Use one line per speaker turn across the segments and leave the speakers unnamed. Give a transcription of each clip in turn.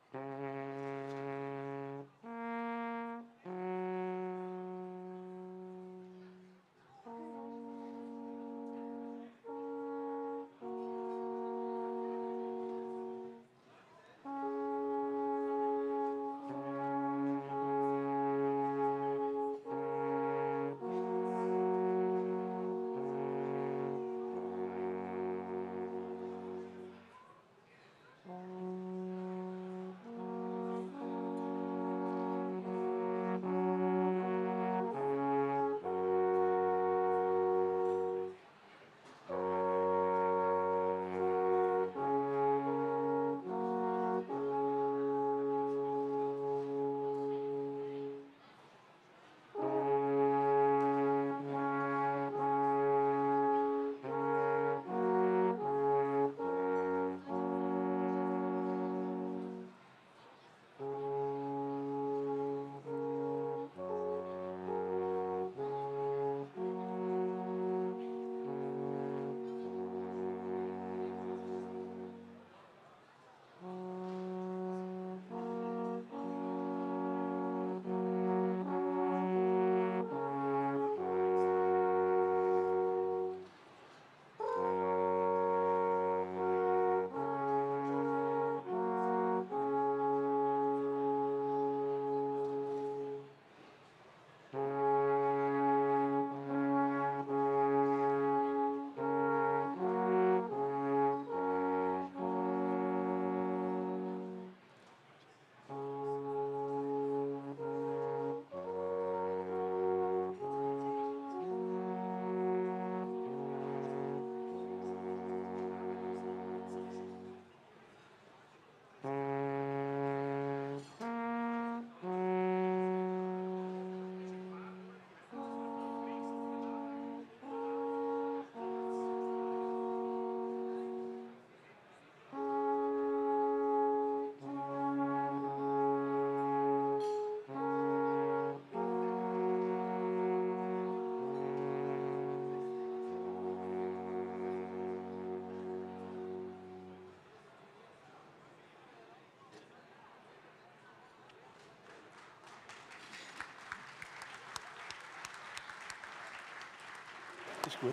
Das ist gut.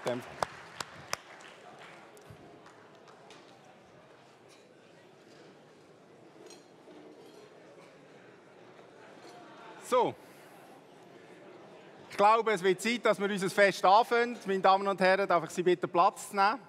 So. Ich glaube, es wird Zeit, dass wir unser Fest anfangen. Meine Damen und Herren, darf ich Sie bitten, Platz zu nehmen?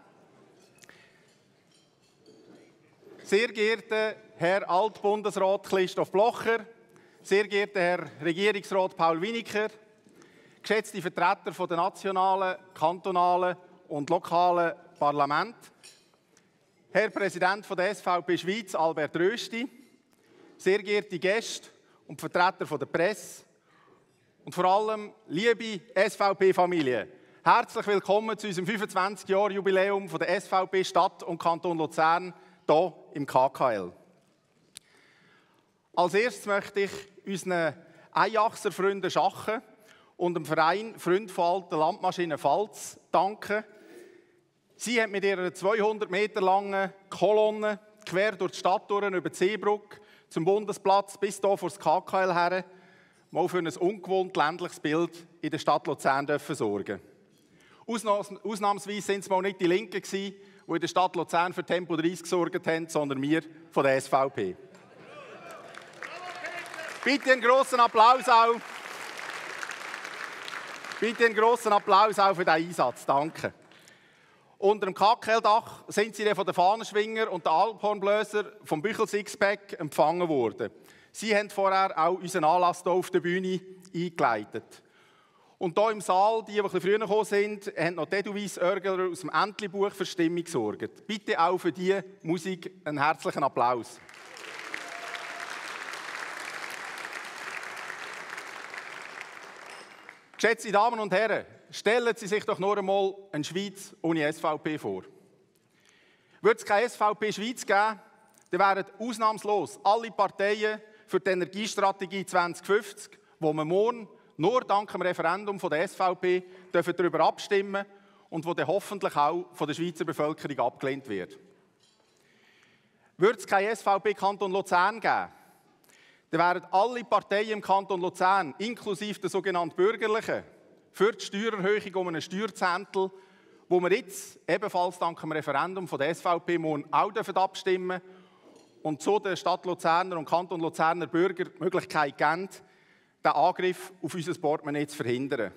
Sehr geehrter Herr Altbundesrat Christoph Blocher, sehr geehrter Herr Regierungsrat Paul Winiker, geschätzte Vertreter der nationalen, kantonalen und lokalen Parlamente, Herr Präsident der SVP Schweiz Albert Rösti, sehr geehrte Gäste und Vertreter der Presse und vor allem liebe SVP-Familie, herzlich willkommen zu unserem 25-Jahr-Jubiläum der SVP Stadt und Kanton Luzern hier im KKL. Als erstes möchte ich unseren Einachser Freunden Schachen und dem Verein Freund von alten Landmaschinen Pfalz danken. Sie haben mit ihrer 200 Meter langen Kolonne quer durch die Stadt durch, über die Seebrücke zum Bundesplatz bis hier vor das KKL her, mal für ein ungewohnt ländliches Bild in der Stadt Luzern sorgen. Ausnahmsweise sind es mal nicht die Linken gewesen, die in der Stadt Luzern für Tempo 30 gesorgt haben, sondern wir von der SVP. Bitte einen grossen Applaus auch. Bitte einen grossen Applaus auch für diesen Einsatz. Danke. Unter dem KKL-Dach sind Sie von den Fahnenschwinger und den Alphornblöser vom Büchel Sixpack empfangen worden. Sie haben vorher auch unseren Anlass hier auf der Bühne eingeleitet. Und hier im Saal, die etwas früher gekommen sind, haben noch Edelweiss Oergler aus dem Entlebuch für Stimmung gesorgt. Bitte auch für diese Musik einen herzlichen Applaus. Geschätzte Damen und Herren, stellen Sie sich doch nur einmal eine Schweiz ohne SVP vor. Würde es keine SVP Schweiz geben, dann wären ausnahmslos alle Parteien für die Energiestrategie 2050, wo wir morgen nur dank dem Referendum von der SVP darüber abstimmen und wo dann hoffentlich auch von der Schweizer Bevölkerung abgelehnt wird. Würde es kein SVP-Kanton Luzern geben, dann wären alle Parteien im Kanton Luzern, inklusive der sogenannten Bürgerlichen, für die Steuererhöhung um einen Steuerzehntel, wo wir jetzt ebenfalls dank dem Referendum von der SVP morgen auch abstimmen dürfen und so der Stadt Luzerner und Kanton Luzerner Bürger die Möglichkeit geben, den Angriff auf unser Portemonnaie zu verhindern.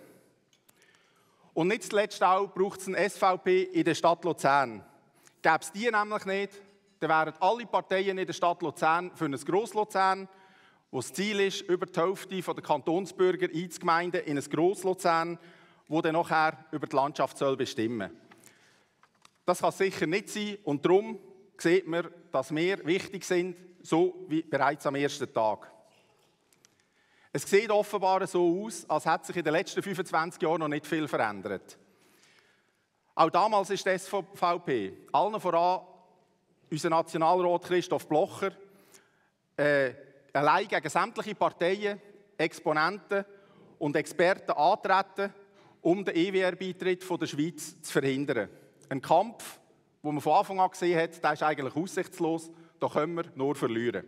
Und nicht zuletzt auch braucht es eine SVP in der Stadt Luzern. Gäbe es die nämlich nicht, dann wären alle Parteien in der Stadt Luzern für ein Grossluzern, wo das Ziel ist, über die Hälfte der Kantonsbürger einzugemeinden in ein Grossluzern, wo dann nachher über die Landschaft bestimmen soll. Das kann sicher nicht sein und darum sieht man, dass wir wichtig sind, so wie bereits am ersten Tag. Es sieht offenbar so aus, als hätte sich in den letzten 25 Jahren noch nicht viel verändert. Auch damals ist die SVP, allen voran unser Nationalrat Christoph Blocher, allein gegen sämtliche Parteien, Exponenten und Experten antreten, um den EWR-Beitritt der Schweiz zu verhindern. Ein Kampf, wo man von Anfang an gesehen hat, der ist eigentlich aussichtslos, da können wir nur verlieren.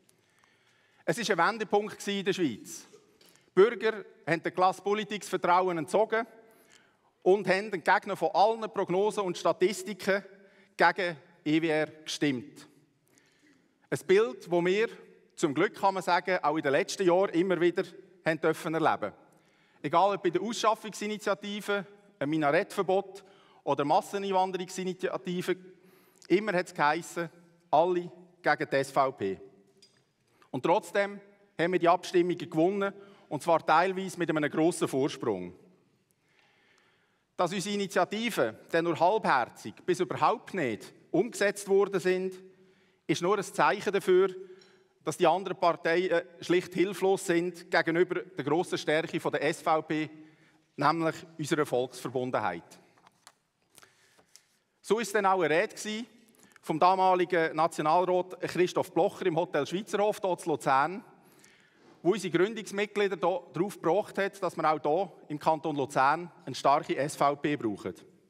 Es war ein Wendepunkt in der Schweiz. Die Bürger haben der Klasse Politik das Vertrauen entzogen und haben entgegen von allen Prognosen und Statistiken gegen EWR gestimmt. Ein Bild, das wir, zum Glück kann man sagen, auch in den letzten Jahren immer wieder haben dürfen erleben. Egal ob bei der Ausschaffungsinitiative, einem Minarettverbot oder Masseneinwanderungsinitiative, immer hat es geheissen, alle gegen die SVP. Und trotzdem haben wir die Abstimmungen gewonnen, und zwar teilweise mit einem grossen Vorsprung. Dass unsere Initiativen dann nur halbherzig bis überhaupt nicht umgesetzt worden sind, ist nur ein Zeichen dafür, dass die anderen Parteien schlicht hilflos sind gegenüber der grossen Stärke der SVP, nämlich unserer Volksverbundenheit. So war es dann auch eine Rede vom damaligen Nationalrat Christoph Blocher im Hotel Schweizerhof hier in Luzern, wo unsere Gründungsmitglieder darauf gebracht hat, dass wir auch hier im Kanton Luzern eine starke SVP brauchen.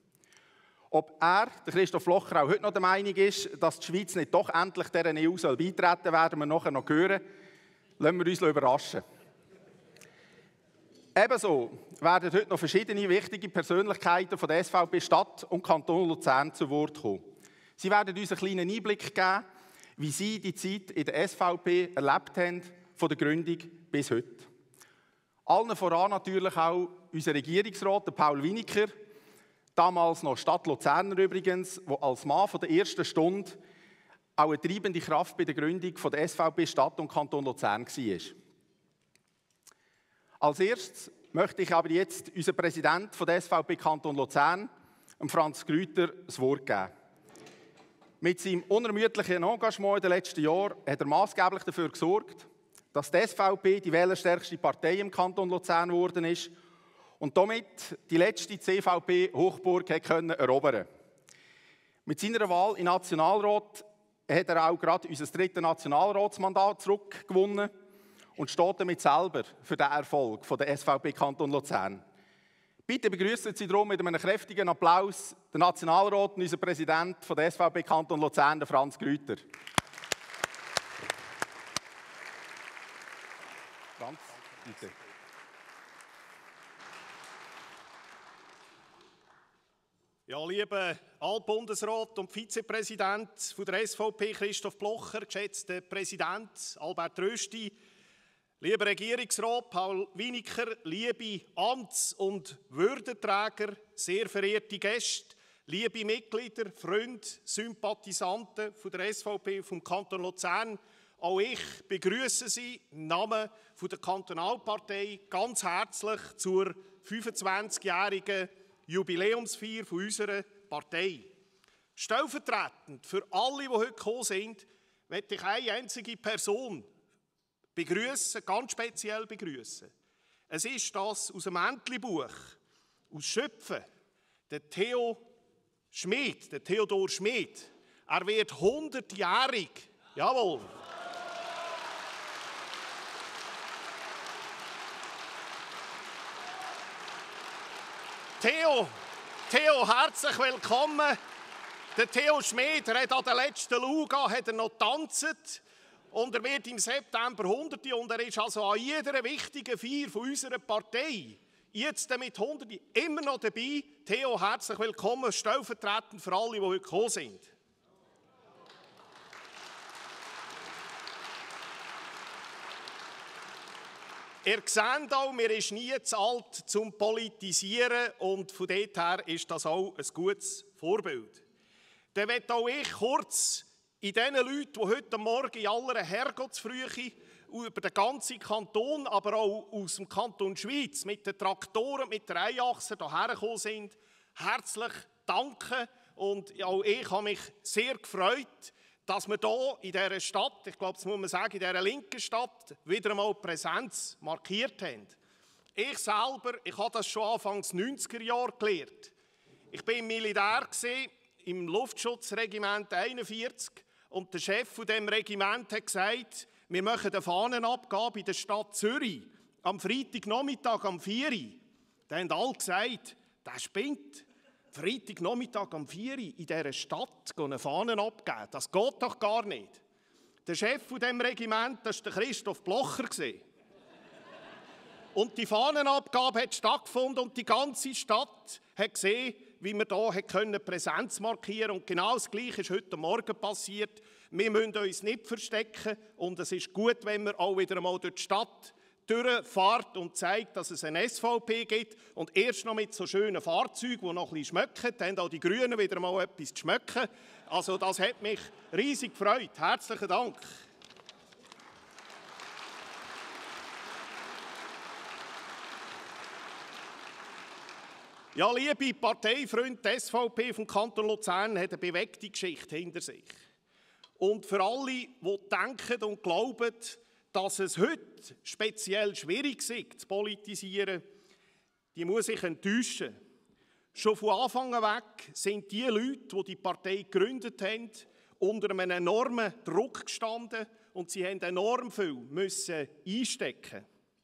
Ob der Christoph Blocher, auch heute noch der Meinung ist, dass die Schweiz nicht doch endlich dieser EU beitreten soll, werden wir nachher noch hören. Lassen wir uns überraschen. Ebenso werden heute noch verschiedene wichtige Persönlichkeiten von der SVP Stadt und Kanton Luzern zu Wort kommen. Sie werden uns einen kleinen Einblick geben, wie sie die Zeit in der SVP erlebt haben, von der Gründung bis heute. Allen voran natürlich auch unser Regierungsrat, Paul Winiker, damals noch Stadt Luzerner übrigens, der als Mann von der ersten Stunde auch eine treibende Kraft bei der Gründung der SVP Stadt und Kanton Luzern war. Als erstes möchte ich aber jetzt unseren Präsidenten der SVP Kanton Luzern, Franz Grüter, das Wort geben. Mit seinem unermüdlichen Engagement in den letzten Jahren hat er maßgeblich dafür gesorgt, dass die SVP die wählerstärkste Partei im Kanton Luzern geworden ist und damit die letzte CVP-Hochburg erobern. Mit seiner Wahl in Nationalrat hat er auch gerade unser drittes Nationalratsmandat zurückgewonnen und steht damit selber für den Erfolg der SVP Kanton Luzern. Bitte begrüßen Sie darum mit einem kräftigen Applaus den Nationalrat und unseren Präsidenten der SVP Kanton Luzern, Franz Grüter. Franz, bitte.
Ja, lieber Altbundesrat und Vizepräsident der SVP Christoph Blocher, geschätzter Präsident Albert Rösti, lieber Regierungsrat Paul Winiker, liebe Amts- und Würdenträger, sehr verehrte Gäste, liebe Mitglieder, Freunde, Sympathisanten von der SVP vom Kanton Luzern, auch ich begrüße Sie im Namen der Kantonalpartei ganz herzlich zur 25-jährigen Jubiläumsfeier unserer Partei. Stellvertretend für alle, die heute gekommen sind, möchte ich eine einzige Person begrüßen, ganz speziell begrüßen. Es ist das aus dem Entlebuch, aus Schöpfen, der Theo Schmid, der Theodor Schmid. Er wird 100-jährig. Jawohl. Theo, herzlich willkommen. Der Theo Schmid hat an der letzten Luga noch getanzt und er wird im September 100 und er ist also an jeder wichtigen Feier von unserer Partei jetzt mit 100 immer noch dabei. Theo, herzlich willkommen, stellvertretend für alle, die heute gekommen sind. Ihr seht auch, mir ist nie zu alt zum Politisieren und von dort her ist das auch ein gutes Vorbild. Dann möchte auch ich kurz in den Leuten, die heute Morgen in aller Herrgottsfrühe über den ganzen Kanton, aber auch aus dem Kanton Schweiz mit den Traktoren, mit der Einachse hierher gekommen sind, herzlich danken. Und auch ich habe mich sehr gefreut, dass wir hier in dieser Stadt, ich glaube, das muss man sagen, in dieser linken Stadt, wieder einmal Präsenz markiert haben. Ich selber, ich habe das schon Anfang der 90er Jahre gelernt. Ich war im Militär, im Luftschutzregiment 41 und der Chef von diesem Regiment hat gesagt, wir machen eine Fahnenabgabe in der Stadt Zürich am Freitagnachmittag um 4 Uhr. Da haben alle gesagt, der spinnt. Freitagnachmittag um 4 Uhr in dieser Stadt eine Fahnen abgeben. Das geht doch gar nicht. Der Chef von diesem Regiment, das war Christoph Blocher. Und die Fahnenabgabe hat stattgefunden und die ganze Stadt hat gesehen, wie wir hier Präsenz markieren können. Und genau das Gleiche ist heute Morgen passiert. Wir müssen uns nicht verstecken und es ist gut, wenn wir auch wieder einmal durch die Stadt durchfahrt und zeigt, dass es eine SVP gibt und erst noch mit so schönen Fahrzeugen, die noch ein bisschen schmecken, dann haben auch die Grünen wieder mal etwas zu schmecken. Also das hat mich riesig gefreut. Herzlichen Dank. Ja, liebe Parteifreunde, die SVP vom Kanton Luzern hat eine bewegte Geschichte hinter sich. Und für alle, die denken und glauben, dass es heute speziell schwierig ist, zu politisieren, die muss ich enttäuschen. Schon von Anfang an weg sind die Leute, die die Partei gegründet haben, unter einem enormen Druck gestanden und sie mussten enorm viel einstecken.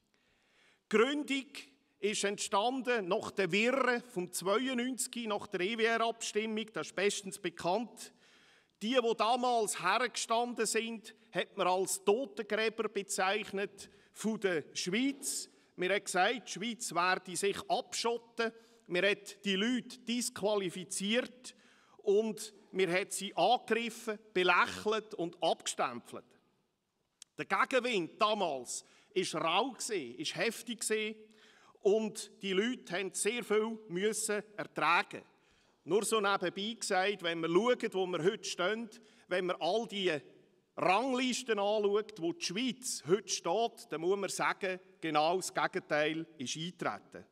Die Gründung ist entstanden nach der Wirren vom 92, nach der EWR-Abstimmung, das ist bestens bekannt. Die damals hergestanden sind, hat man als Totengräber bezeichnet von der Schweiz. Man hat gesagt, die Schweiz werde sich abschotten. Man hat die Leute disqualifiziert und man hat sie angegriffen, belächelt und abgestempelt. Der Gegenwind damals war rau, war heftig und die Leute mussten sehr viel ertragen. Nur so nebenbei gesagt, wenn wir schauen, wo wir heute stehen, wenn wir all die Ranglisten anschaut, wo die Schweiz heute steht, dann muss man sagen, genau das Gegenteil ist eingetreten.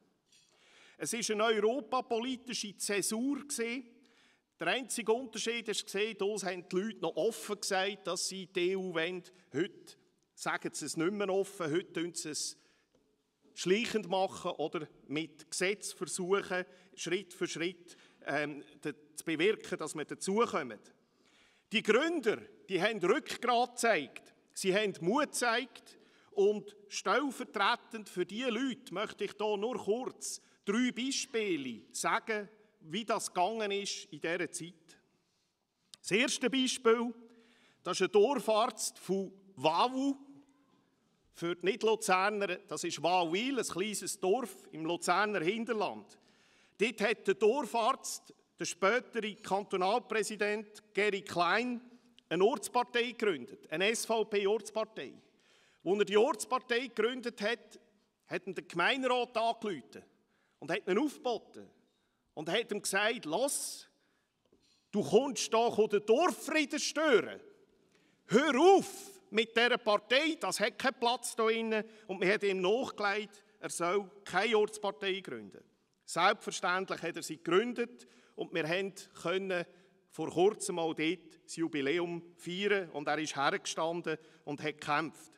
Es war eine europapolitische Zäsur. Der einzige Unterschied war, dass haben die Leute noch offen gesagt, dass sie die EU wollen. Heute sagen sie es nicht mehr offen, heute tun sie es schleichend machen oder mit Gesetz versuchen, Schritt für Schritt zu bewirken, dass wir dazukommen. Die Gründer, die haben Rückgrat gezeigt, sie haben Mut gezeigt und stellvertretend für diese Leute möchte ich hier nur kurz 3 Beispiele sagen, wie das gegangen ist in dieser Zeit. Das erste Beispiel, das ist ein Dorfarzt von Wawu. Für die Nicht-Luzerner, das ist Wawwil, ein kleines Dorf im Luzerner Hinterland. Dort hat der Dorfarzt, der spätere Kantonalpräsident Geri Klein, eine Ortspartei gegründet, eine SVP-Ortspartei. Als er die Ortspartei gegründet hat, hat ihn der Gemeinderat angerufen und hat ihn aufgeboten und hat ihm gesagt, «Lass, du kommst hier den Dorffrieden stören. Hör auf mit dieser Partei, das hat keinen Platz hier drin.» Und man hat ihm nachgelegt, er soll keine Ortspartei gründen. Selbstverständlich hat er sie gegründet und wir konnten vor kurzem mal dort das Jubiläum feiern und er ist hergestanden und hat gekämpft.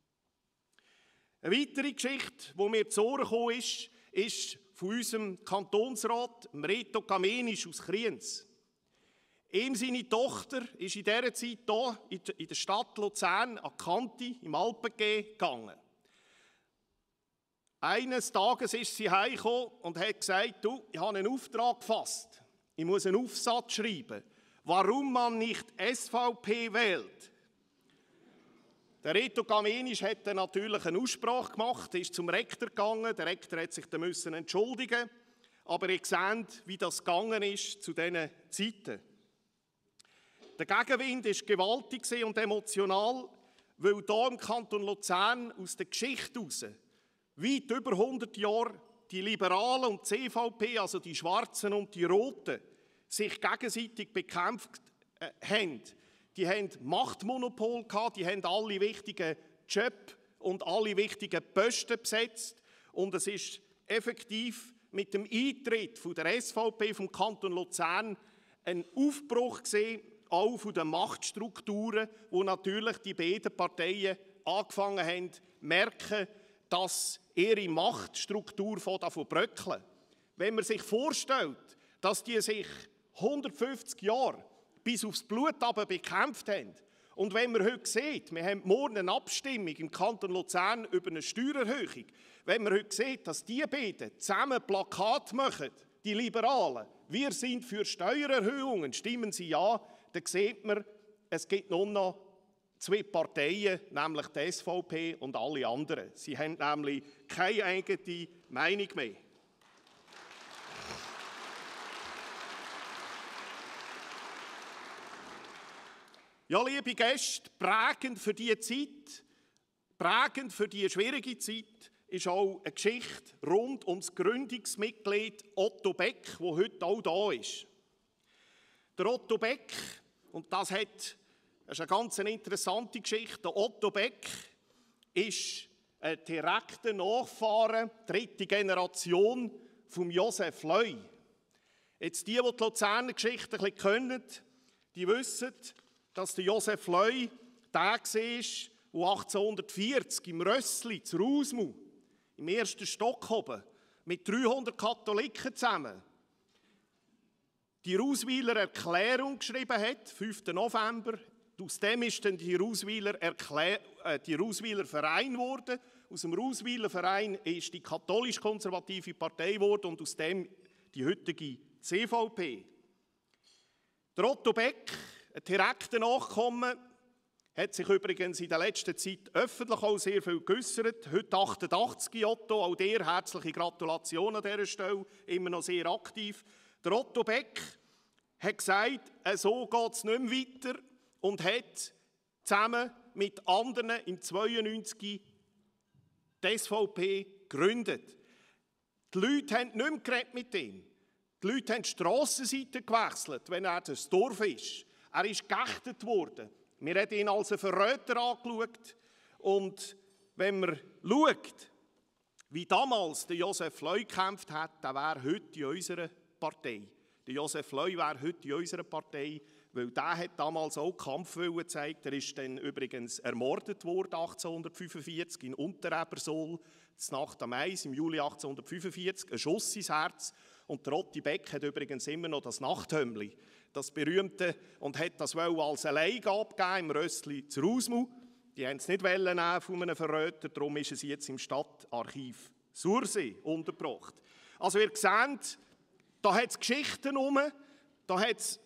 Eine weitere Geschichte, die mir zu Ohren gekommen ist von unserem Kantonsrat, Reto Kamenisch aus Kriens. Ihm seine Tochter ist in dieser Zeit hier in der Stadt Luzern an die Kante im Alpengeh gegangen. Eines Tages ist sie heimgekommen und hat gesagt, du, ich habe einen Auftrag gefasst. Ich muss einen Aufsatz schreiben, warum man nicht SVP wählt. Der Reto Gamenisch hat dann natürlich eine Aussprache gemacht, ist zum Rektor gegangen. Der Rektor hat sich dann entschuldigen. Aber ihr seht, wie das gegangen ist zu diesen Zeiten. Der Gegenwind war gewaltig und emotional, weil hier im Kanton Luzern aus der Geschichte heraus weit über 100 Jahre die Liberalen und die CVP, also die Schwarzen und die Roten, sich gegenseitig bekämpft haben. Die haben Machtmonopol gehabt, die haben alle wichtigen Jobs und alle wichtigen Posten besetzt. Und es ist effektiv mit dem Eintritt von der SVP vom Kanton Luzern ein Aufbruch gesehen, auch von den Machtstrukturen, wo natürlich die beiden Parteien angefangen haben zu merken, dass ihre Machtstruktur davon bröckeln. Wenn man sich vorstellt, dass die sich 150 Jahre bis aufs Blut bekämpft haben. Und wenn man heute sieht, wir haben morgen eine Abstimmung im Kanton Luzern über eine Steuererhöhung, wenn man heute sieht, dass die beiden zusammen Plakat machen, die Liberalen, wir sind für Steuererhöhungen, stimmen Sie ja, dann sieht man, es gibt nur noch zwei Parteien, nämlich die SVP und alle anderen. Sie haben nämlich keine eigene Meinung mehr. Ja, liebe Gäste, prägend für diese Zeit, prägend für diese schwierige Zeit, ist auch eine Geschichte rund um das Gründungsmitglied Otto Beck, das heute auch da ist. Der Otto Beck, und das ist eine ganz interessante Geschichte, der Otto Beck ist ein direkter Nachfahre, dritte Generation von Josef Leu. Jetzt die Luzerner Geschichte ein bisschen kennen, die wissen, dass der Josef Leu der war, der 1840 im Rössli zu Rausmu, im ersten Stock oben, mit 300 Katholiken zusammen die Rauswiler Erklärung geschrieben hat, 5. November. Aus dem ist dann die Rauswiler Verein geworden. Aus dem Rauswiler Verein ist die katholisch-konservative Partei geworden und aus dem die heutige CVP. Der Otto Beck, ein direkter Nachkommen, hat sich übrigens in der letzten Zeit öffentlich auch sehr viel geäussert. Heute 88 Otto, auch dir herzliche Gratulation an dieser Stelle, immer noch sehr aktiv. Der Otto Beck hat gesagt, so geht es nicht mehr weiter und hat zusammen mit anderen im 92 die SVP gegründet. Die Leute haben nicht mehr geredet mit ihm. Die Leute haben die Strassenseite gewechselt, wenn er das Dorf ist. Er ist geächtet worden. Wir haben ihn als einen Verräter angeschaut. Und wenn man schaut, wie damals der Josef Leu gekämpft hat, der wäre heute in unserer Partei. Der Josef Leu wäre heute in unserer Partei, weil der hat damals auch Kampfwillen gezeigt. Er ist dann übrigens ermordet worden 1845 in Unterebersol, Nacht am Mais, im Juli 1845, ein Schuss ins Herz. Und der Otti Beck hat übrigens immer noch das Nachthömmli, das berühmte, und hat das als Leihgabe gegeben im Rössli zu Rausmu. Die wollten es nicht nehmen von einem Verräter, darum ist es jetzt im Stadtarchiv Sursee untergebracht. Also ihr seht, da hat es Geschichten rum, da hat es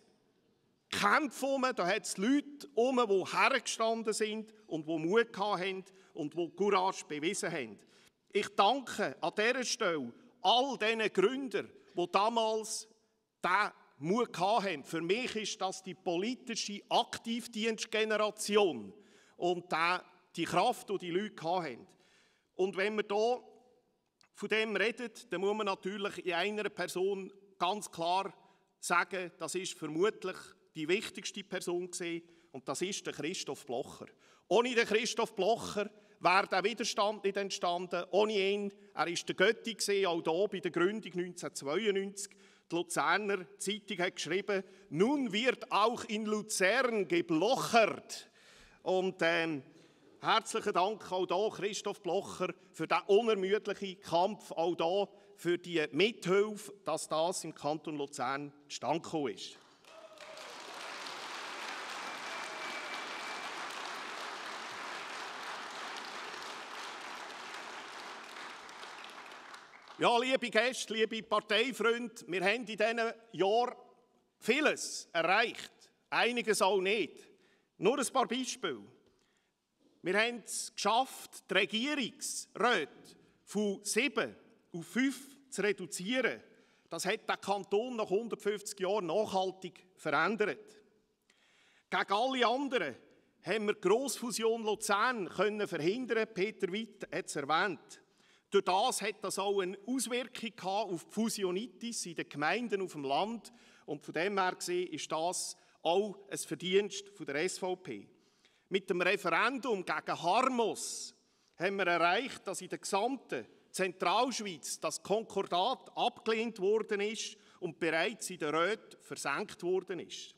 Kämpfe rum, da hat es Leute rum, die hergestanden sind und die Mut haben und die Courage bewiesen haben. Ich danke an dieser Stelle all diesen Gründern, die damals diesen Mut hatten. Für mich ist das die politische Aktivdienstgeneration und die Kraft, die die Leute hatten. Und wenn wir hier von dem reden, dann muss man natürlich in einer Person ganz klar sagen, das ist vermutlich die wichtigste Person gewesen, und das ist der Christoph Blocher. Ohne den Christoph Blocher wäre der Widerstand nicht entstanden. Ohne ihn, er war der Götti gewesen, auch hier bei der Gründung 1992. Die Luzerner Zeitung hat geschrieben, nun wird auch in Luzern geblochert. Und herzlichen Dank auch hier, Christoph Blocher, für diesen unermüdlichen Kampf, auch hier für die Mithilfe, dass das im Kanton Luzern zustande gekommen ist. Ja, liebe Gäste, liebe Parteifreunde, wir haben in diesen Jahren vieles erreicht. einiges auch nicht. Nur ein paar Beispiele. Wir haben es geschafft, die Regierungsräte von 7 auf 5 zu reduzieren. Das hat der Kanton nach 150 Jahren nachhaltig verändert. Gegen alle anderen haben wir die Grossfusion Luzern verhindern. Peter Witt hat es erwähnt. Durch das hat das auch eine Auswirkung auf die Fusionitis in den Gemeinden auf dem Land. Und von dem her gesehen ist das auch ein Verdienst der SVP. Mit dem Referendum gegen Harmos haben wir erreicht, dass in der gesamten Zentralschweiz das Konkordat abgelehnt worden ist und bereits in der Räten versenkt worden ist.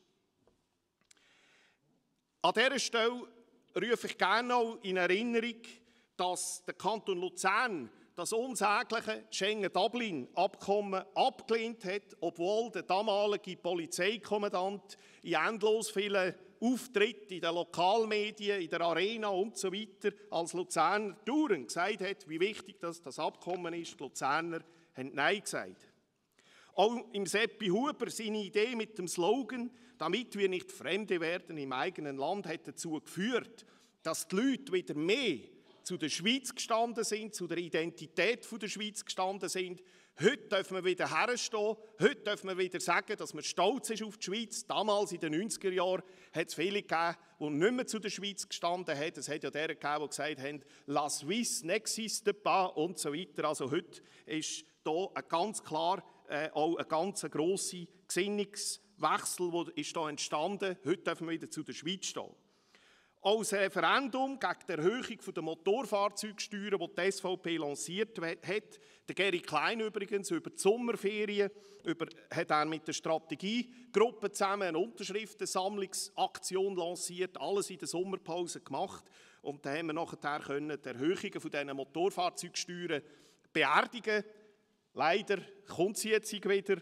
An dieser Stelle rufe ich gerne auch in Erinnerung, dass der Kanton Luzern das unsägliche Schengen-Dublin-Abkommen abgelehnt hat, obwohl der damalige Polizeikommandant in endlos vielen Auftritten in den Lokalmedien, in der Arena und so weiter als Luzerner dauernd gesagt hat, wie wichtig das Abkommen ist. Die Luzerner haben Nein gesagt. Auch im Seppi Huber seine Idee mit dem Slogan «Damit wir nicht Fremde werden im eigenen Land» hat dazu geführt, dass die Leute wieder mehr zu der Schweiz gestanden sind, zu der Identität der Schweiz gestanden sind. Heute dürfen wir wieder herstehen, heute dürfen wir wieder sagen, dass man stolz ist auf die Schweiz. Damals in den 90er Jahren hat es viele gegeben, die nicht mehr zu der Schweiz gestanden haben. Es hat ja deren gegeben, die gesagt haben, «La Suisse n'existe pas» und so weiter. Also heute ist hier ganz klar auch ein ganz grosser Gesinnungswechsel, der ist hier entstanden. Heute dürfen wir wieder zu der Schweiz stehen. Auch das Referendum gegen die Erhöhung der Motorfahrzeugsteuern, das die SVP lanciert hat, der Geri Klein übrigens über die Sommerferien, hat er mit der Strategiegruppe zusammen eine Unterschriftensammlungsaktion lanciert, alles in der Sommerpause gemacht. Und dann haben wir nachher die Erhöhungen dieser Motorfahrzeugsteuern beerdigen. Leider kommt sie jetzt wieder,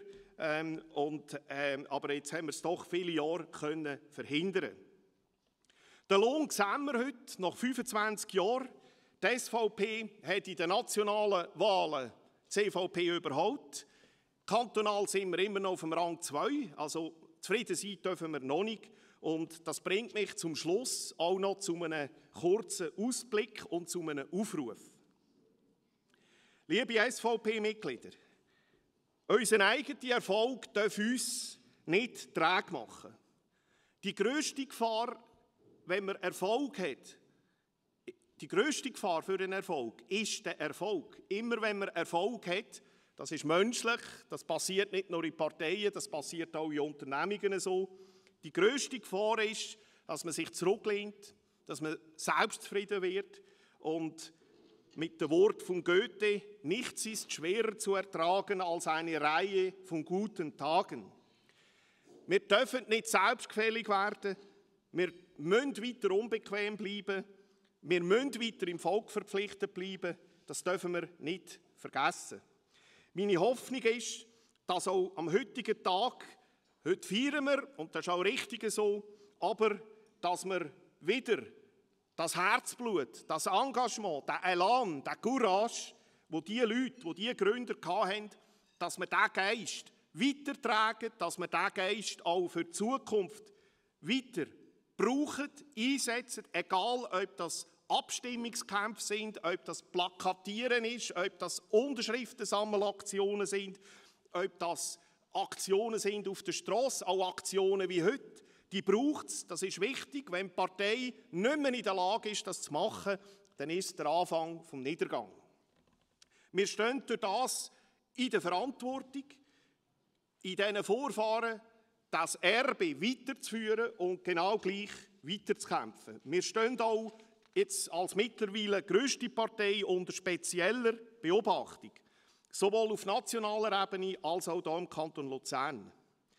aber jetzt haben wir es doch viele Jahre verhindern. Den Lohn sehen wir heute, nach 25 Jahren. Die SVP hat in den nationalen Wahlen die CVP überholt. Kantonal sind wir immer noch auf dem Rang 2, also zufrieden sein dürfen wir noch nicht. Und das bringt mich zum Schluss auch noch zu einem kurzen Ausblick und zu einem Aufruf. Liebe SVP-Mitglieder, unser eigener Erfolg darf uns nicht träge machen. Die grösste Gefahr, wenn man Erfolg hat, die grösste Gefahr für einen Erfolg ist der Erfolg. Immer wenn man Erfolg hat, das ist menschlich, das passiert nicht nur in Parteien, das passiert auch in Unternehmungen so. Die grösste Gefahr ist, dass man sich zurücklehnt, dass man selbstzufrieden wird und mit dem Wort von Goethe, nichts ist schwerer zu ertragen als eine Reihe von guten Tagen. Wir dürfen nicht selbstgefällig werden, wir müssen weiter unbequem bleiben, wir müssen weiter im Volk verpflichtet bleiben, das dürfen wir nicht vergessen. Meine Hoffnung ist, dass auch am heutigen Tag, heute feiern wir, und das ist auch richtig so, aber dass wir wieder das Herzblut, das Engagement, der Elan, der Courage, wo die Leute, wo die Gründer hatten, dass wir diesen Geist weitertragen, dass wir diesen Geist auch für die Zukunft weiter brauchen, einsetzen, egal ob das Abstimmungskämpfe sind, ob das Plakatieren ist, ob das Unterschriftensammelaktionen sind, ob das Aktionen sind auf der Strasse, auch Aktionen wie heute. Die braucht es, das ist wichtig. Wenn die Partei nicht mehr in der Lage ist, das zu machen, dann ist es der Anfang vom Niedergang. Wir stehen durch das in der Verantwortung, in diesen Vorfahren das Erbe weiterzuführen und genau gleich weiterzukämpfen. Wir stehen auch jetzt als mittlerweile grösste Partei unter spezieller Beobachtung, sowohl auf nationaler Ebene als auch hier im Kanton Luzern.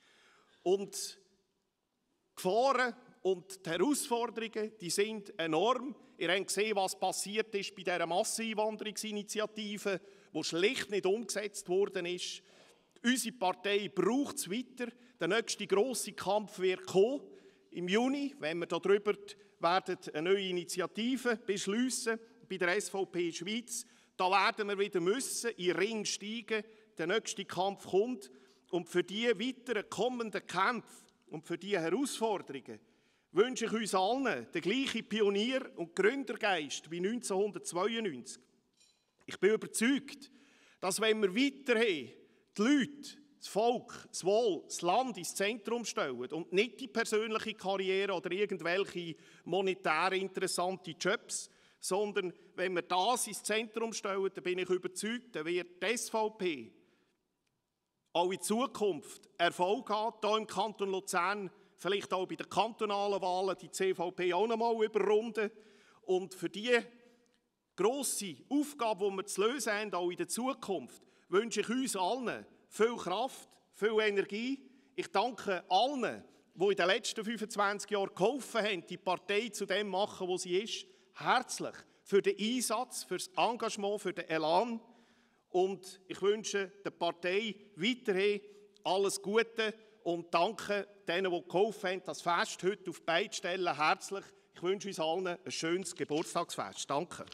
Und die Gefahren und die Herausforderungen, die sind enorm. Ihr habt gesehen, was passiert ist bei dieser Masseneinwanderungsinitiative, die schlicht nicht umgesetzt worden ist. Unsere Partei braucht es weiter. Der nächste grosse Kampf wird kommen im Juni, wenn wir darüber eine neue Initiative beschliessen bei der SVP Schweiz. Da werden wir wieder müssen in den Ring steigen. Der nächste Kampf kommt. Und für die weiteren kommenden Kämpfe und für diese Herausforderungen wünsche ich uns allen den gleichen Pionier- und Gründergeist wie 1992. Ich bin überzeugt, dass wenn wir weiterhin die Leute, das Volk, das Wohl, das Land ins Zentrum stellen und nicht die persönliche Karriere oder irgendwelche monetär interessante Jobs, sondern wenn wir das ins Zentrum stellen, dann bin ich überzeugt, dann wird die SVP auch in Zukunft Erfolg haben, hier im Kanton Luzern, vielleicht auch bei den kantonalen Wahlen die CVP auch noch mal überrunden. Und für die grosse Aufgabe, die wir zu lösen haben, auch in der Zukunft, wünsche ich uns allen viel Kraft, viel Energie. Ich danke allen, die in den letzten 25 Jahren geholfen haben, die Partei zu dem zu machen, wo sie ist, herzlich für den Einsatz, für das Engagement, für den Elan. Und ich wünsche der Partei weiterhin alles Gute und danke denen, die geholfen haben, das Fest heute auf beiden Stellen herzlich. Ich wünsche uns allen ein schönes Geburtstagsfest. Danke.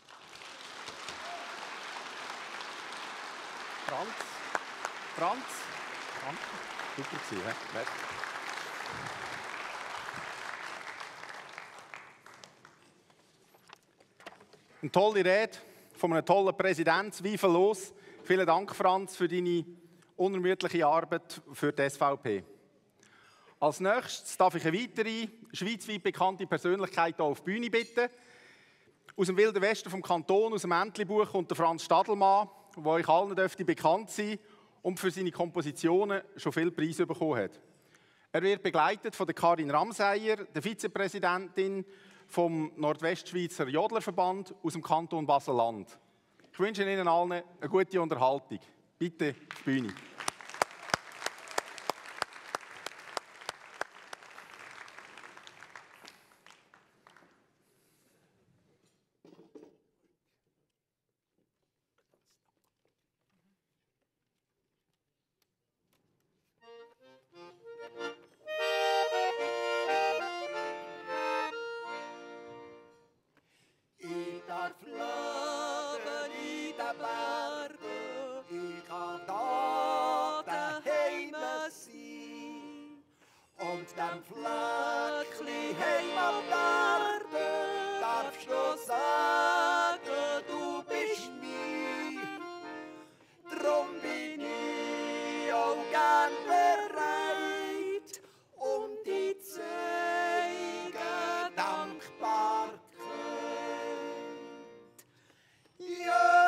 Franz. Danke. Super gewesen, he? Eine tolle Rede von einem tollen Präsidenten, zweifellos. Vielen Dank, Franz, für deine unermüdliche Arbeit für die SVP. Als nächstes darf ich eine weitere schweizweit bekannte Persönlichkeit hier auf die Bühne bitten. Aus dem Wilden Westen vom Kanton, aus dem Entlebuch und der Franz Stadelmann, der euch allen dürfte bekannt sein und für seine Kompositionen schon viele Preise bekommen hat. Er wird begleitet von der Karin Ramseyer, der Vizepräsidentin vom Nordwestschweizer Jodlerverband aus dem Kanton Basel-Land. Ich wünsche Ihnen allen eine gute Unterhaltung. Bitte auf die Bühne.
Dem Fleckli Heimaterde darfst du sagen, du bist mein. Drum bin ich auch gern bereit, die zeigen Dankbarkeit. Ja.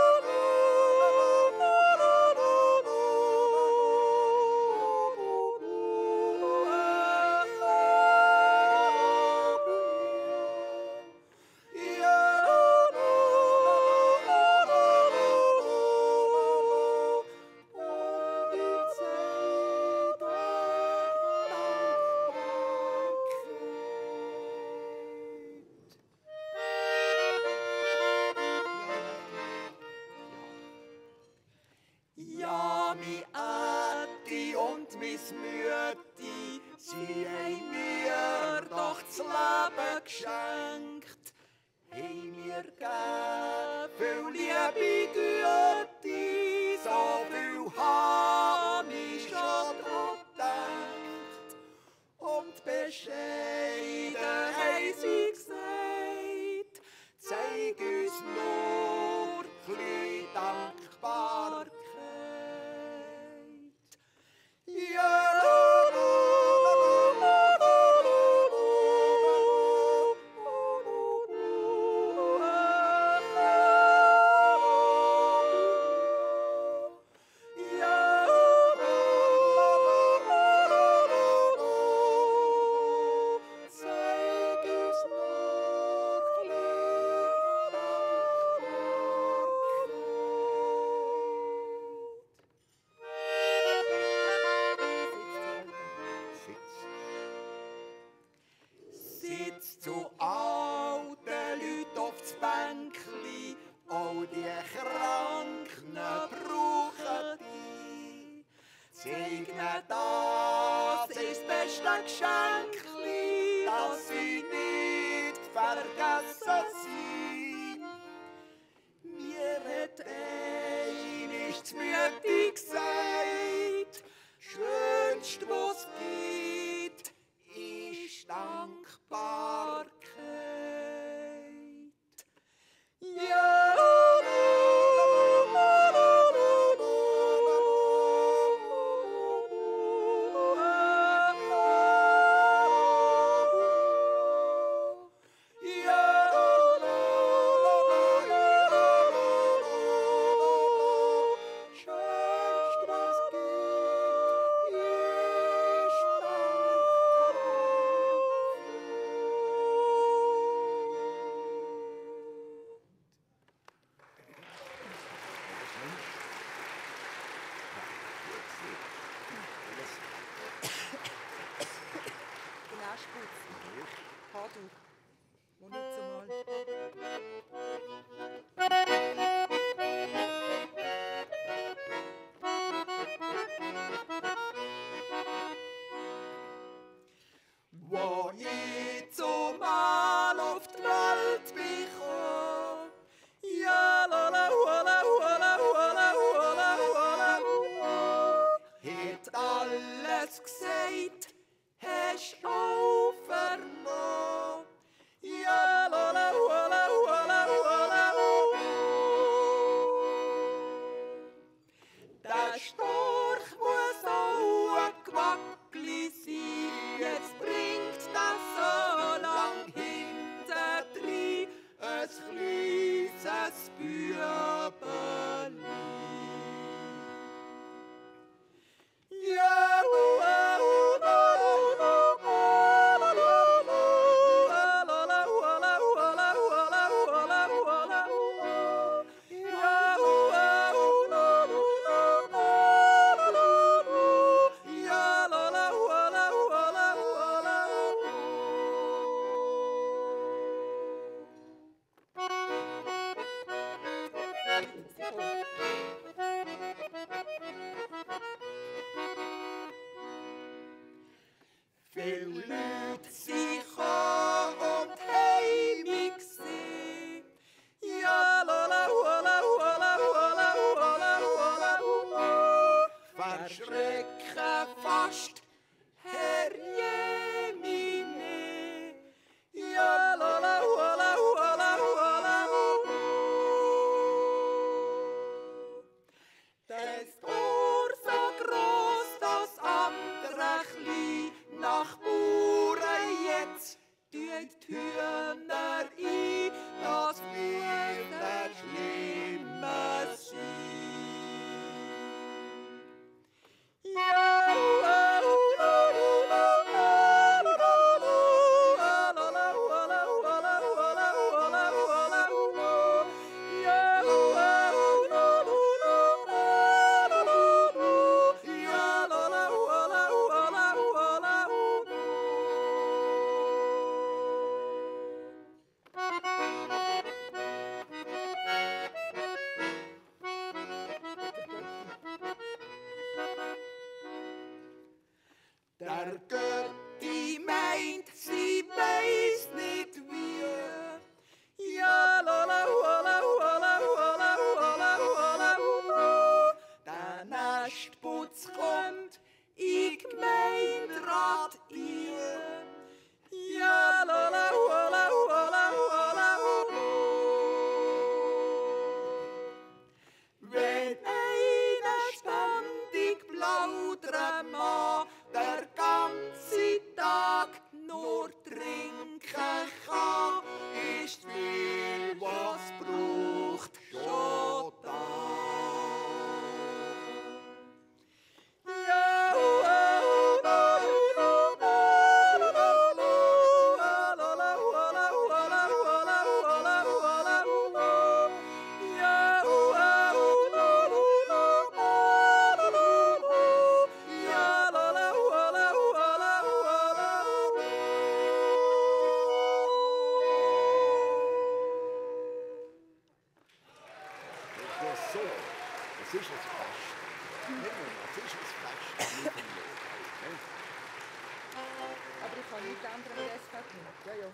Ja, mi Ätti und mis Mütti, sie haben mir doch das Leben geschenkt. Haben mir gegeben viel Liebe, Güte, so viel hab ich schon dran gedacht. Und bescheiden haben sie gesagt, zeig uns nur chli Dankbarkeit. Sitzt zu alten Leuten aufs Bänkli, auch die Kranken brauchen die. Segne das ist das beste Geschenkli, dass sie nicht vergessen sind. Mir hat einmal die Mütti gesagt, schönst was gibt. Bübeli. Viel Leute sind gekommen und haben mich gesehen. Ja, la la la la la la la la. Verschrecken fast, Herr Jemine. Ja, la la la la la la. Das Ohr so groß, das andere klein. Nach Bauern jetzt tun die Hühner ein, das wird nicht schlimmer sein. Ja, der Götti meint, sie weiß nicht wie. Ja, la la la la la la la. Der Nestputz kommt in Gemeinderat ein. Ja, la la la la la. Wenn einer ständig plaudern mag, der ganze Tag nur trinken kann, ist viel, was braucht, schon da.
So, das ist es fast. Das ist es fast.
Aber ich kann nichts anderes als SVP. Ja, ja.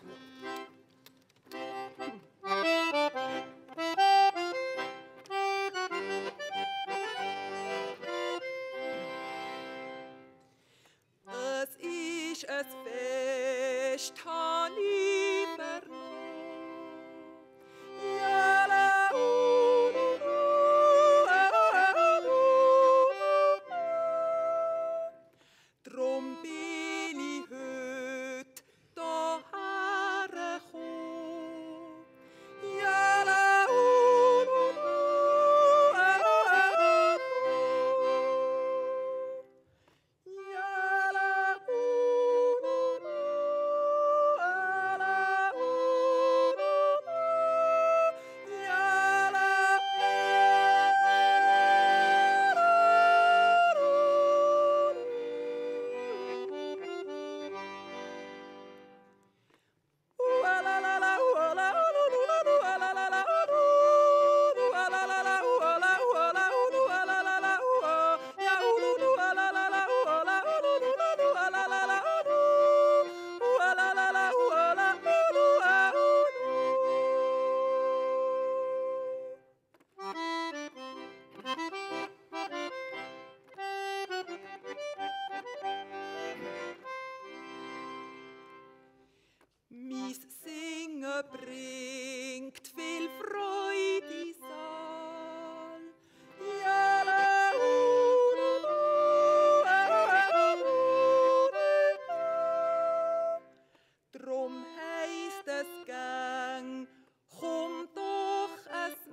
Es ist ein Fest, han ich vernommen. Ja, la, drum bin ich heut daher gekommen. Ja, la, ja, la, Mis Singen bringt viel Freude in Saal. Ja, la, drum heisst es gang, komm doch es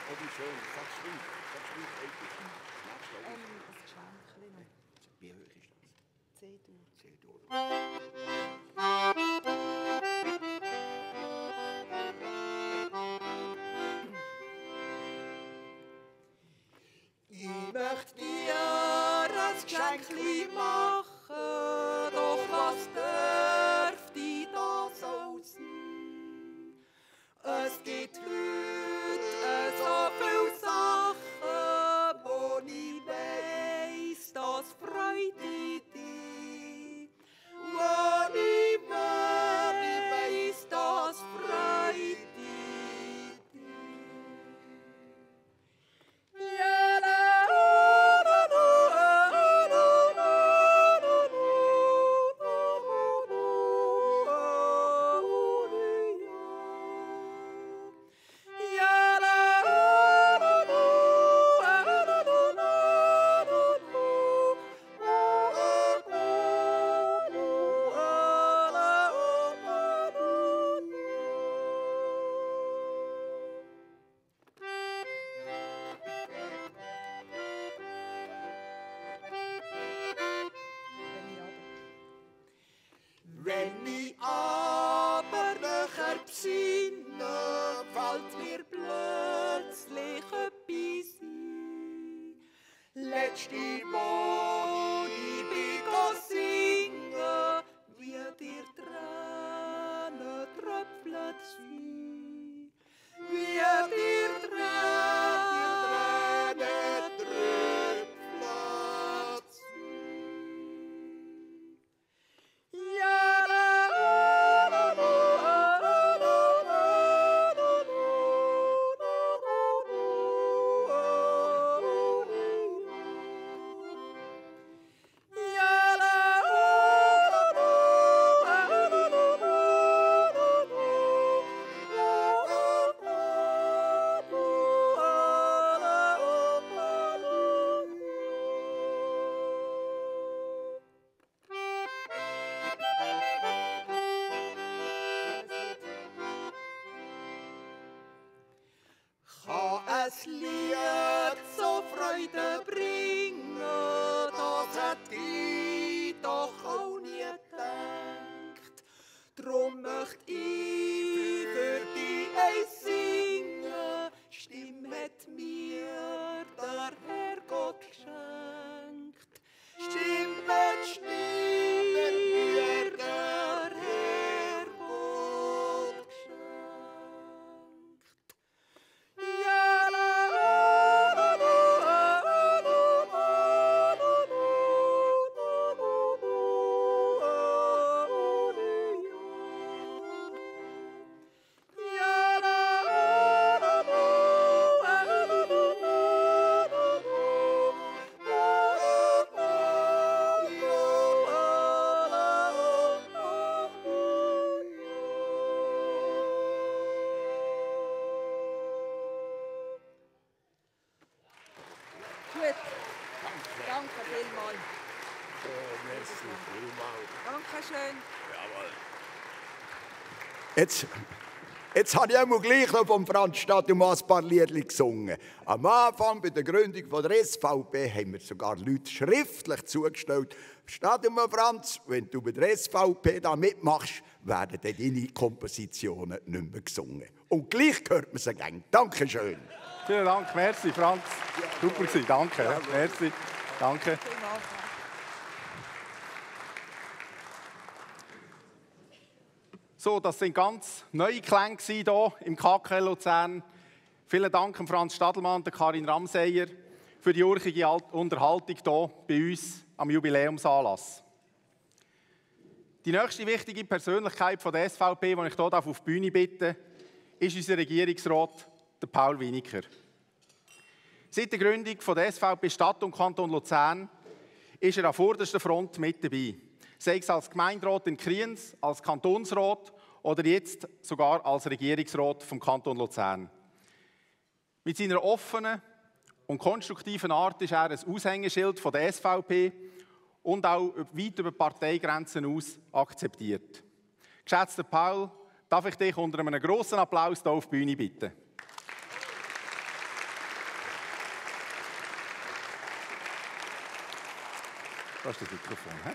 Oh, wie schön. Sag schön.
Ein Geschenk.
Wie hoch ist das?
C-Dur.
C-Dur.
Ich möchte dir ein Geschenk machen, doch was dürfte das auch sein? Es gibt heute so viele Sachen, wo ich weiss, das freut dich. Wo ich weiss, das freut dich. Ja, wenn ich aber nachher besinne, fällt mir plötzlich etwas ein. Letzte Mal ich bin singen, wie dir Tränen tröpfelt sind. Wie dir Tränen tröpfelt sind. Ja, kann ein Lied so Freude bringen, das hätte ich doch auch nie gedacht. Drum möchte ich für dich eins singen, Stimme hat mir der Herrgott geschenkt. Stimme hat mir der Herrgott geschenkt. Ja, gut. Danke vielmals.
Merci vielmals.
Dankeschön.
Jetzt habe ich einmal gleich noch vom Franz Stadelmann ein paar Lieder gesungen. Am Anfang bei der Gründung von der SVP haben mir sogar Leute schriftlich zugestellt. Stadelmann Franz, wenn du bei der SVP da mitmachst, werden dann deine Kompositionen nicht mehr gesungen. Und gleich hört man sie gerne. Dankeschön.
Vielen Dank, merci Franz. Super gewesen, danke. Ja, merci, danke.
Vielmals.
So, das sind ganz neue Klänge hier im KKL Luzern. Vielen Dank an Franz Stadelmann und Karin Ramseyer für die urchige Unterhaltung hier bei uns am Jubiläumsanlass. Die nächste wichtige Persönlichkeit von der SVP, die ich hier auf die Bühne bitte, ist unser Regierungsrat, der Paul Winiker. Seit der Gründung von der SVP Stadt und Kanton Luzern ist er an vorderster Front mit dabei. Sei es als Gemeinderat in Kriens, als Kantonsrat oder jetzt sogar als Regierungsrat vom Kanton Luzern. Mit seiner offenen und konstruktiven Art ist er ein Aushängeschild von der SVP und auch weit über Parteigrenzen aus akzeptiert. Geschätzter Paul, darf ich dich unter einem grossen Applaus hier auf die Bühne bitten? Das ist das Mikrofon. He?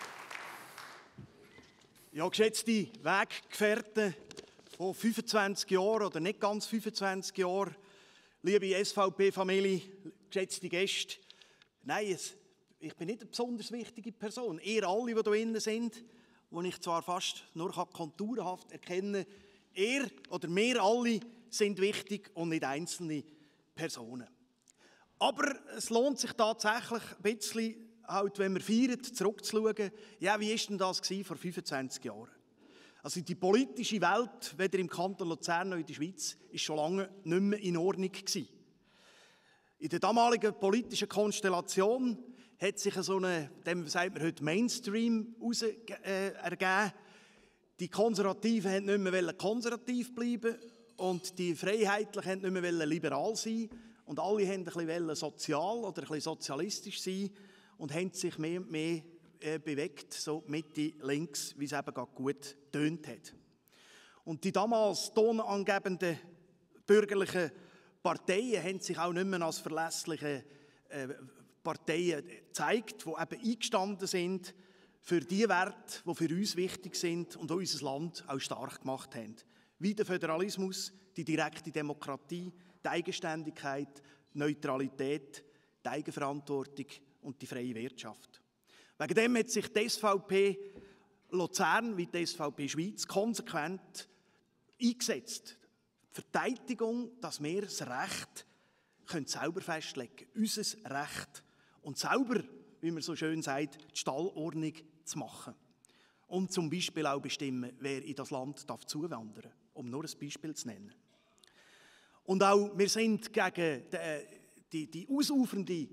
Ja, geschätzte Weggefährten von 25 Jahren oder nicht ganz 25 Jahren, liebe SVP-Familie, geschätzte Gäste. Nein, ich bin nicht eine besonders wichtige Person. Ihr alle, die hier drin sind, die ich zwar fast nur konturhaft erkennen kann, ihr oder wir alle sind wichtig und nicht einzelne Personen. Aber es lohnt sich tatsächlich ein bisschen, halt, wenn wir feiern, zurückzuschauen, ja, wie war denn das vor 25 Jahren? Also die politische Welt, weder im Kanton Luzern noch in der Schweiz, war schon lange nicht mehr in Ordnung gewesen. In der damaligen politischen Konstellation hat sich so eine, dem sagt man heute Mainstream, ergeben. Die Konservativen wollten nicht mehr konservativ bleiben und die Freiheitlichen wollten nicht mehr liberal sein. Und alle wollten ein bisschen sozial oder ein bisschen sozialistisch sein und haben sich mehr und mehr bewegt, so Mitte links, wie es eben gerade gut getönt hat. Und die damals tonangebenden bürgerlichen Parteien haben sich auch nicht mehr als verlässliche Parteien gezeigt, die eben eingestanden sind für die Werte, die für uns wichtig sind und die unser Land auch stark gemacht haben. Wie der Föderalismus, die direkte Demokratie, die Eigenständigkeit, die Neutralität, die Eigenverantwortung und die freie Wirtschaft. Wegen dem hat sich die SVP Luzern wie die SVP Schweiz konsequent eingesetzt. Die Verteidigung, dass wir das Recht selber festlegen können. Unser Recht. Und selber, wie man so schön sagt, die Stallordnung zu machen. Und zum Beispiel auch bestimmen, wer in das Land zuwandern darf. Um nur ein Beispiel zu nennen. Und auch wir sind gegen die ausufernde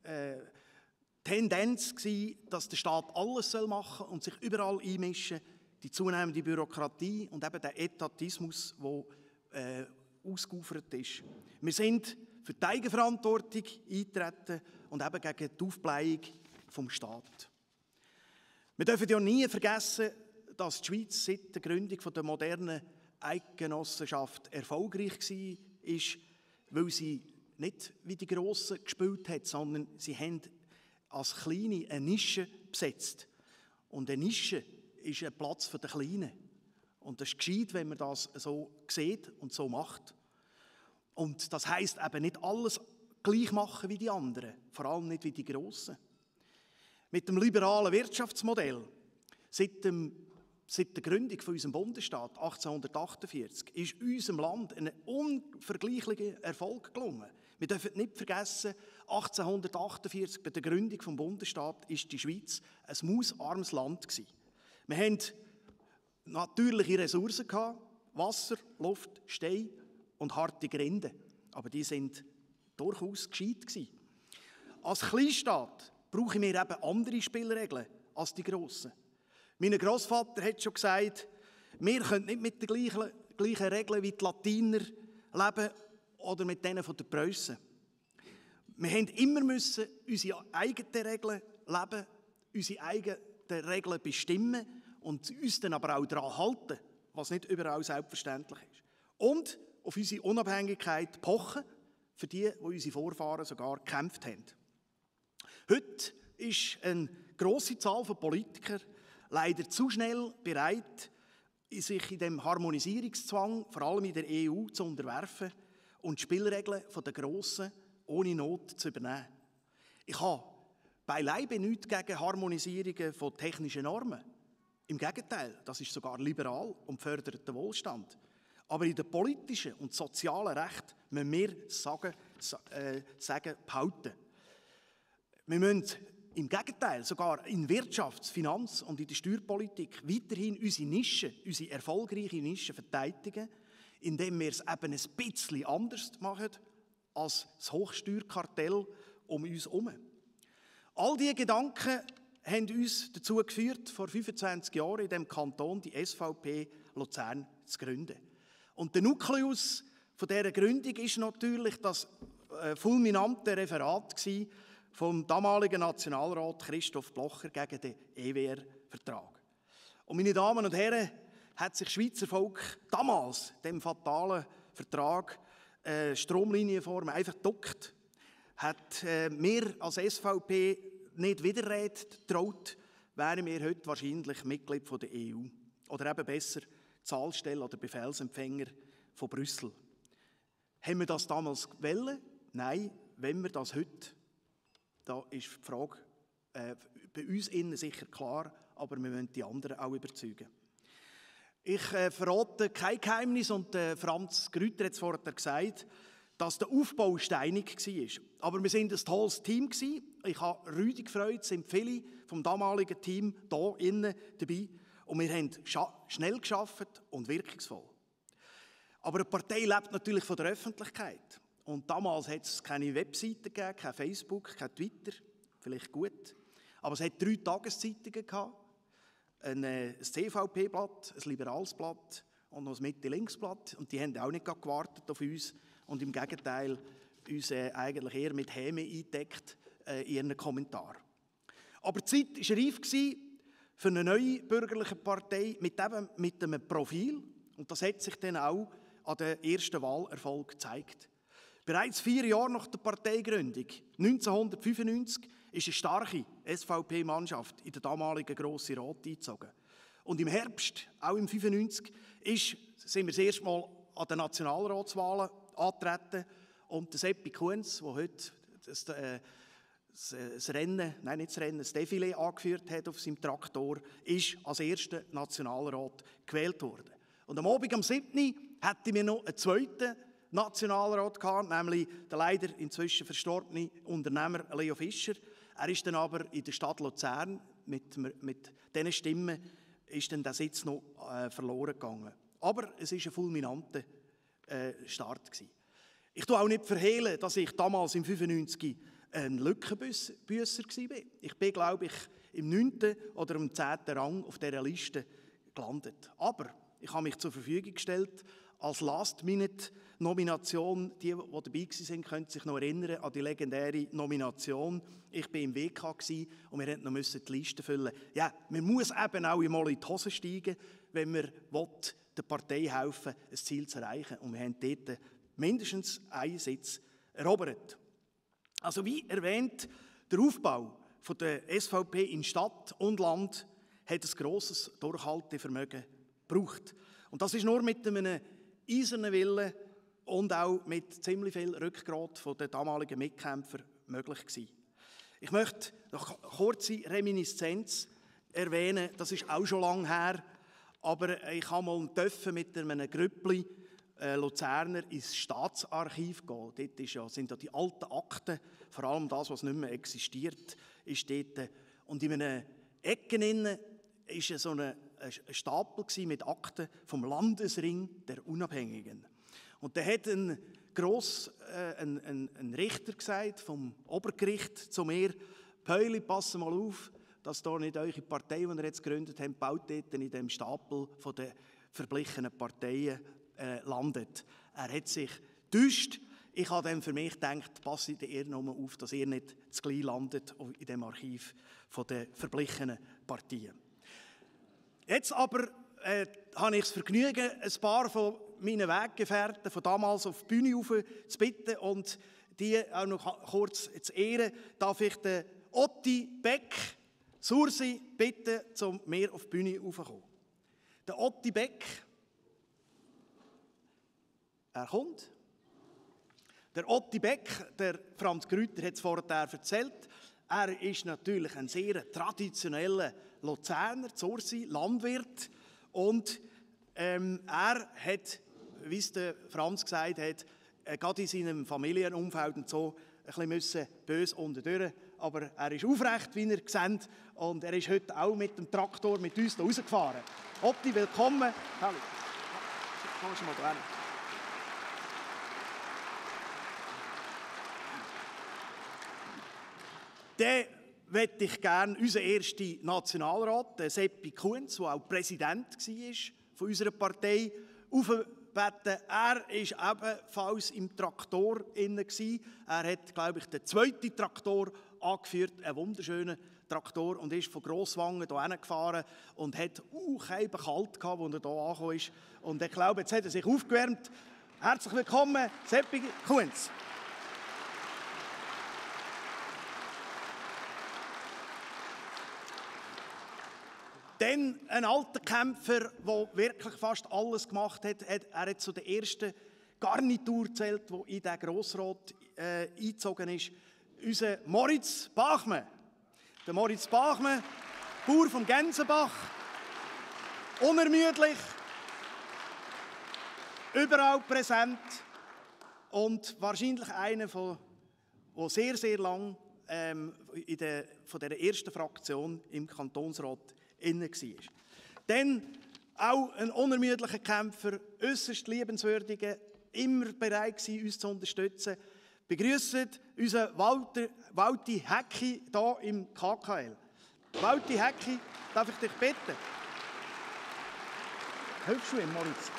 Tendenz gewesen, dass der Staat alles machen soll und sich überall einmischen, die zunehmende Bürokratie und eben der Etatismus, der ausgeufert ist. Wir sind für die Eigenverantwortung eintreten und eben gegen die Aufblähung vom Staat. Wir dürfen ja nie vergessen, dass die Schweiz seit der Gründung der modernen Eidgenossenschaft erfolgreich war, weil sie nicht wie die Grossen gespielt hat, sondern sie haben als Kleine eine Nische besetzt. Und eine Nische ist ein Platz für die Kleinen. Und das ist gescheit, wenn man das so sieht und so macht. Und das heisst eben nicht alles gleich machen wie die anderen, vor allem nicht wie die Grossen. Mit dem liberalen Wirtschaftsmodell, seit der Gründung von unserem Bundesstaat 1848, ist unserem Land ein unvergleichlicher Erfolg gelungen. Wir dürfen nicht vergessen, 1848, bei der Gründung des Bundesstaates, war die Schweiz ein mausarmes Land gewesen. Wir hatten natürliche Ressourcen, Wasser, Luft, Stein und harte Grinde. Aber die sind durchaus gescheit gewesen. Als Kleinstaat brauchen wir eben andere Spielregeln als die Grossen. Mein Grossvater hat schon gesagt, wir können nicht mit den gleichen Regeln wie die Latiner leben oder mit denen der Preußen. Wir mussten immer unsere eigenen Regeln leben, unsere eigenen Regeln bestimmen und uns dann aber auch daran halten, was nicht überall selbstverständlich ist. Und auf unsere Unabhängigkeit pochen, für die unsere Vorfahren sogar gekämpft haben. Heute ist eine grosse Zahl von Politikern leider zu schnell bereit, sich in dem Harmonisierungszwang, vor allem in der EU, zu unterwerfen und die Spielregeln der Grossen ohne Not zu übernehmen. Ich habe beileibe nichts gegen Harmonisierungen von technischen Normen. Im Gegenteil, das ist sogar liberal und fördert den Wohlstand. Aber in den politischen und sozialen Rechten müssen wir sagen behalten. Wir müssen im Gegenteil sogar in Wirtschafts-, Finanz- und in der Steuerpolitik weiterhin unsere Nische, unsere erfolgreiche Nische verteidigen, indem wir es eben ein bisschen anders machen als das Hochsteuerkartell um uns herum. All diese Gedanken haben uns dazu geführt, vor 25 Jahren in diesem Kanton die SVP Luzern zu gründen. Und der Nukleus von dieser Gründung war natürlich das fulminante Referat vom damaligen Nationalrat Christoph Blocher gegen den EWR-Vertrag. Und meine Damen und Herren, hat sich das Schweizer Volk damals dem fatalen Vertrag Stromlinienform einfach geduckt, hat wir als SVP nicht Widerrede traut, wären wir heute wahrscheinlich Mitglied der EU. Oder eben besser Zahlstelle oder Befehlsempfänger von Brüssel. Haben wir das damals gewollt? Nein, wenn wir das heute, da ist die Frage bei uns innen sicher klar, aber wir müssen die anderen auch überzeugen. Ich verrate kein Geheimnis und Franz Grüter hat es vorher gesagt, dass der Aufbau steinig war. Aber wir waren ein tolles Team. Ich habe Rüdi gefreut, sind viele vom damaligen Team hier innen dabei. Und wir haben schnell gearbeitet und wirkungsvoll. Aber eine Partei lebt natürlich von der Öffentlichkeit. Und damals hat es keine Webseiten gegeben, kein Facebook, kein Twitter. Vielleicht gut. Aber es hat 3 Tageszeitungen gehabt. Ein CVP-Blatt, ein liberales Blatt und noch ein Mitte-Links-Blatt. Und die haben auch nicht gewartet auf uns. Und im Gegenteil, uns eigentlich eher mit Häme eingedeckt in ihren Kommentaren. Aber die Zeit war reif für eine neue bürgerliche Partei mit einem Profil. Und das hat sich dann auch an den ersten Wahlerfolg gezeigt. Bereits 4 Jahre nach der Parteigründung, 1995, ist eine starke SVP-Mannschaft in den damaligen Grossen Rat eingezogen. Und im Herbst, auch im 1995, sind wir das erste Mal an den Nationalratswahlen antreten. Und der Seppi Kunz, der heute das Defilé angeführt hat auf seinem Traktor, ist als erster Nationalrat gewählt worden. Und am Abend am 7. hatten wir noch einen zweiten Nationalrat gehabt, nämlich der leider inzwischen verstorbene Unternehmer Leo Fischer. Er ist dann aber in der Stadt Luzern mit diesen Stimmen ist dann der Sitz noch verloren gegangen. Aber es war ein fulminanter Start gewesen. Ich tue auch nicht verhehlen, dass ich damals im 95 ein Lückenbüsser war. Ich bin, glaube ich, im 9. oder im 10. Rang auf dieser Liste gelandet. Aber ich habe mich zur Verfügung gestellt als Last-Minute-Nomination. Die dabei waren, können sich noch erinnern an die legendäre Nomination. Ich war im WK und wir mussten noch die Liste füllen. Ja, man muss eben auch einmal in die Hose steigen, wenn man der Partei helfen will, ein Ziel zu erreichen. Und wir haben dort mindestens einen Sitz erobert. Also wie erwähnt, der Aufbau von der SVP in Stadt und Land hat ein grosses Durchhaltevermögen gebraucht. Und das ist nur mit einem eisernen Willen und auch mit ziemlich viel Rückgrat von den damaligen Mitkämpfern möglich gewesen. Ich möchte noch eine kurze Reminiszenz erwähnen, das ist auch schon lange her, aber ich habe mal mit einem Grüppli Luzerner ins Staatsarchiv gehen. Dort sind die alten Akten, vor allem das, was nicht mehr existiert, ist dort. Und in einer Ecke war so ein Stapel mit Akten vom Landesring der Unabhängigen. Und da hat ein Richter gesagt, vom Obergericht zu mir: Päuli, pass mal auf, dass da nicht eure Partei, die ihr jetzt gegründet habt, baut dort in dem Stapel von den verblichenen Parteien landet. Er hat sich getäuscht. Ich habe dann für mich gedacht, passt ihr nur auf, dass ihr nicht zu gleich landet in dem Archiv von den verblichenen Partien. Jetzt aber habe ich das Vergnügen, ein paar von meinen Weggefährten von damals auf die Bühne rauf zu bitten und die auch noch kurz zu ehren. Darf ich den Otti Beck Sursi bitten, zu mir auf die Bühne raufzukommen. Der Otti Beck, er kommt. Der Otti Beck, der Franz Grüter hat es vorher erzählt, er ist natürlich ein sehr traditioneller Luzerner, Zursi, Landwirt. Und er hat, wie es der Franz gesagt hat, gerade in seinem Familienumfeld und so, ein bisschen böse unterdurch. Aber er ist aufrecht, wie ihr seht. Und er ist heute auch mit dem Traktor mit uns hier rausgefahren. Otti, willkommen. Hallo. Kommst du mal da hin? Dann möchte ich gerne unseren ersten Nationalrat, den Seppi Kunz, der auch Präsident war von unserer Partei, aufbeten. Er war ebenfalls im Traktor inne. Er hat, glaube ich, den zweiten Traktor angeführt, einen wunderschönen Traktor, und ist von Grosswangen hierher gefahren und hat kalt gehabt, als er hier angekommen ist. Und ich glaube, jetzt hat er sich aufgewärmt. Herzlich willkommen, Seppi Kunz. Dann ein alter Kämpfer, der wirklich fast alles gemacht hat. Er hat zu der ersten Garnitur gezählt, die in den Grossrat eingezogen ist. Unser Moritz Bachmann. Der Moritz Bachmann, Bauer vom Gänsenbach. Unermüdlich. Überall präsent. Und wahrscheinlich einer, der sehr, sehr lang von dieser ersten Fraktion im Kantonsrat inne war. Dann auch ein unermüdlicher Kämpfer, äußerst liebenswürdiger, immer bereit gewesen, uns zu unterstützen. Begrüßt unseren Walti Häcki hier im KKL. Walti Häcki, darf ich dich bitten? Hilfst du ihm, Moritz?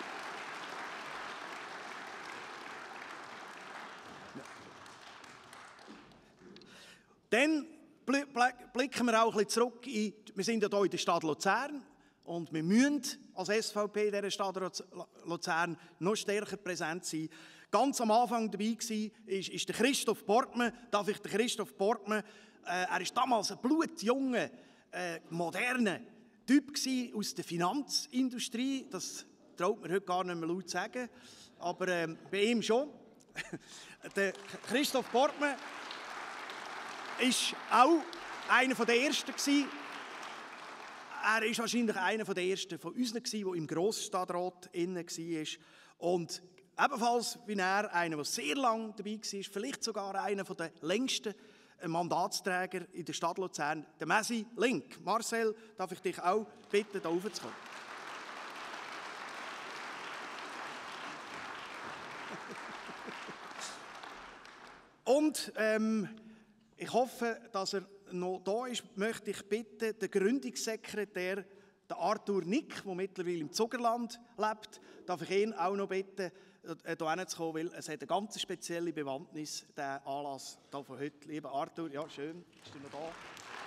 Dann blicken wir auch ein bisschen zurück. Wir sind ja hier in der Stadt Luzern und wir müssen als SVP in dieser Stadt Luzern noch stärker präsent sein. Ganz am Anfang dabei war der Christoph Portmann. Darf ich den Christoph Portmann? Er war damals ein blutjunger, moderner Typ aus der Finanzindustrie. Das traut man heute gar nicht mehr laut zu sagen, aber bei ihm schon. Der Christoph Portmann war auch einer der Ersten. Er war wahrscheinlich einer der Ersten von uns, der im Grossstadtrat inne war. Und ebenfalls wie er, einer, der sehr lange dabei war, vielleicht sogar einer der längsten Mandatsträger in der Stadt Luzern, der Messi Link. Marcel, darf ich dich auch bitten, hier raufzukommen? Und ich hoffe, dass er noch da ist. Möchte ich bitten, den Gründungssekretär, den Arthur Nick, der mittlerweile im Zuckerland lebt, darf ich ihn auch noch bitten, hierher zu kommen, weil es hat eine ganz spezielle Bewandtnis, der Anlass hier von heute. Lieber Arthur, ja, schön, bist du noch da?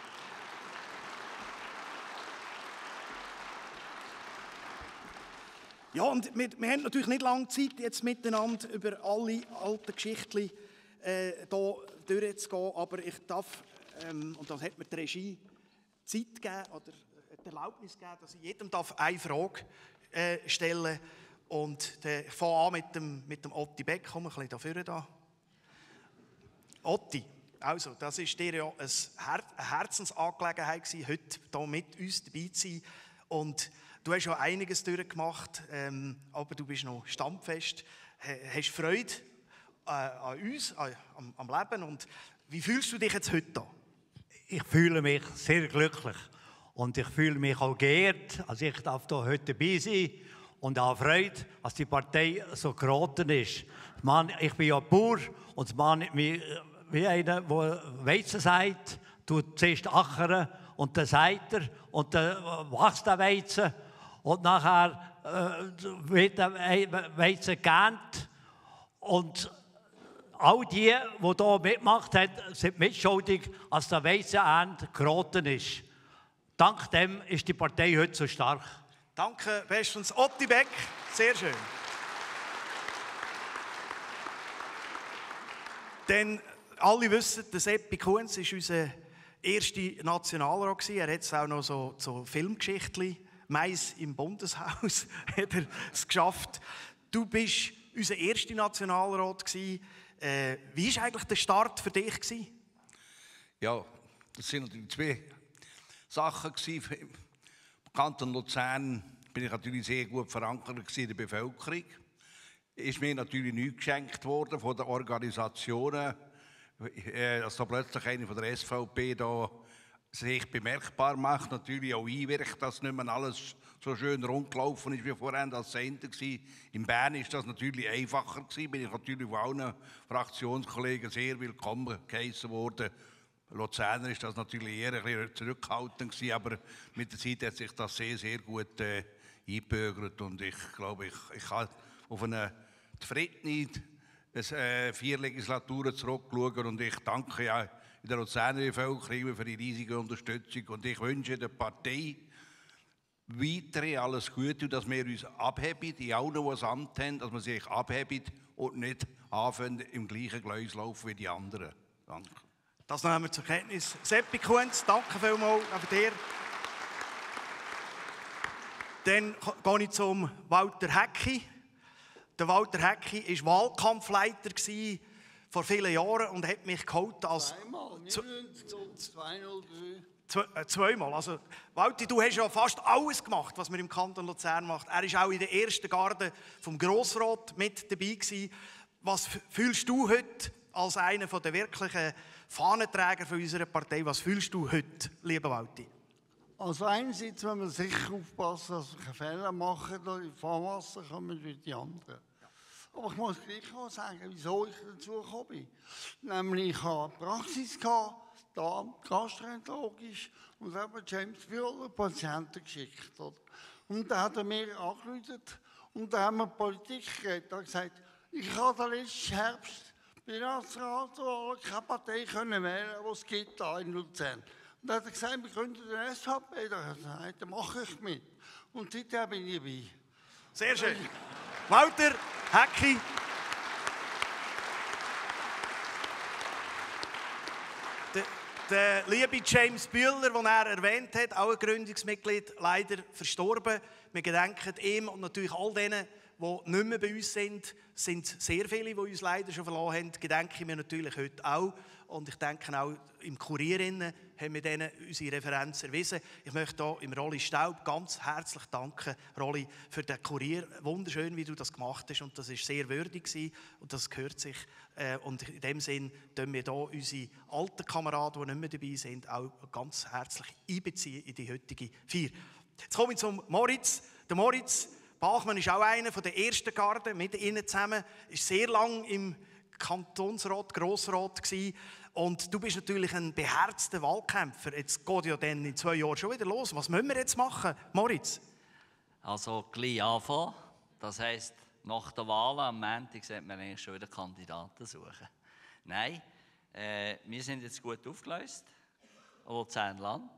Ja, und wir haben natürlich nicht lange Zeit, jetzt miteinander über alle alten Geschichten hier durchzugehen, aber ich darf, und dann hat mir die Regie Zeit gegeben, oder die Erlaubnis gegeben, dass ich jedem eine Frage stellen darf. Und ich fange an mit dem Otti Beck. Komm ein bisschen da vorne da. Otti, also, das war dir ja eine Herzensangelegenheit gewesen, heute hier mit uns dabei zu sein. Und du hast ja einiges durchgemacht, aber du bist noch standfest. Hast Freude an uns, am Leben. Und wie fühlst du dich jetzt heute da?
Ich fühle mich sehr glücklich und ich fühle mich auch geehrt, als ich darf hier heute dabei sein und auch Freude, dass die Partei so geraten ist. Ich bin ja Bauer und es mahnt mich wie einer, der Weizen sagt, tut zuerst achern und dann sagt er und dann wächst der Weizen und nachher wird der Weizen geerntet und all die hier mitgemacht haben, sind mitschuldig, dass der Weizenernte geraten ist. Dank dem ist die Partei heute so stark.
Danke, bestens. Otti Beck, sehr schön. Denn alle wissen, der Seppi Kunz war unser erster Nationalrat. Er hat es auch noch so Filmgeschichten, Mais im Bundeshaus, hat er es geschafft. Du bist unser erster Nationalrat gewesen. Wie war eigentlich der Start für dich?
Ja, das sind natürlich zwei Sachen. Im Kanton Luzern bin ich natürlich sehr gut verankert in der Bevölkerung. Ist mir natürlich nichts geschenkt worden von den Organisationen, dass da plötzlich einer von der SVP da sich bemerkbar macht, natürlich auch einwirkt, dass nicht mehr alles so schön rundgelaufen ist wie vorher als Ende war. In Bern ist das natürlich einfacher gewesen, bin ich natürlich von allen Fraktionskollegen sehr willkommen geheißen worden. Luzerner ist das natürlich eher ein bisschen zurückhaltend gewesen, aber mit der Zeit hat sich das sehr, sehr gut eingebürgert und ich glaube, ich kann auf eine zufriedene 4 Legislaturen zurückschauen und ich danke ja der Luzerner Bevölkerung für die riesige Unterstützung und ich wünsche der Partei weitere alles Gute und dass wir uns abheben, die auch noch ein Amt haben, dass wir sich abheben und nicht anfangen im gleichen Gleis laufen wie die anderen. Danke.
Das nehmen wir zur Kenntnis. Seppi Kunz, danke vielmals für dir. Dann gehe ich zum Walter Häcki. Der Walter Häcki war Wahlkampfleiter vor vielen Jahren und hat mich geholt als...
Zweimal, 99 und 203.
Zweimal. Also, Walti, du hast ja fast alles gemacht, was man im Kanton Luzern macht. Er war auch in der ersten Garde vom Grossrat mit dabei gewesen. Was fühlst du heute als einer der wirklichen Fahnenträger von unserer Partei? Was fühlst du heute, lieber Walti?
Also einerseits müssen wir sicher aufpassen, dass wir keine Fehler machen, da die Fahrwasser kommen wie die anderen. Aber ich muss gleich mal sagen, wieso ich dazu gekommen bin. Nämlich, ich hatte eine Praxis, da gastroenterologisch, und habe James Bühler Patienten geschickt. Oder? Und dann hat er mir angerufen und dann haben wir Politik geredet. Er hat gesagt, ich habe den letzten Herbst bei Nationalrat keine Partei wählen, die es gibt hier in Luzern. Und dann hat er gesagt, wir gründen den SVP. Da habe ich gesagt, dann mache ich mit. Und seitdem bin ich dabei.
Sehr schön. Walter Häcki. Der liebe James Bühler, den er erwähnt hat, auch ein Gründungsmitglied, leider verstorben. Wir gedenken ihm und natürlich all denen, die nicht mehr bei uns sind sehr viele, die uns leider schon verloren haben, gedenken wir natürlich heute auch. Und ich denke auch im Kurier haben wir denen unsere Referenz erwiesen. Ich möchte hier im Rolli Staub ganz herzlich danken, Rolli, für den Kurier. Wunderschön, wie du das gemacht hast. Und das war sehr würdig gewesen, und das gehört sich. Und in dem Sinn tun wir hier unsere alten Kameraden, die nicht mehr dabei sind, auch ganz herzlich einbeziehen in die heutige Feier. Jetzt komme ich zum Moritz. Der Moritz Bachmann ist auch einer der ersten Garde, mit ihnen zusammen. Ist sehr lange im Kantonsrat, Grossrat gewesen. Und du bist natürlich ein beherzter Wahlkämpfer. Jetzt geht ja dann in 2 Jahren schon wieder los. Was müssen wir jetzt machen, Moritz?
Also gleich anfangen. Das heisst, nach der Wahl am Montag sollte man eigentlich schon wieder Kandidaten suchen. Nein, wir sind jetzt gut aufgelöst. Luzern-Land.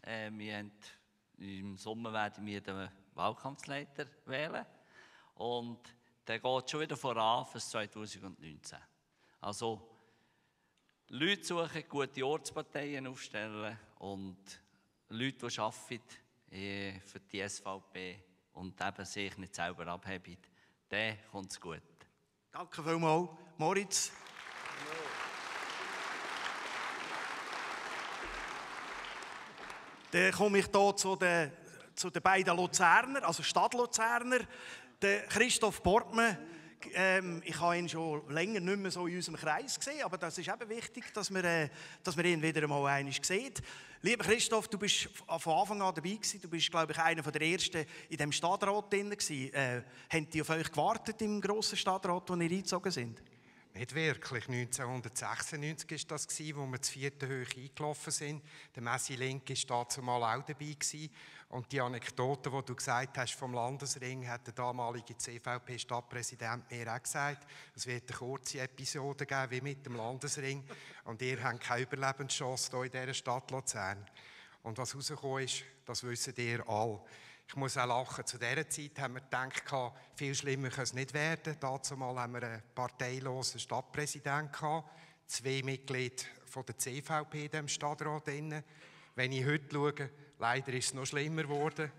Im Sommer werden wir den Wahlkampfleiter wählen. Und der geht schon wieder voran für 2019. Also, Leute suchen, gute Ortsparteien aufstellen und Leute, die arbeiten für die SVP und eben sich nicht selber abheben, dann kommt es gut.
Danke vielmals, Moritz. Dann komme ich hier zu den beiden Luzerner, also Stadtluzerner. Der Christoph Portmann, ich habe ihn schon länger nicht mehr so in unserem Kreis gesehen, aber das ist eben wichtig, dass man ihn wieder einmal einmal sieht. Lieber Christoph, du bist von Anfang an dabei gewesen. Du bist, glaube ich, einer der Ersten in diesem Stadtrat drin gewesen. Haben die auf euch gewartet im grossen Stadtrat, wo ihr eingezogen sind?
Nicht wirklich. 1996 war das, wo wir zur 4. Höhe eingelaufen sind. Der Messi Link war dazu mal auch dabei. Und die Anekdote, die du gesagt hast vom Landesring, hat der damalige CVP-Stadtpräsident mir auch gesagt. Es wird eine kurze Episode geben, wie mit dem Landesring. Und ihr habt keine Überlebenschance hier in dieser Stadt Luzern. Und was rausgekommen ist, das wissen ihr alle. Ich muss auch lachen, zu dieser Zeit haben wir gedacht, viel schlimmer kann es nicht werden. Dazu mal haben wir einen parteilosen Stadtpräsidenten gehabt, 2 Mitglieder von der CVP in diesem Stadtrat. Wenn ich heute schaue, leider ist es noch schlimmer geworden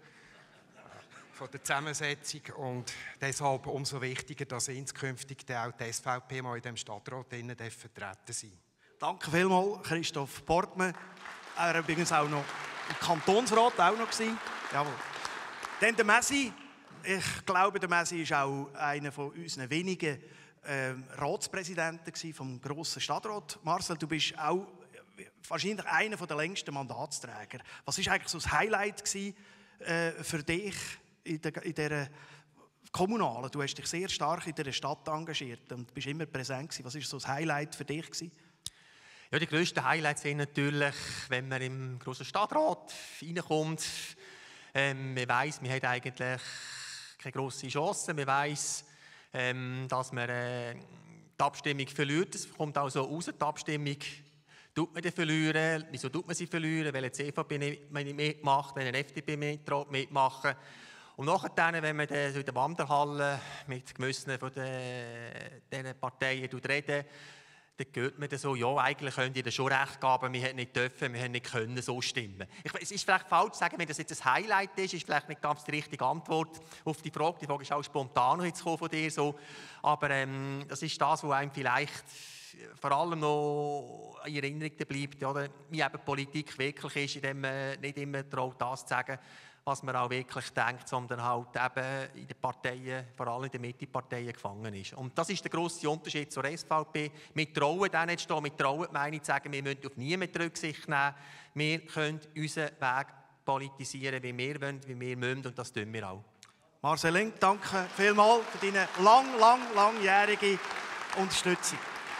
von der Zusammensetzung. Und deshalb umso wichtiger, dass inskünftig auch die SVP mal in diesem Stadtrat vertreten sein.
Danke vielmals, Christoph Portmann. Er war übrigens auch noch im Kantonsrat gewesen. Jawohl. Dann der Messi. Ich glaube, der Messi war auch einer von unseren wenigen Ratspräsidenten vom grossen Stadtrat. Marcel, du bist auch wahrscheinlich einer der längsten Mandatsträger. Was war eigentlich so das Highlight für dich in dieser Kommunalen? Du hast dich sehr stark in dieser Stadt engagiert und bist immer präsent gewesen. Was war so das Highlight für dich gewesen?
Ja, die grössten Highlights sind natürlich, wenn man im grossen Stadtrat reinkommt. Man weiss, man hat eigentlich keine grosse Chance. Man weiss, dass man die Abstimmung verliert. Es kommt auch so raus, die Abstimmung tut man verlieren. Wieso tut man sie verlieren? Weil die CVP nicht mitmacht, weil die FDP mitmachen. Und nachher, wenn man so in der Wanderhalle mit Gemüssen von diesen Parteien redet, dann hört man dann so, ja, eigentlich könnt ihr das schon recht geben, aber wir hätten nicht dürfen, wir haben nicht können so stimmen. Es ist vielleicht falsch zu sagen, wenn das jetzt ein Highlight ist vielleicht nicht ganz die richtige Antwort auf die Frage. Die Frage ist auch spontan jetzt von dir so. Aber das ist das, was einem vielleicht vor allem noch in Erinnerung bleibt, oder? Wie eben Politik wirklich ist, indem man nicht immer traut, das zu sagen, was man auch wirklich denkt, sondern halt eben in den Parteien, vor allem in den Mitteparteien gefangen ist. Und das ist der grosse Unterschied zur SVP. Wir trauen da nicht stehen, wir trauen die Meinung zu sagen, wir müssen auf niemanden Rücksicht nehmen. Wir können unseren Weg politisieren, wie wir wollen, wie wir müssen, und das tun wir auch.
Marcel Link, danke vielmals für deine langjährige Unterstützung.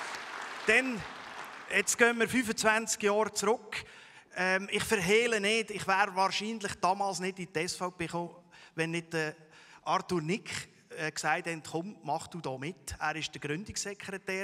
Dann, jetzt gehen wir 25 Jahre zurück. Ich verhehle nicht, ich wäre wahrscheinlich damals nicht in die SVP gekommen, wenn nicht Arthur Nick gesagt hat, komm, mach du da mit. Er war der Gründungssekretär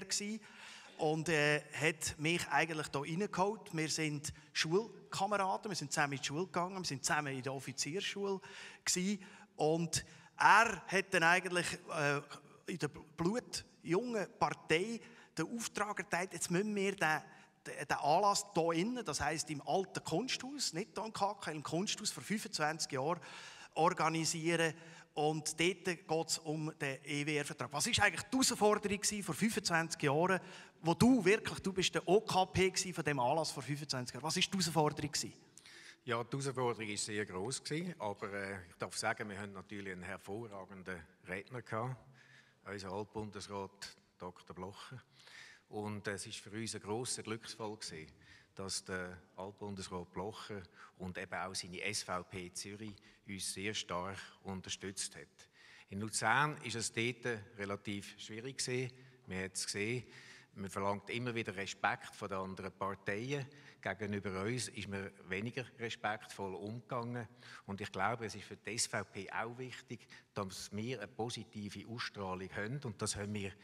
und hat mich eigentlich hier reingeholt. Wir sind Schulkameraden, wir sind zusammen in die Schule gegangen, wir sind zusammen in der Offiziersschule gewesen. Und er hat dann eigentlich in der blutjungen Partei den Auftrag erteilt, jetzt müssen wir den Anlass hier innen, das heisst im alten Kunsthaus, nicht hier im KK, im Kunsthaus vor 25 Jahren, organisieren. Und dort geht es um den EWR-Vertrag. Was war eigentlich die Herausforderung vor 25 Jahren, wo du bist der OKP von diesem Anlass vor 25 Jahren. Was war die Herausforderung?
Ja, die Herausforderung war sehr gross, aber ich darf sagen, wir hatten natürlich einen hervorragenden Redner gehabt, unser Altbundesrat Dr. Blocher. Und es war für uns ein grosser Glücksfall, dass der Altbundesrat Blocher und eben auch seine SVP Zürich uns sehr stark unterstützt hat. In Luzern war es dort relativ schwierig. Man hat es gesehen, man verlangt immer wieder Respekt von den anderen Parteien. Gegenüber uns ist man weniger respektvoll umgegangen. Und ich glaube, es ist für die SVP auch wichtig, dass wir eine positive Ausstrahlung haben. Und das haben wir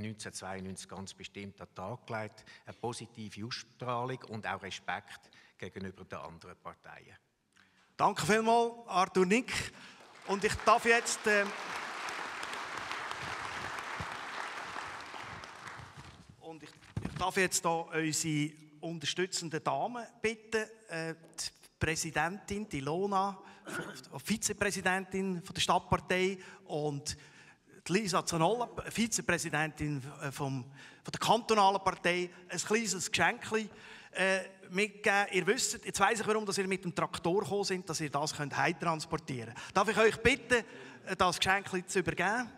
1992 ganz bestimmt an den Tag gelegt. Eine positive Ausstrahlung und auch Respekt gegenüber den anderen Parteien.
Danke vielmals, Arthur Nick. Und ich darf jetzt... Ich darf jetzt hier unsere unterstützenden Damen bitten, die Präsidentin, die Ilona, die Vizepräsidentin der Stadtpartei und die Lisa Zanolla, Vizepräsidentin von der kantonalen Partei, ein kleines Geschenk mitgeben. Ihr wisst, jetzt weiss ich, warum ihr mit dem Traktor gekommen seid, dass ihr das heimtransportieren könnt. Darf ich euch bitten, das Geschenk zu übergeben?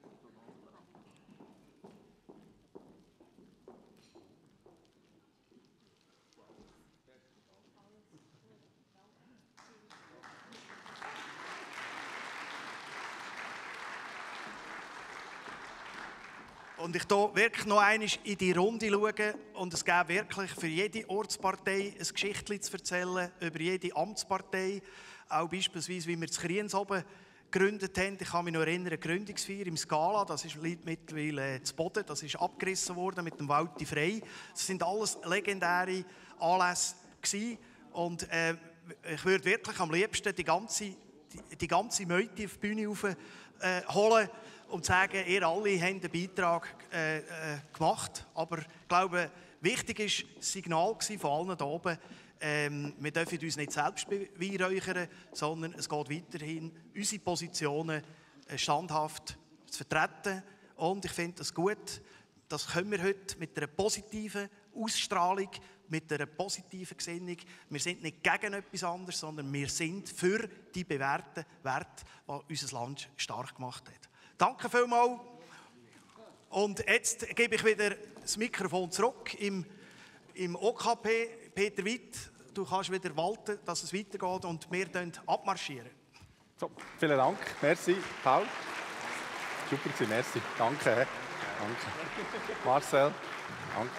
Und ich hier wirklich noch einmal in die Runde schaue und es gibt wirklich für jede Ortspartei ein Geschichtchen zu erzählen, über jede Amtspartei, auch beispielsweise, wie wir das Kriens oben gegründet haben. Ich kann mich noch erinnern, eine Gründungsfeier im Scala, das liegt mittlerweile zu Boden, das ist abgerissen worden mit dem Walti Frey. Das sind alles legendäre Anlässe gewesen. Und ich würde wirklich am liebsten die ganze Meute auf die Bühne holen und sagen, ihr alle habt einen Beitrag gemacht. Aber ich glaube, wichtig war das Signal von allen hier oben, wir dürfen uns nicht selbst beweihräuchern, sondern es geht weiterhin, unsere Positionen standhaft zu vertreten. Und ich finde es gut, das können wir heute mit einer positiven Ausstrahlung, mit einer positiven Gesinnung. Wir sind nicht gegen etwas anderes, sondern wir sind für die bewährten Werte, die unser Land stark gemacht hat. Danke vielmals. Und jetzt gebe ich wieder das Mikrofon zurück im OKP. Peter Witt, du kannst wieder walten, dass es weitergeht und wir abmarschieren.
So, vielen Dank. Merci, Paul. Super gewesen, merci. Danke. Danke. Marcel, danke.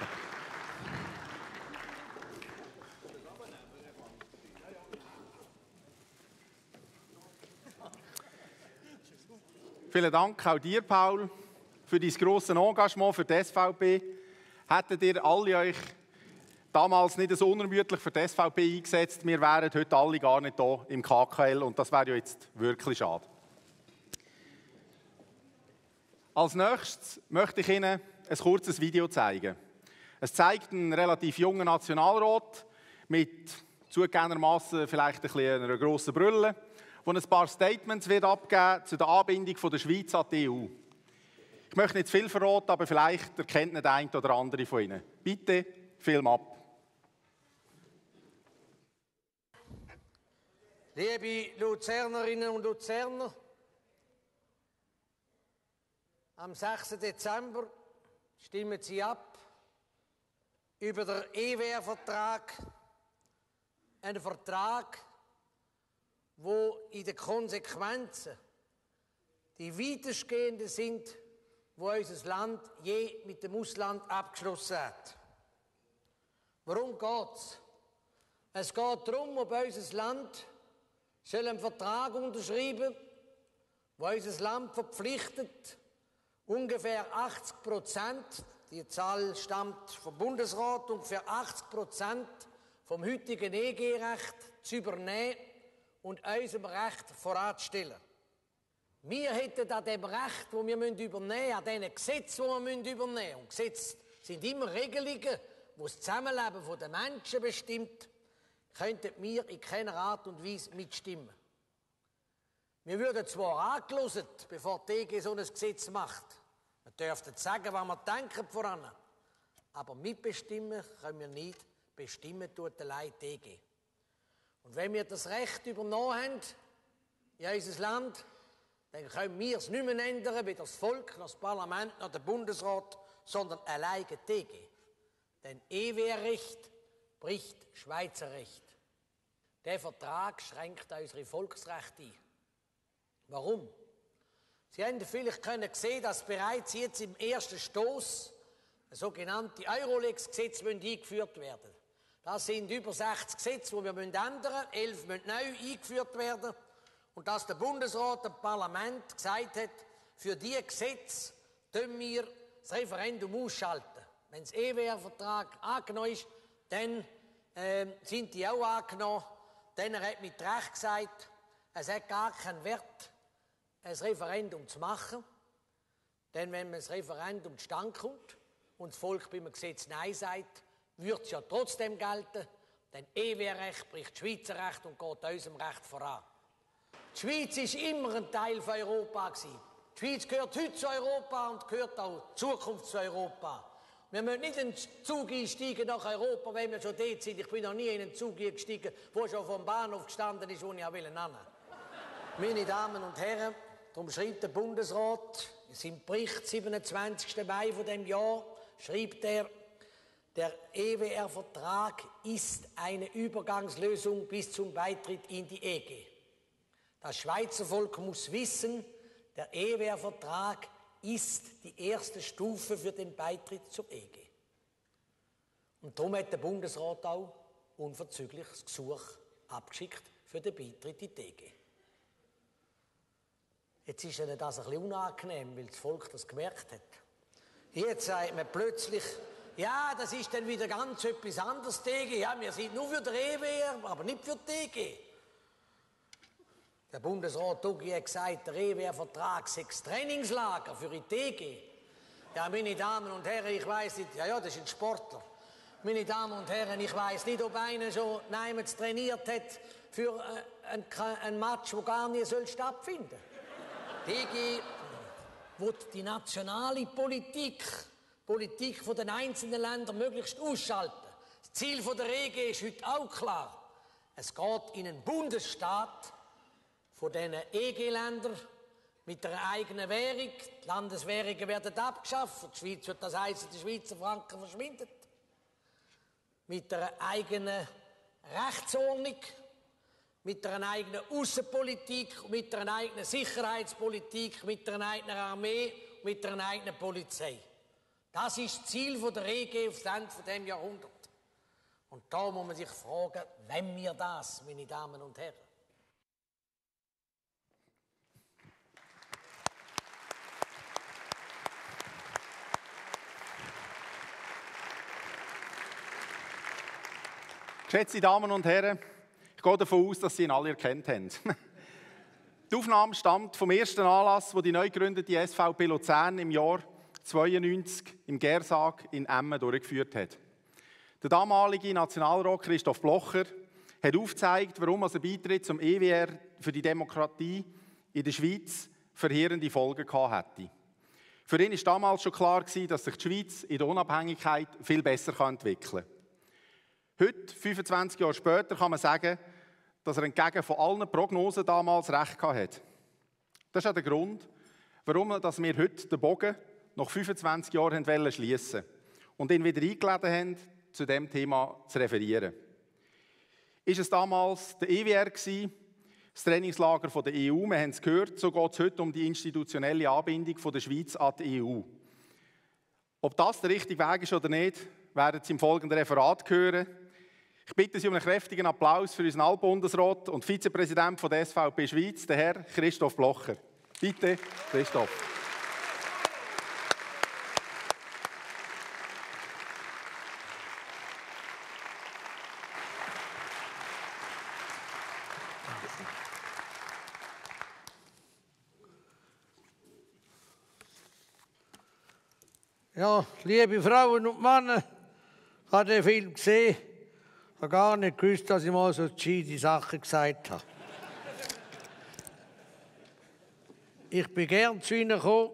Vielen Dank auch dir, Paul, für dein grosses Engagement für die SVP. Hättet ihr alle euch damals nicht so unermüdlich für die SVP eingesetzt, wir wären heute alle gar nicht hier im KKL und das wäre ja jetzt wirklich schade. Als nächstes möchte ich Ihnen ein kurzes Video zeigen. Es zeigt einen relativ jungen Nationalrat mit zugegebenermassen vielleicht ein bisschen einer grossen Brille, der ein paar Statements wird abgeben zu der Anbindung der Schweiz an die EU. Ich möchte nicht zu viel verraten, aber vielleicht erkennt nicht der eine oder andere von Ihnen. Bitte, Film ab.
Liebe Luzernerinnen und Luzerner, am 6. Dezember stimmen Sie ab über den EWR-Vertrag, einen Vertrag, wo in den Konsequenzen die weitestgehenden sind, wo unser Land je mit dem Ausland abgeschlossen hat. Worum geht's? Es geht darum, ob unser Land einen Vertrag unterschreiben, wo unser Land verpflichtet, ungefähr 80%, die Zahl stammt vom Bundesrat, ungefähr 80% vom heutigen EG-Recht zu übernehmen und unserem Recht voranzustellen. Wir hätten an dem Recht, das wir übernehmen müssen, an diesen Gesetzen, die wir übernehmen müssen, und Gesetze sind immer Regelungen, die das Zusammenleben der Menschen bestimmt, könnten wir in keiner Art und Weise mitstimmen. Wir würden zwar angehört, bevor die EG so ein Gesetz macht. Wir dürften sagen, was wir denken voran. Aber mitbestimmen können wir nicht. Bestimmen tut allein die EG. Und wenn wir das Recht übernommen haben in unser Land, dann können wir es nicht mehr ändern, weder das Volk, noch das Parlament, noch der Bundesrat, sondern allein die EG. Denn EWR-Recht bricht Schweizer Recht. Der Vertrag schränkt unsere Volksrechte ein. Warum? Sie haben vielleicht sehen, dass bereits jetzt im ersten Stoß sogenannte Eurolex-Gesetze eingeführt werden. Das sind über 60 Gesetze, die wir ändern müssen. 11 müssen neu eingeführt werden. Und dass der Bundesrat, das Parlament gesagt hat, für diese Gesetze können wir das Referendum ausschalten. Wenn das EWR-Vertrag angenommen ist, dann sind die auch angenommen. Dann hat mit Recht gesagt, es hat gar keinen Wert, ein Referendum zu machen. Denn wenn man das Referendum zustande kommt und das Volk beim Gesetz Nein sagt, wird es ja trotzdem gelten, denn EWR-Recht bricht Schweizer Recht und geht unserem Recht voran. Die Schweiz war immer ein Teil von Europa. Die Schweiz gehört heute zu Europa und gehört auch in Zukunft zu Europa. Wir müssen nicht in den Zug einsteigen nach Europa, wenn wir schon dort sind. Ich bin noch nie in einen Zug eingestiegen, der schon vom Bahnhof gestanden ist, wo ich wollte. Meine Damen und Herren, darum schreibt der Bundesrat in seinem Bericht, 27. Mai von dem Jahr, schreibt er, der EWR-Vertrag ist eine Übergangslösung bis zum Beitritt in die EG. Das Schweizer Volk muss wissen, der EWR-Vertrag ist die erste Stufe für den Beitritt zur EG. Und darum hat der Bundesrat auch unverzüglich das Gesuch abgeschickt für den Beitritt in die EG. Jetzt ist Ihnen das ein bisschen unangenehm, weil das Volk das gemerkt hat. Jetzt sagt man plötzlich, ja, das ist dann wieder ganz etwas anderes, die EG. Ja, wir sind nur für die EWR, aber nicht für die EG. Der Bundesrat Duggi hat gesagt, der EWR-Vertrag sei das Trainingslager für die EG. Ja, meine Damen und Herren, ich weiss nicht, ja, das ist ein Sportler. Meine Damen und Herren, ich weiss nicht, ob einer schon niemals trainiert hat für ein Match, das gar nicht stattfinden soll. Die EG will die nationale Politik der einzelnen Länder möglichst ausschalten. Das Ziel der EG ist heute auch klar. Es geht in einen Bundesstaat von diesen EG-Ländern mit einer eigenen Währung. Die Landeswährungen werden abgeschafft. Für die Schweiz wird das heißen, der Schweizer Franken verschwindet. Mit einer eigenen Rechtsordnung, mit einer eigenen Außenpolitik, mit einer eigenen Sicherheitspolitik, mit einer eigenen Armee, mit einer eigenen Polizei. Das ist das Ziel der EG auf das Ende dieses Jahrhunderts. Und da muss man sich fragen, wenn wir das, meine Damen und Herren?
Geschätzte Damen und Herren, ich gehe davon aus, dass Sie ihn alle erkannt haben. Die Aufnahme stammt vom ersten Anlass, wo die neu gegründete SVP Luzern im Jahr 1992 im Gersag in Emmen durchgeführt hat. Der damalige Nationalrat Christoph Blocher hat aufgezeigt, warum ein Beitritt zum EWR für die Demokratie in der Schweiz verheerende Folgen gehabt hätte. Für ihn war damals schon klar, dass sich die Schweiz in der Unabhängigkeit viel besser entwickeln kann. Heute, 25 Jahre später, kann man sagen, dass er entgegen von allen Prognosen damals recht hatte. Das ist auch der Grund, warum wir heute den Bogen nach 25 Jahren schliessen wollten und ihn wieder eingeladen haben, zu diesem Thema zu referieren. Ist es damals der EWR gewesen, das Trainingslager der EU? Wir haben es gehört, so geht es heute um die institutionelle Anbindung der Schweiz an die EU. Ob das der richtige Weg ist oder nicht, werden Sie im folgenden Referat hören. Ich bitte Sie um einen kräftigen Applaus für unseren Altbundesrat und Vizepräsidenten der SVP Schweiz, den Herrn Christoph Blocher. Bitte, Christoph.
Ja, liebe Frauen und Männer, ich habe den Film gesehen. Ich habe gar nicht gewusst, dass ich mal so gescheite Sachen gesagt habe. Ich bin gern zu Ihnen gekommen,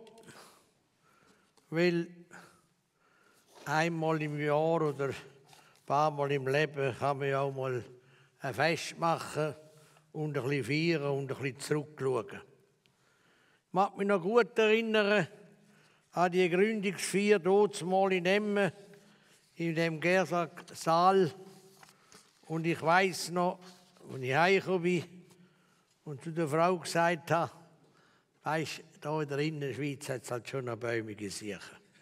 weil einmal im Jahr oder ein paar Mal im Leben kann man ja auch mal ein Fest machen und ein bisschen feiern und ein bisschen zurückschauen. Ich mag mich noch gut erinnern an die Gründungsfeier dort mal in Emmen, in dem Gersag-Saal. Und ich weiss noch, als ich heimgekommen bin und zu der Frau gesagt habe, weisst du, hier in der Innerschweiz hat es halt schon eine bäumige Sache.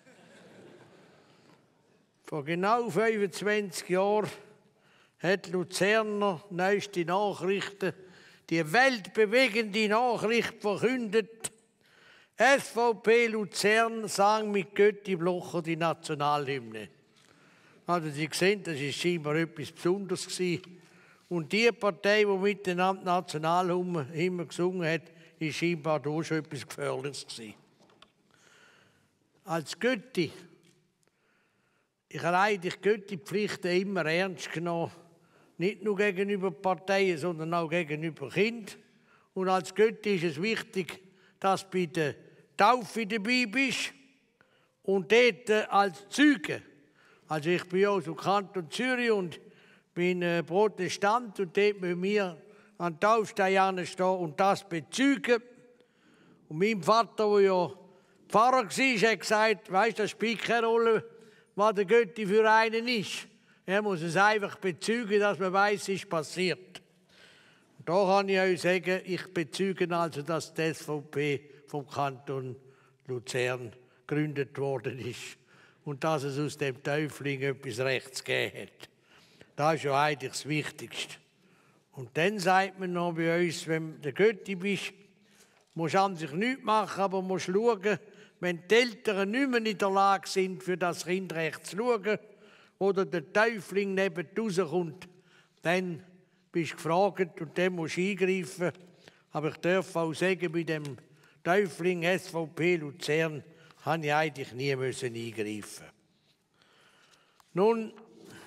Vor genau 25 Jahren hat Luzerner neueste Nachrichten, die weltbewegende Nachricht verkündet, SVP Luzern sang mit Götti Blocher die Nationalhymne. Also Sie sehen, das war scheinbar etwas Besonderes gewesen. Und die Partei, die miteinander Nationalhymne gesungen hat, war scheinbar da schon etwas Gefährliches gewesen. Als Götti, ich habe eigentlich Götti-Pflichten immer ernst genommen. Nicht nur gegenüber Parteien, sondern auch gegenüber Kindern. Und als Götti ist es wichtig, dass du bei der Taufe dabei bist und dort als Zeuge. Also ich bin aus dem Kanton Zürich und bin Protestant und dort müssen wir an der Taufstein stehen und das bezeugen. Und mein Vater, der ja Pfarrer war, hat gesagt, weisst, das spielt keine Rolle, was der Götti für einen ist. Er muss es einfach bezeugen, dass man weiss, es ist passiert. Und da kann ich euch sagen, ich bezeuge also, dass die SVP vom Kanton Luzern gegründet worden ist und dass es aus dem Täufling etwas Rechts gegeben hat. Das ist ja eigentlich das Wichtigste. Und dann sagt man noch bei uns, wenn du der Götti bist, musst du an sich nichts machen, aber musst schauen, wenn die Eltern nicht mehr in der Lage sind, für das Kind recht zu schauen, oder der Täufling neben rauskommt, dann bist du gefragt und dann musst du eingreifen. Aber ich darf auch sagen, bei dem Täufling SVP Luzern habe ich eigentlich nie eingreifen. Nun,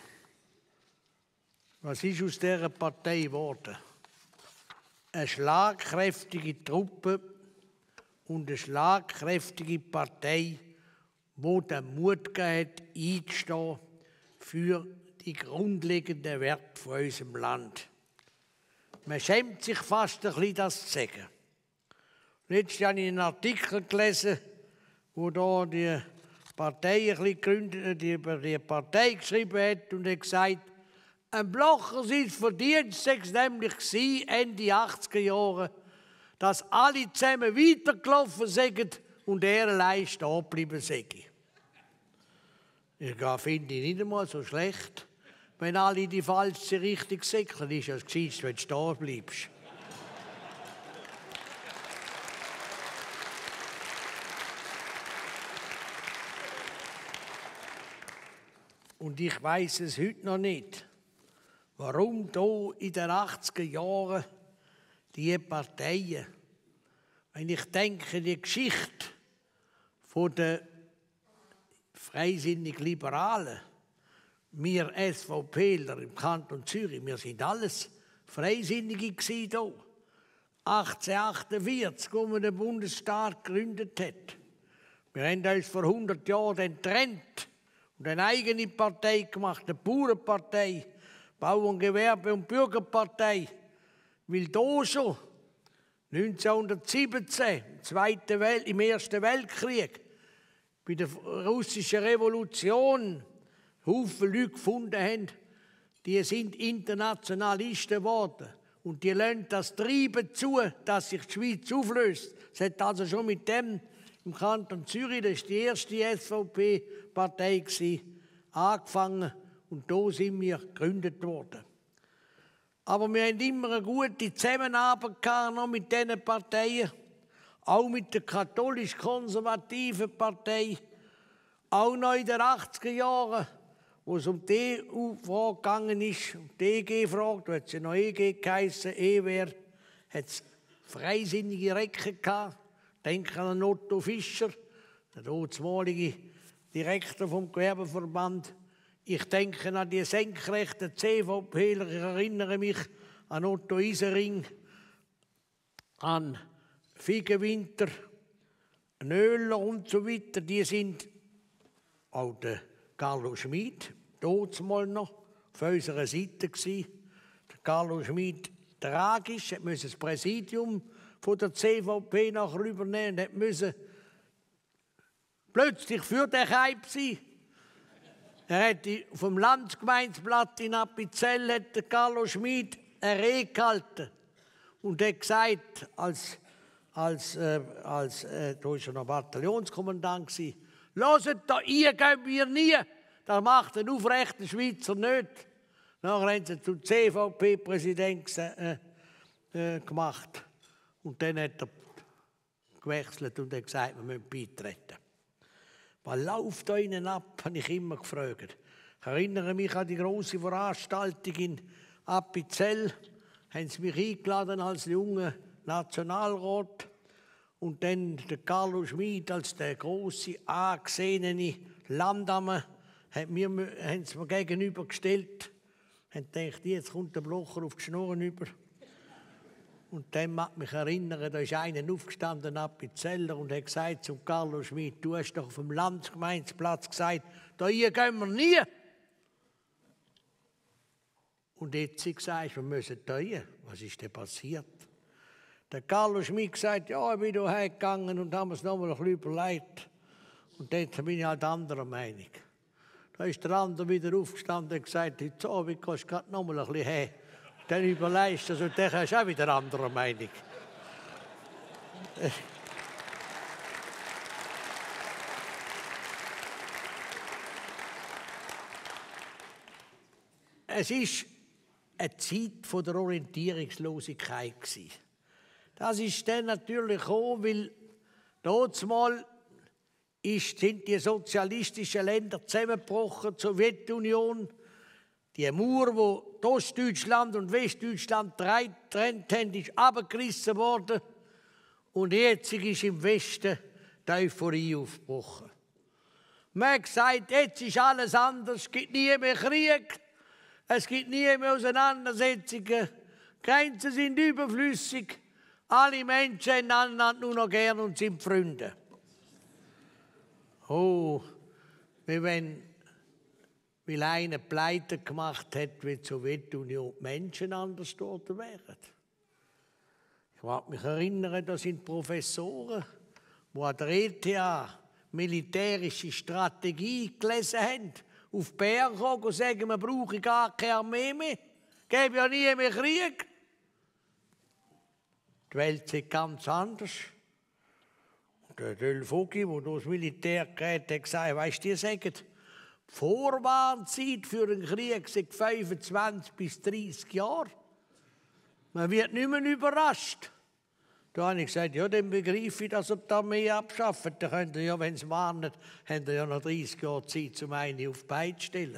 was ist aus dieser Partei geworden? Eine schlagkräftige Truppe und eine schlagkräftige Partei, die den Mut hat, einzustehen für die grundlegenden Werte von unserem Land. Man schämt sich fast ein bisschen, das zu sagen. Letztens habe ich einen Artikel gelesen, wo da die Partei ein bisschen gegründet, über die Partei geschrieben hat und hat gesagt, ein Blocher sein Verdienst war nämlich Ende 80er Jahre, dass alle zusammen weitergelaufen sind und er allein stehen geblieben sei. Ich finde nicht einmal so schlecht, wenn alle in die falsche Richtung säckeln. Ist ja das Gescheitste, wenn du stehen bleibst. Und ich weiss es heute noch nicht, warum hier in den 80er Jahren die Parteien, wenn ich denke, die Geschichte von der
freisinnig Liberalen, wir SVPler im Kanton Zürich, wir sind alles Freisinnige gewesen hier. 1848, als man den Bundesstaat gegründet hat. Wir haben uns vor 100 Jahren getrennt und eine eigene Partei gemacht, eine Bauernpartei, Bauern-, Gewerbe- und Bürgerpartei. Weil da schon 1917, im Ersten Weltkrieg, bei der russischen Revolution, Haufen Leute gefunden haben, die sind Internationalisten geworden. Und die lassen das Treiben zu, dass sich die Schweiz auflöst. Es hat also schon mit dem im Kanton Zürich, das war die erste SVP-Partei, angefangen. Und da sind wir gegründet worden. Aber wir haben immer eine gute Zusammenarbeit gehabt, noch mit diesen Parteien. Auch mit der katholisch-konservativen Partei. Auch noch in den 80er Jahren, wo es um die EU-Frage gegangen ist, um die EG-Frage, da hat es ja noch EG geheissen, EWR, hat es freisinnige Recken gehabt. Denken an Otto Fischer, der damalige Direktor vom Gewerbeverband. Ich denke an die senkrechten CVPler, ich erinnere mich an Otto Isering, an Figgenwinter, Nöhler und so weiter. Die sind auch der Carlo Schmid, damals noch auf unserer Seite gewesen. Der Carlo Schmid, tragisch, er musste das Präsidium von der CVP nachher übernehmen und musste plötzlich für den Kaib sein. Er hat vom Landsgemeindeblatt in Appenzell hat der Carlo Schmid eine Rede gehalten und hat gesagt, da war er noch Bataillonskommandant, «Hört da, ihr gehen wir nie, das macht ein aufrechter Schweizer nicht.» Nachher haben sie zum CVP-Präsident gemacht und dann hat er gewechselt und hat gesagt, wir müssen beitreten. Was läuft da innen ab, habe ich immer gefragt. Ich erinnere mich an die grosse Veranstaltung in Appenzell. Haben sie mich eingeladen als junger Nationalrat. Und dann der Carlo Schmid als der grosse, angesehene Landammer haben sie mir gegenübergestellt. Haben gedacht, jetzt kommt der Blocher auf die Schnurren über. Und dann mag mich erinnern, da ist einer aufgestanden, Appenzeller, und hat gesagt zum Carlo Schmid, du hast doch auf dem Landsgemeindeplatz gesagt, da hier gehen wir nie. Und jetzt sagst du, wir müssen da hier. Was ist denn passiert? Der Carlo Schmid gesagt, ja, ich bin da hergegangen und haben es nochmal ein bisschen überlegt. Und dann bin ich halt anderer Meinung. Da ist der andere wieder aufgestanden und gesagt, heute Abend kannst du gerade nochmal ein bisschen her. Dann überlegst du, also dann hast du auch wieder eine andere Meinung. Es war eine Zeit der Orientierungslosigkeit. Das ist dann natürlich gekommen, weil damals sind die sozialistischen Länder zusammengebrochen, die Sowjetunion. Die Mauer, die Ostdeutschland und Westdeutschland getrennt haben, ist abgerissen worden. Und jetzt ist im Westen die Euphorie aufgebrochen. Man hat gesagt, jetzt ist alles anders, es gibt nie mehr Krieg, es gibt nie mehr Auseinandersetzungen, Grenzen sind überflüssig, alle Menschen haben einander nur noch gern und sind Freunde. Oh, weil einer Pleite gemacht hat, wie die Sowjetunion, die Menschen anders dort wären. Ich mag mich erinnern, da sind Professoren, die an der ETH militärische Strategie gelesen haben, auf die Berge kommen und sagen, wir brauchen gar keine Armee mehr, es gäbe ja nie mehr Krieg. Die Welt sieht ganz anders. Und der Dölfogi, der das Militär gerät, hat gesagt, weisst du, die sagen, die Vorwarnzeit für einen Krieg sind 25 bis 30 Jahre. Man wird nicht mehr überrascht. Da habe ich gesagt, ja, dann begreife ich, dass ihr die Armee abschafft. Dann könnt ihr ja, wenn es warnet, habt ihr ja noch 30 Jahre Zeit, um eine auf die Beine zu stellen.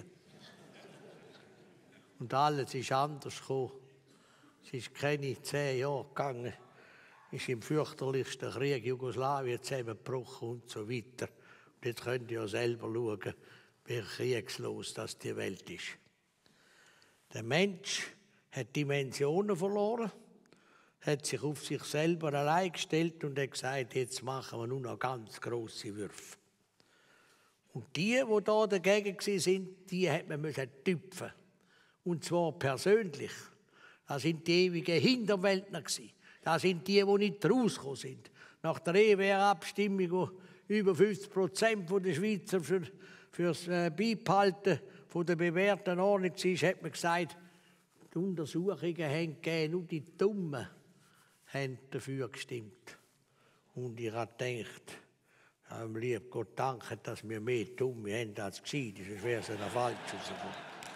Und alles ist anders gekommen. Es ist keine 10 Jahre gegangen. Es ist im fürchterlichsten Krieg Jugoslawien zusammengebrochen und so weiter. Und Jetzt könnt ihr ja selber schauen, wie kriegslos das die Welt ist. Der Mensch hat Dimensionen verloren, hat sich auf sich selber allein gestellt und hat gesagt, jetzt machen wir nur noch ganz grosse Würfe. Und die da dagegen waren, die hat man tüpfen. Und zwar persönlich. Das sind die ewigen Hinterwäldner. Das sind die nicht rausgekommen sind. Nach der EWR-Abstimmung, wo über 50% der Schweizer für das Beibehalten der bewährten Ordnung war, hat man gesagt, die Untersuchungen haben gegeben, nur die Dummen haben dafür gestimmt. Und ich habe gedacht, lieb Gott danke, dass wir mehr Dumme haben als Gescheite, sonst wäre es noch falsch rausgekommen.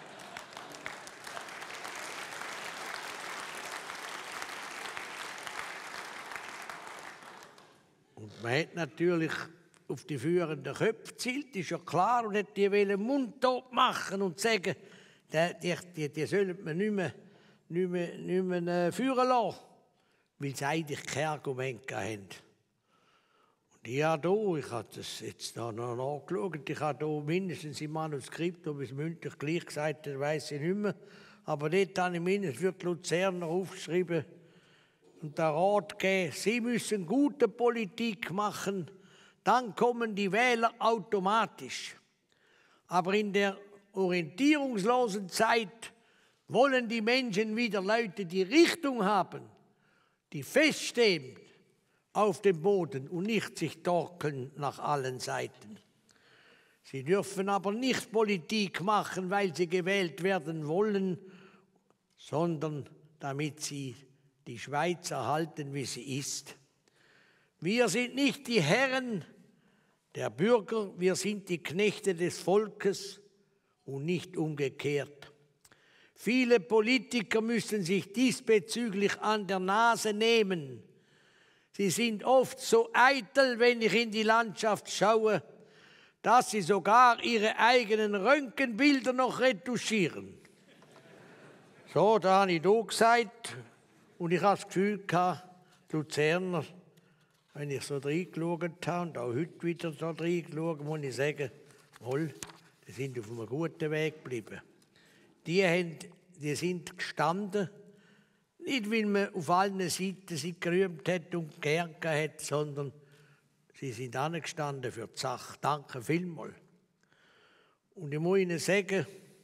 Und man hat natürlich auf die führenden Köpfe gezielt, ist ja klar, und hat die mundtot machen und sagen, die sollen wir nicht mehr führen lassen, weil sie eigentlich kein Argument haben. Und ich habe das jetzt noch nachgeschaut, ich habe hier mindestens im Manuskript, ob ich es mündlich gleich gesagt habe, weiss ich nicht mehr, aber dort habe ich mindestens für die Luzerner aufgeschrieben und den Rat gegeben, sie müssen gute Politik machen, dann kommen die Wähler automatisch. Aber in der orientierungslosen Zeit wollen die Menschen wieder Leute, die Richtung haben, die feststehen auf dem Boden und nicht sich torkeln nach allen Seiten. Sie dürfen aber nicht Politik machen, weil sie gewählt werden wollen, sondern damit sie die Schweiz erhalten, wie sie ist. Wir sind nicht die Herren der Bürger, wir sind die Knechte des Volkes und nicht umgekehrt. Viele Politiker müssen sich diesbezüglich an der Nase nehmen. Sie sind oft so eitel, wenn ich in die Landschaft schaue, dass sie sogar ihre eigenen Röntgenbilder noch retuschieren. So, da habe ich da gesagt und ich habe das Gefühl gehabt, die Luzerner, wenn ich so reingeschaut habe und auch heute wieder so reingeschaut, muss ich sagen, die sind auf einem guten Weg geblieben. Die sind gestanden, nicht weil man auf allen Seiten sie gerühmt hat und gern hat, sondern sie sind angestanden für die Sache. Danke vielmals. Und ich muss Ihnen sagen,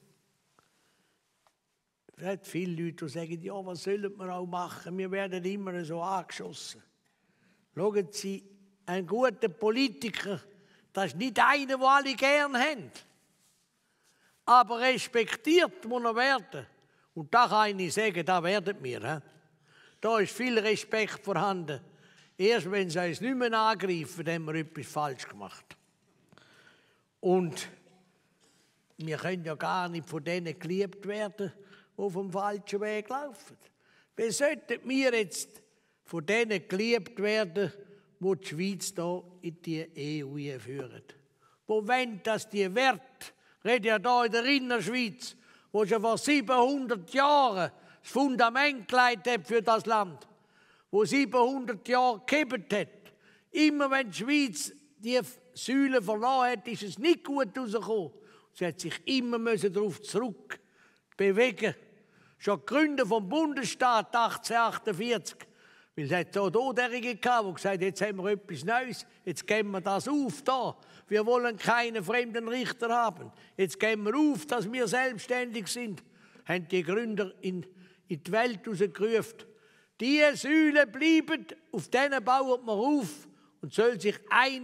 es gibt viele Leute, die sagen, ja, was sollen wir auch machen? Wir werden immer so angeschossen. Schauen Sie, ein guter Politiker, das ist nicht einer, den alle gern haben. Aber respektiert muss er werden. Und da kann ich sagen, da werden wir. Da ist viel Respekt vorhanden. Erst wenn sie uns nicht mehr angreifen, haben wir etwas falsch gemacht. Und wir können ja gar nicht von denen geliebt werden, die auf dem falschen Weg laufen. Wie sollten wir jetzt von denen geliebt werden, die die Schweiz hier in die EU führen? Wo wollen das die Werte? Ich rede ja hier in der Innerschweiz, wo schon vor 700 Jahren das Fundament gelegt hat für das Land, wo 700 Jahre gehebt hat. Immer wenn die Schweiz die Säule verloren hat, ist es nicht gut rausgekommen. Sie hat sich immer darauf zurück bewegen. Schon gegründet vom Bundesstaat 1848. Weil es hat so derjenige gehabt, die gesagt haben, jetzt haben wir etwas Neues, jetzt geben wir das auf da. Wir wollen keine fremden Richter haben. Jetzt geben wir auf, dass wir selbstständig sind. Haben die Gründer in die Welt rausgerufen. Die Säule bleiben, auf denen bauen wir auf und soll sich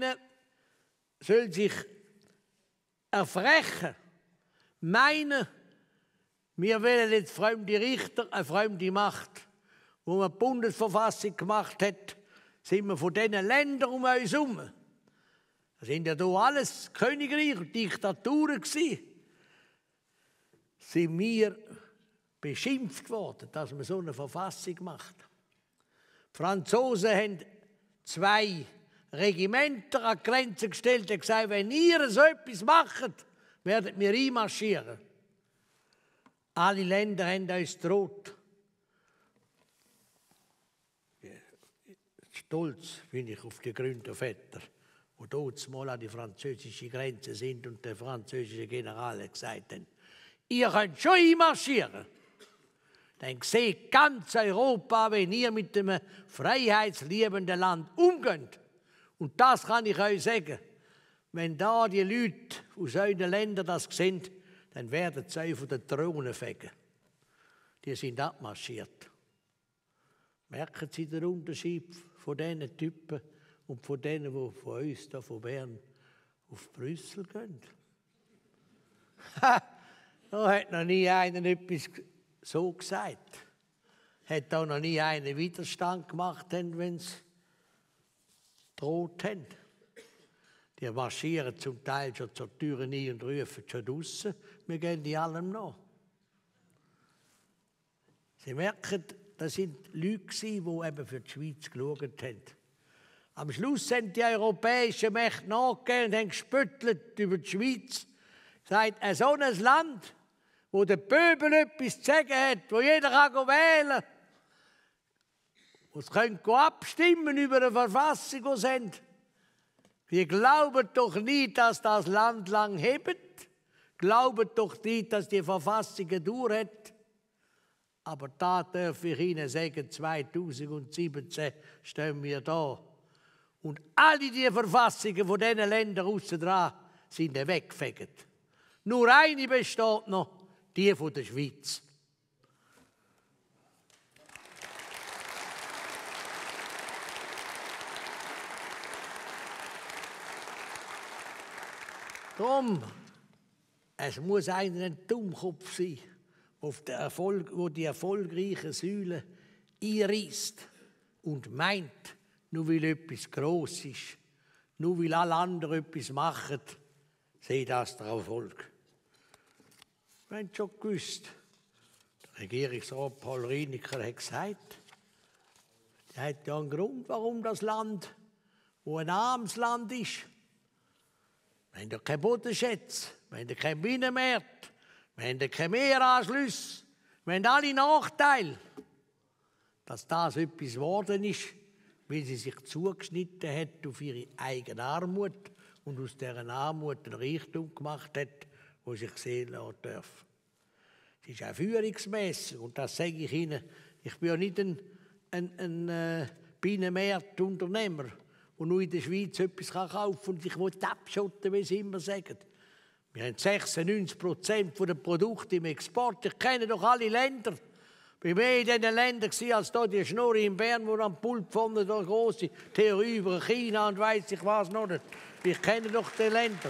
erfrechen, meinen, wir wollen jetzt fremde Richter, eine fremde Macht. Wo man die Bundesverfassung gemacht hat, sind wir von diesen Ländern um uns herum. Das sind ja hier alles Königreiche und Diktaturen gewesen. Sind wir beschimpft worden, dass man so eine Verfassung macht. Die Franzosen haben 2 Regimenter an die Grenze gestellt und gesagt, wenn ihr so etwas macht, werdet wir einmarschieren. Alle Länder haben uns gedroht. Stolz bin ich auf die Gründerväter, wo dort mal an die französische Grenze sind und der französische General gesagt haben, ihr könnt schon einmarschieren. Dann seht ganz Europa, wenn ihr mit dem freiheitsliebenden Land umgeht. Und das kann ich euch sagen. Wenn da die Leute aus euren Ländern das sehen, dann werden sie euch von den Thronen fegen. Die sind abmarschiert. Merken Sie den Unterschied von diesen Typen und von denen, die von uns, hier von Bern, auf Brüssel gehen? Da hat noch nie einer etwas so gesagt. Hat auch noch nie einer Widerstand gemacht, wenn sie droht haben. Die marschieren zum Teil schon zur Tür rein und rufen schon draussen. Wir gehen die allem nach. Sie merken, das sind Leute, die eben für die Schweiz geschaut haben. Am Schluss sind die europäischen Mächte nachgegeben und haben gespöttelt über die Schweiz. Gesagt, so ein Land, wo der Pöbel etwas zu sagen hat, wo jeder kann wählen kann, wo sie abstimmen über eine Verfassung, die sie haben. Die glauben doch nicht, dass das Land lang hebt. Glauben doch nicht, dass die Verfassung durchhat. Aber da darf ich Ihnen sagen, 2017 stehen wir da. Und alle die Verfassungen von diesen Ländern aussen dran sind weggefegt. Nur eine besteht noch, die von der Schweiz. Darum, es muss einer ein Dummkopf sein, wo die erfolgreichen Säulen einreisst und meint, nur weil etwas gross ist, nur weil alle anderen etwas machen, sei das der Erfolg. Wir haben schon gewusst, der Regierungsrat Paul Rienecker hat gesagt, er hat ja einen Grund, warum das Land, wo ein armes Land ist, wir haben ja keine Bodenschätze, wir haben ja keinen Binnenmarkt, wir haben ja keine Meeranschlüsse, wir haben alle Nachteile. Dass das etwas geworden ist, weil sie sich zugeschnitten hat auf ihre eigene Armut und aus dieser Armut einen Reichtum gemacht hat, wo sich sehen lassen darf. Es ist auch führungsmässig und das sage ich Ihnen. Ich bin ja nicht ein Binnenmarktunternehmer, der nur in der Schweiz etwas kaufen kann und ich will abschotten, wie sie immer sagen. Wir haben 96% der Produkte im Export. Ich kenne doch alle Länder. Ich war mehr in diesen Ländern als hier die Schnurre in Bern, wo am Pult vorne eine große Theorie über China und weiss ich was noch nicht. Ich kenne doch die Länder.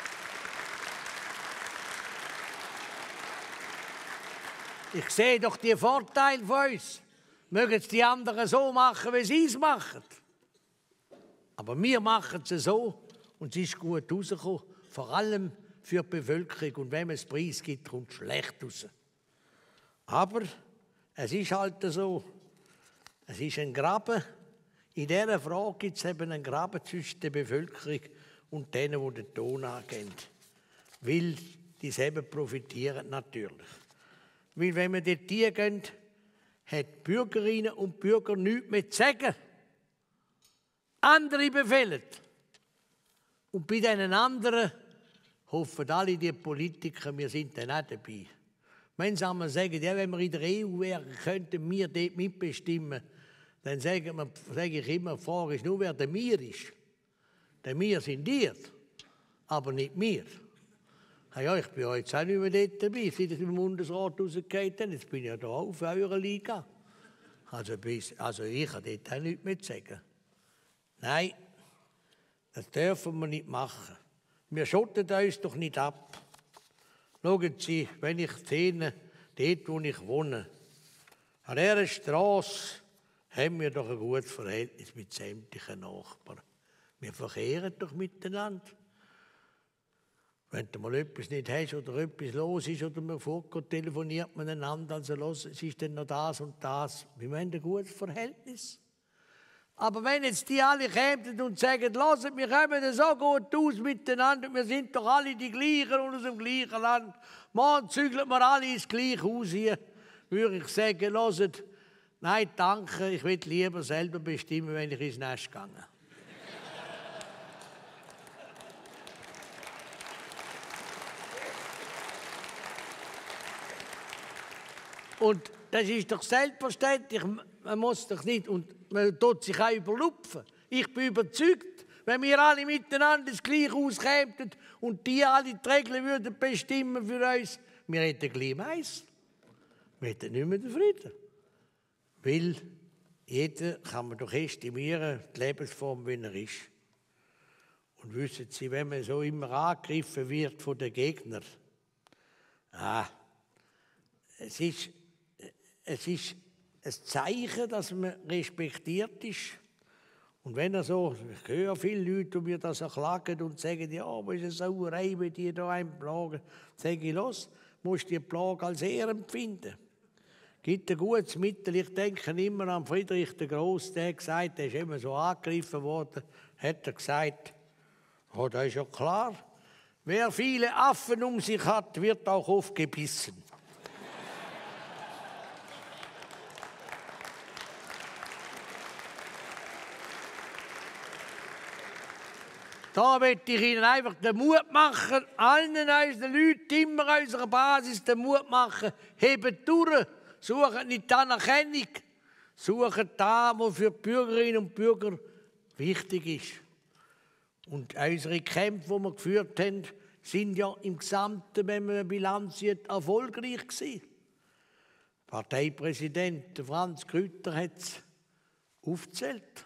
Ich sehe doch die Vorteile von uns. Mögen es die anderen so machen, wie sie es machen. Aber wir machen es so und es ist gut rausgekommen. Vor allem für die Bevölkerung. Und wenn man es Preis gibt, kommt es schlecht raus. Aber es ist halt so, es ist ein Graben. In dieser Frage gibt es eben einen Graben zwischen der Bevölkerung und denen, die den Ton angeben. Weil die selber profitieren natürlich. Weil wenn wir dort hingehen, hat die Bürgerinnen und Bürger nichts mehr zu sagen. Andere befehlen. Und bei diesen anderen hoffen alle die Politiker, wir sind dann auch dabei. Wenn sie einmal sagen, ja, wenn wir in der EU wären, könnten wir dort mitbestimmen, dann sage ich immer, die Frage ist nur, wer der «Wir» ist. Der «Wir» sind ihr, aber nicht wir. Ja, ich bin ja jetzt auch nicht mehr dort dabei, seit ich im Bundesrat rausgegangen bin. Jetzt bin ich ja da auf eurer Liga. Also ich habe dort auch nichts mehr zu sagen. Nein, das dürfen wir nicht machen. Wir schotten uns doch nicht ab. Schauen Sie, wenn ich sehe, dort wo ich wohne, an dieser Strasse haben wir doch ein gutes Verhältnis mit sämtlichen Nachbarn. Wir verkehren doch miteinander. Wenn du mal etwas nicht hast oder etwas los ist oder man vorkommt, telefoniert man einander, also los, es ist dann noch das und das. Wir haben ein gutes Verhältnis. Aber wenn jetzt die alle kämen und sagen, lasst, wir kommen so gut aus miteinander, wir sind doch alle die gleichen und aus dem gleichen Land, morgen zügeln wir alle ins gleiche Haus hier, würde ich sagen, lasst, nein, danke, ich will lieber selber bestimmen, wenn ich ins Nest gehe. Und das ist doch selbstverständlich, man muss doch nicht, und man tut sich auch überlupfen. Ich bin überzeugt, wenn wir alle miteinander das Gleiche auskämen und die alle die Regeln würden bestimmen für uns, wir hätten gleich Mais. Wir hätten nicht mehr den Frieden. Weil jeder kann man doch estimieren, die Lebensform, wie er ist. Und wissen Sie, wenn man so immer angegriffen wird von den Gegnern, es ist ein Zeichen, dass man respektiert ist. Und wenn er so, ich höre viele Leute, die mir das klagen und sagen, ja, aber ist eine Sauerei, wenn die da einen plagen, sage ich, los, musst die Plage als Ehre empfinden. Gibt ein gutes Mittel. Ich denke immer an Friedrich der Grosse, der hat gesagt, der ist immer so angegriffen worden, hat er gesagt, oh, das ist ja klar, wer viele Affen um sich hat, wird auch oft gebissen. Da möchte ich Ihnen einfach den Mut machen, allen unseren Leuten, immer unserer Basis, den Mut machen, hebt durch, suchen nicht die Anerkennung, suchen da, was für die Bürgerinnen und Bürger wichtig ist. Und unsere Kämpfe, die wir geführt haben, sind ja im Gesamten, wenn man eine Bilanz sieht, erfolgreich gewesen. Der Parteipräsident Franz Grütter hat es aufgezählt.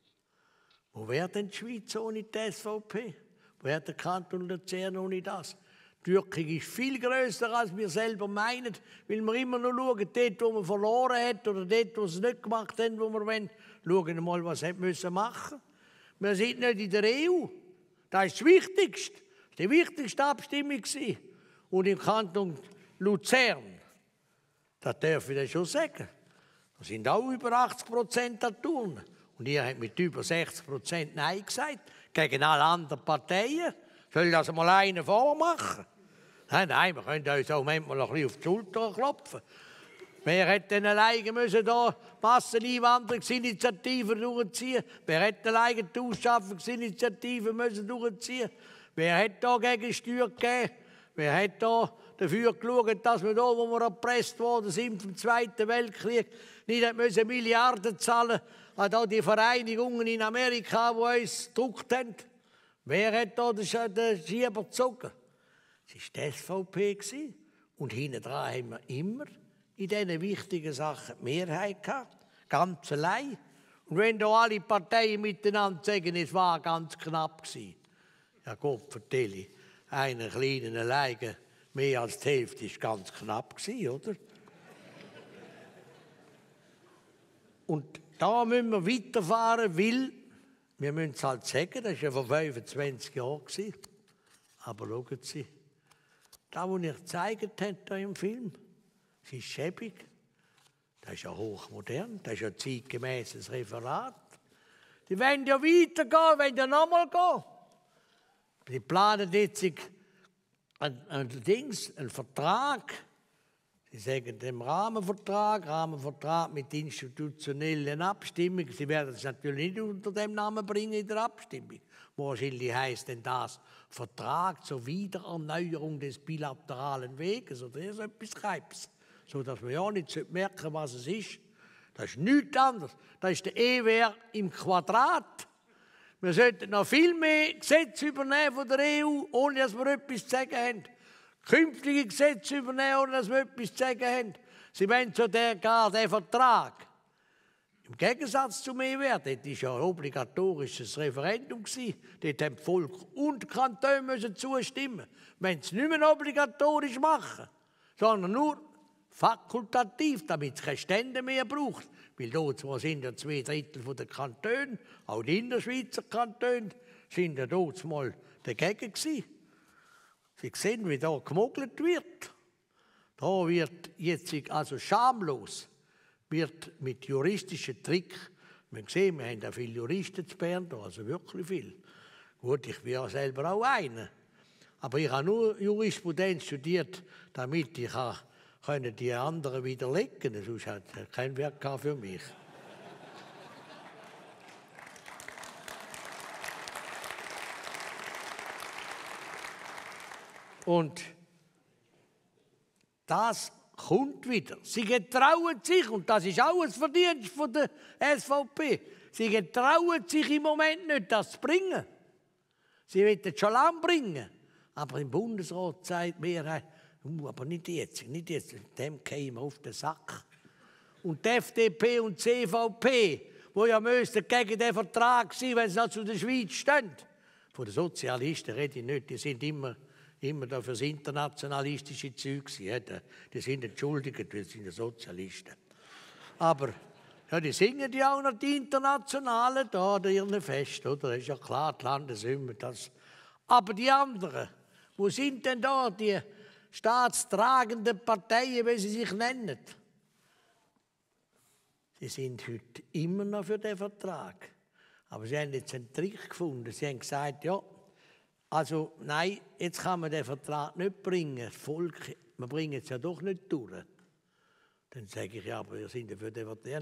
Wo wäre denn die Schweiz ohne die SVP? Wo wäre der Kanton Luzern ohne das? Die Wirkung ist viel grösser, als wir selber meinen, weil wir immer nur schauen, dort, wo man verloren hat oder dort, wo sie es nicht gemacht haben, wo wir wollen. Schauen wir mal, was wir machen müssen. Wir sind nicht in der EU. Das ist das Wichtigste. Das war die wichtigste Abstimmung. Und im Kanton Luzern, das darf ich schon sagen, da sind auch über 80% an Turnen. Und ihr habt mit über 60% Nein gesagt, gegen alle anderen Parteien. Soll das mal einer vormachen? Nein, wir können uns auch manchmal ein bisschen auf die Schulter klopfen. Wer hätte denn alleine müssen da Masseneinwanderungsinitiativen durchziehen? Wer hätte alleine die Ausschaffungsinitiativen müssen durchziehen? Wer hat da gegen Steuer gegeben? Wer hat da dafür geschaut, dass wir da, wo wir erpresst worden sind vom Zweiten Weltkrieg, nicht müssen Milliarden zahlen an da die Vereinigungen in Amerika, die uns gedruckt haben? Wer hat da den Schieber gezogen? Es war die SVP. Und hinten dran haben wir immer in diesen wichtigen Sachen die Mehrheit gehabt. Ganz allein. Und wenn da alle Parteien miteinander sagen, es war ganz knapp gewesen. Ja Gott, vertelle, einer kleinen alleine, mehr als die Hälfte ist ganz knapp gewesen, oder? Und da müssen wir weiterfahren, weil wir müssen es halt sagen, das war ja vor 25 Jahren. Aber schauen Sie, das, was ich gezeigt habe hier im Film, das ist schäbig, das ist ja hochmodern, das ist ja zeitgemäßes Referat. Die wollen ja weitergehen, wollen ja nochmal gehen. Die planen jetzt einen Vertrag. Sie sagen dem Rahmenvertrag mit institutionellen Abstimmungen. Sie werden es natürlich nicht unter dem Namen bringen in der Abstimmung. Wahrscheinlich heisst denn das Vertrag zur Wiedererneuerung des bilateralen Weges oder so etwas Kreibs. So dass wir ja nicht merken, was es ist. Das ist nichts anderes. Das ist der EWR im Quadrat. Wir sollten noch viel mehr Gesetze übernehmen von der EU, ohne dass wir etwas zu sagen haben. Künftige Gesetze übernehmen, ohne dass wir etwas zu sagen haben. Sie wollen so den Vertrag. Im Gegensatz zum EWR, dort war ja ein obligatorisches Referendum. Dort haben Volk und Kantone zustimmen. Wenn sie es nicht mehr obligatorisch machen, sondern nur fakultativ, damit es keine Stände mehr braucht. Weil dort sind ja 2/3 der Kantone, auch die Innerschweizer Kantone, sind ja dort mal dagegen gewesen. Sie sehen, wie da gemogelt wird. Da wird jetzt also schamlos wird mit juristischen Tricks. Wir sehen, wir haben ja viele Juristen zu Bern, also wirklich viel. Gut, ich bin ja selber auch einer. Aber ich habe nur Jurisprudenz studiert, damit ich die anderen widerlegen können. Sonst hat es keinen Wert gehabt für mich. Und das kommt wieder. Sie getrauen sich, und das ist auch ein Verdienst von der SVP, sie getrauen sich im Moment nicht, das zu bringen. Sie wollen es schon lange bringen. Aber im Bundesrat sagt die Mehrheit, aber nicht jetzt, dem gehen wir auf den Sack. Und die FDP und die CVP, die ja müssten gegen den Vertrag sein, wenn sie noch zu der Schweiz stehen. Von den Sozialisten rede ich nicht, die sind immer da für das internationalistische Zeug. Die sind entschuldigt, wir sind Sozialisten. Aber ja, die singen ja auch noch die Internationalen da an ihren Fest, oder? Das ist ja klar, die Landeshymne. Aber die anderen, wo sind denn da die staatstragenden Parteien, wie sie sich nennen? Sie sind heute immer noch für den Vertrag. Aber sie haben jetzt einen Trick gefunden. Sie haben gesagt, ja, also nein, jetzt kann man den Vertrag nicht bringen. Das Volk, wir bringen es ja doch nicht durch. Dann sage ich, ja, aber wir sind ja für den Vertrag.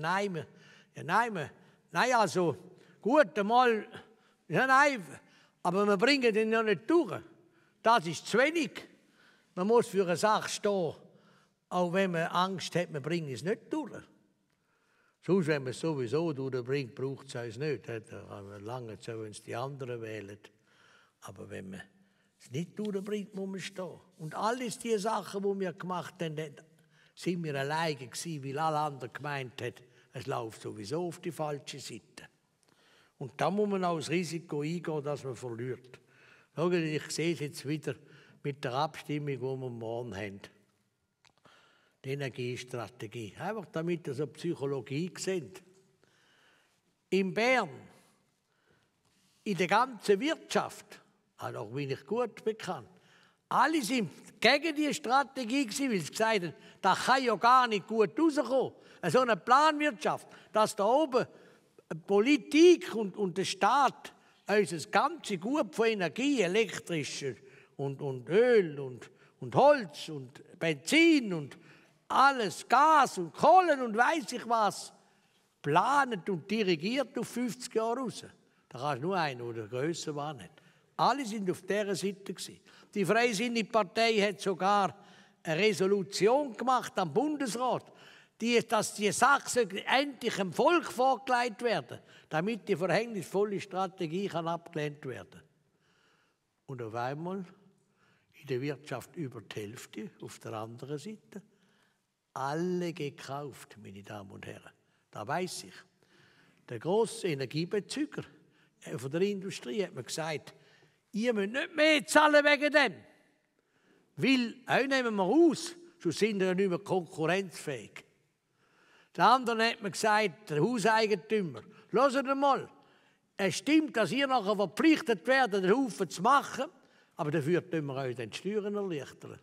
Nein, also gut, einmal, ja, nein, aber wir bringen den ja nicht durch. Das ist zu wenig. Man muss für eine Sache stehen, auch wenn man Angst hat, wir bringen es nicht durch. Sonst, wenn man es sowieso durchbringt, braucht es uns nicht. Da kann man lange so, wenn es die anderen wählen. Aber wenn man es nicht durchbringt, muss man stehen. Und alles die Sachen, die wir gemacht haben, sind wir alleine gewesen, weil alle anderen gemeint haben, es läuft sowieso auf die falsche Seite. Und da muss man auch das Risiko eingehen, dass man verliert. Schauen Sie, ich sehe es jetzt wieder mit der Abstimmung, die wir morgen haben. Die Energiestrategie. Einfach damit ihr so Psychologie seht. In Bern, in der ganzen Wirtschaft, auch bin ich gut bekannt, alle sind gegen die Strategie gewesen, weil sie gesagt haben, das kann ja gar nicht gut rauskommen. So eine Planwirtschaft, dass da oben Politik und der Staat unser ganzes Gut von Energie, elektrischer und Öl und Holz und Benzin und alles, Gas und Kohlen und weiss ich was, planet und dirigiert auf 50 Jahre raus. Da kannst du nur einen, der grösser war nicht. Alle sind auf dieser Seite gewesen. Die Freisinnige Partei hat sogar eine Resolution gemacht am Bundesrat, dass die Sachen endlich dem Volk vorgelegt werden, damit die verhängnisvolle Strategie abgelehnt werden kann. Und auf einmal in der Wirtschaft über die Hälfte, auf der anderen Seite, alle gekauft, meine Damen und Herren. Da weiss ich. Der grosse Energiebezüger von der Industrie hat mir gesagt, ihr müsst nicht mehr zahlen wegen dem. Weil, auch nehmen wir aus, sonst sind wir ja nicht mehr konkurrenzfähig. Der andere hat mir gesagt, der Hauseigentümer, hört mal, es stimmt, dass ihr nachher verpflichtet werdet, den Haufen zu machen, aber dafür tun wir euch die Steuern erleichtern.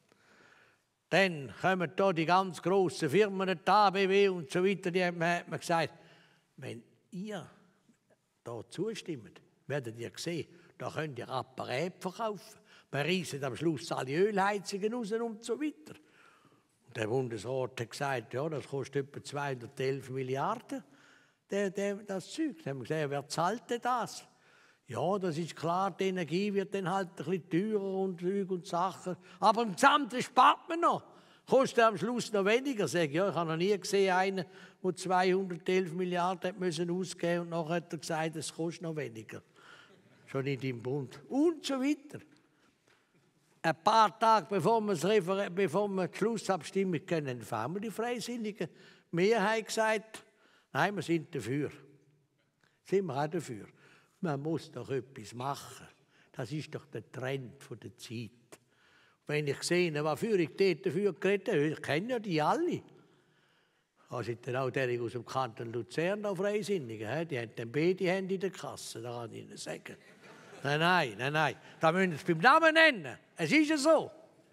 Dann kommen da die ganz grossen Firmen, die ABW und so weiter, die haben mir gesagt, wenn ihr da zustimmt, werdet ihr sehen, da könnt ihr Apparate verkaufen. Wir reissen am Schluss alle Ölheizungen raus und so weiter. Und der Bundesrat hat gesagt, ja, das kostet etwa 211 Milliarden, das Zeug. Dann haben wir gesagt, wer zahlt denn das? Ja, das ist klar, die Energie wird dann halt ein bisschen teurer und Zeug und Sachen. Aber im Gesamten spart man noch. Kostet am Schluss noch weniger. Sag ich, ja, ich habe noch nie gesehen, einen, der 211 Milliarden hat müssen ausgeben und nachher hat er gesagt, es kostet noch weniger. Schon nicht im Bund. Und so weiter. Ein paar Tage bevor wir die Schlussabstimmung können, haben die Freisinnigen Mehrheit gesagt, nein, wir sind dafür. Sind wir auch dafür. Man muss doch etwas machen. Das ist doch der Trend der Zeit. Wenn ich sehe, was für ich dafür geredet habe, ich kenne ja die alle. Da sind dann auch die aus dem Kanton Luzern auf Freisinnigen. Die haben dann beide Hände in der Kasse, da kann ich Ihnen sagen. Nein. Da müssen Sie es beim Namen nennen. Es ist ja so.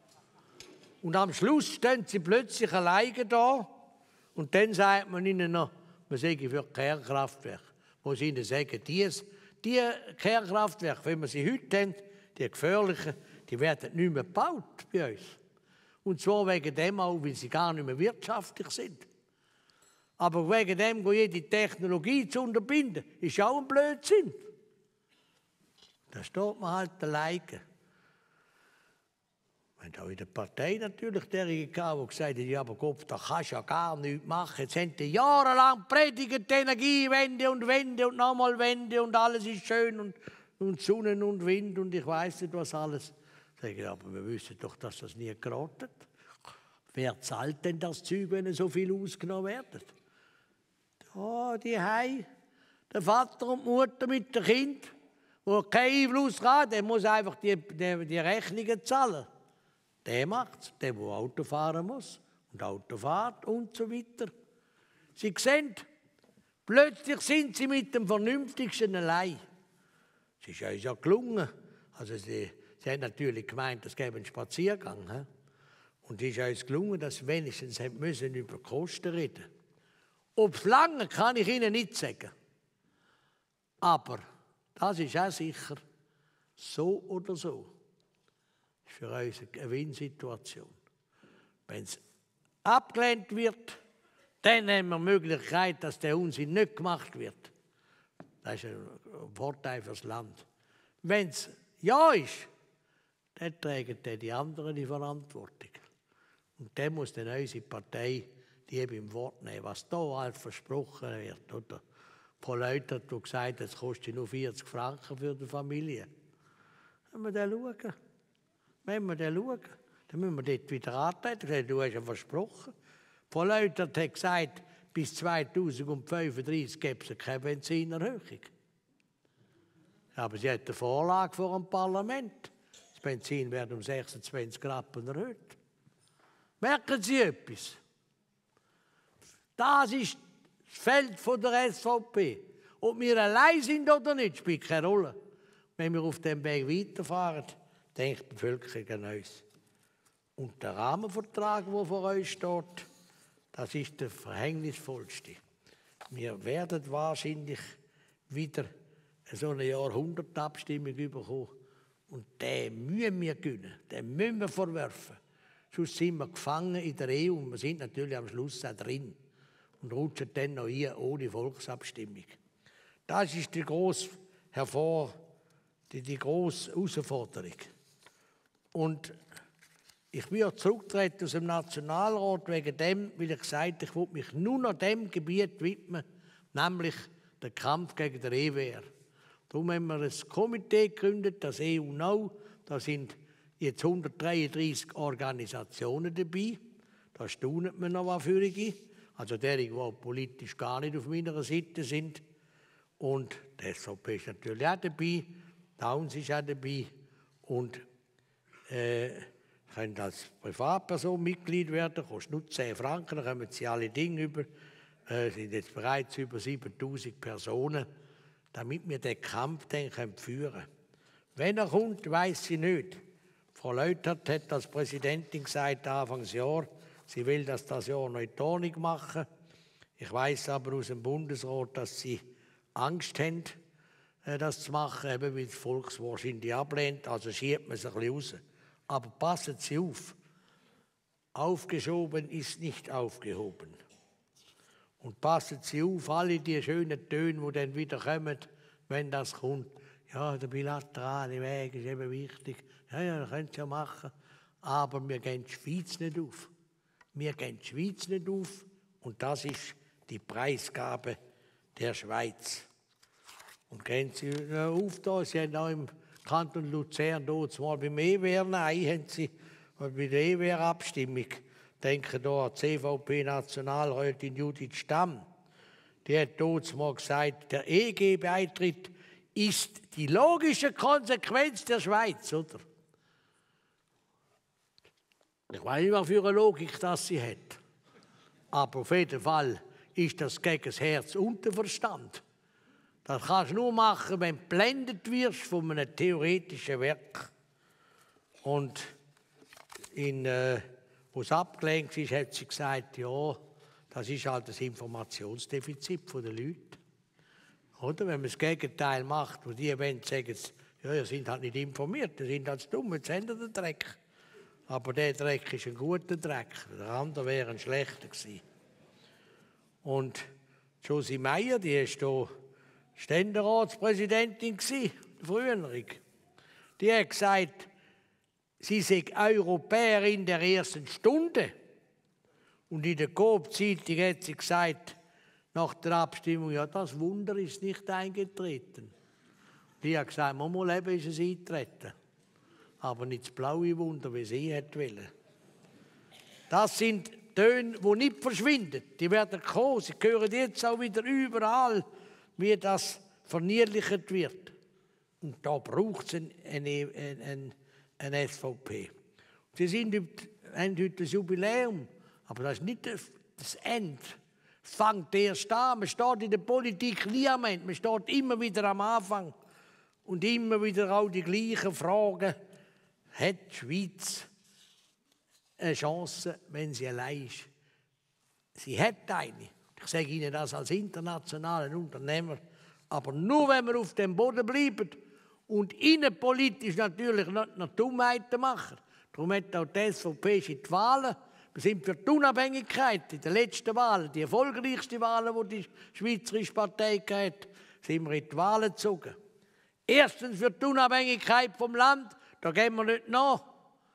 Und am Schluss stehen sie plötzlich alleine da und dann sagt man ihnen noch, man sei für Kernkraftwerke. Muss ich ihnen sagen, die Kernkraftwerke, wenn wir sie heute haben, die gefährlichen, die werden nicht mehr gebaut bei uns. Und zwar wegen dem auch, weil sie gar nicht mehr wirtschaftlich sind. Aber wegen dem, jede Technologie zu unterbinden, ist auch ein Blödsinn. Da steht man halt alleine. Wir haben auch in der Partei natürlich derjenige gehabt, die gesagt haben, ja, aber Kopf, da kannst du ja gar nichts machen. Jetzt haben die jahrelang predigt, Energiewende und nochmal Wende und alles ist schön und Sonne und Wind und ich weiss nicht was alles. Sage ich, aber wir wissen doch, dass das nie geraten. Wer zahlt denn das Zeug, wenn so viel ausgenommen werden? Ja, die Hei, der Vater und die Mutter mit dem Kind, der keinen Einfluss hat, der muss einfach die Rechnungen zahlen. Der macht es, der Auto fahren muss und Auto fährt und so weiter. Sie sehen, plötzlich sind sie mit dem Vernünftigsten allein. Es ist uns ja gelungen. Also sie haben natürlich gemeint, es gäbe einen Spaziergang. He? Und es ist uns gelungen, dass sie wenigstens müssen über Kosten reden. Ob es lange, kann ich Ihnen nicht sagen. Aber das ist auch sicher, so oder so. Das ist für uns eine Win-Situation. Wenn es abgelehnt wird, dann haben wir die Möglichkeit, dass der Unsinn nicht gemacht wird. Das ist ein Vorteil für das Land. Wenn es ja ist, dann tragen die anderen die Verantwortung. Und dann muss dann unsere Partei die beim Wort nehmen, was da alles versprochen wird. Oder? Frau Leute hat gesagt, es kostet nur 40 Franken für die Familie. Wenn wir dann schauen, dann müssen wir dort wieder antreten. Du hast ja versprochen. Frau Leute hat gesagt, bis 2035 gäbe es keine Benzinerhöhung. Aber sie hat eine Vorlage vor dem Parlament. Das Benzin wird um 26 Rappen erhöht. Merken Sie etwas? Das ist das Feld der SVP. Ob wir allein sind oder nicht, spielt keine Rolle. Wenn wir auf dem Weg weiterfahren, denkt die Bevölkerung an uns. Und der Rahmenvertrag, der vor uns steht, das ist der verhängnisvollste. Wir werden wahrscheinlich wieder so eine Jahrhundertabstimmung bekommen. Und den müssen wir gewinnen, den müssen wir verwerfen. Sonst sind wir gefangen in der EU und wir sind natürlich am Schluss auch drin und rutschen dann noch hier ohne Volksabstimmung. Das ist die grosse Herausforderung. Und ich bin ja zurückgetreten aus dem Nationalrat wegen dem, weil ich gesagt habe, ich will mich nur noch dem Gebiet widmen, nämlich der Kampf gegen den EWR. Darum haben wir ein Komitee gegründet, das EU Now. Da sind jetzt 133 Organisationen dabei. Da staunet man noch was für die. Also derige, die politisch gar nicht auf meiner Seite sind. Und die SVP ist natürlich auch dabei. Downs ist auch dabei. Und können als Privatperson Mitglied werden, kostet nur 10 Franken, dann kommen sie alle Dinge über. Sind jetzt bereits über 7000 Personen, damit wir den Kampf dann führen können. Wenn er kommt, weiss ich nicht. Frau Leutert hat als Präsidentin gesagt, Anfangsjahr, sie will das Jahr noch in die Ordnung machen. Ich weiss aber aus dem Bundesrat, dass sie Angst haben, das zu machen, eben weil das Volk wahrscheinlich ablehnt. Also schiebt man es ein bisschen raus. Aber passen Sie auf, aufgeschoben ist nicht aufgehoben. Und passen Sie auf, alle die schönen Töne, die dann wieder kommen, wenn das kommt. Ja, der bilaterale Weg ist eben wichtig. Ja, das können Sie ja machen. Aber wir geben die Schweiz nicht auf. Wir geben die Schweiz nicht auf. Und das ist die Preisgabe der Schweiz. Und gehen Sie auf da, Sie haben auch im Kanton Luzern, dort mal beim EWR, nein, haben Sie bei der EWR-Abstimmung, denken da an die CVP-Nationalrätin Judith Stamm, die hat dort mal gesagt, der EG-Beitritt ist die logische Konsequenz der Schweiz, oder? Ich weiß nicht, was für eine Logik das sie hat. Aber auf jeden Fall ist das gegen das Herz und den Verstand. Das kannst du nur machen, wenn du geblendet wirst von einem theoretischen Werk. Und wo es abgelenkt ist, hat sie gesagt, ja, das ist halt das Informationsdefizit der Leute. Oder wenn man das Gegenteil macht, wo die wollen, sagen, ja, ihr seid halt nicht informiert, ihr seid halt dumm, jetzt habt ihr den Dreck. Aber der Dreck ist ein guter Dreck, der andere wäre ein schlechter gewesen. Und Josie Meyer, die ist hier Ständeratspräsidentin gewesen, früher. Die hat gesagt, sie sei Europäerin der ersten Stunde. Und in der Coop-Zeitung hat sie gesagt, nach der Abstimmung, ja, das Wunder ist nicht eingetreten. Die hat gesagt, mal eben ist es eingetreten. Aber nicht das blaue Wunder, wie sie hätte wollen. Das sind Töne, die nicht verschwinden. Die werden kommen. Sie hören jetzt auch wieder überall, wie das verniedlicht wird. Und da braucht es eine SVP. Sie haben heute das Jubiläum, aber das ist nicht das Ende. Es fängt erst an. Man steht in der Politik nie am Ende. Man steht immer wieder am Anfang. Und immer wieder auch die gleichen Fragen. Hat die Schweiz eine Chance, wenn sie allein ist? Sie hat eine. Ich sage Ihnen das als internationaler Unternehmer. Aber nur, wenn wir auf dem Boden bleiben und innenpolitisch natürlich nicht noch Dummheiten machen. Darum hat auch die SVP in die Wahlen. Wir sind für die Unabhängigkeit in den letzten Wahlen, die erfolgreichste Wahlen, die die Schweizerische Partei hatte, sind wir in die Wahlen gezogen. Erstens für die Unabhängigkeit vom Land, da gehen wir nicht nach.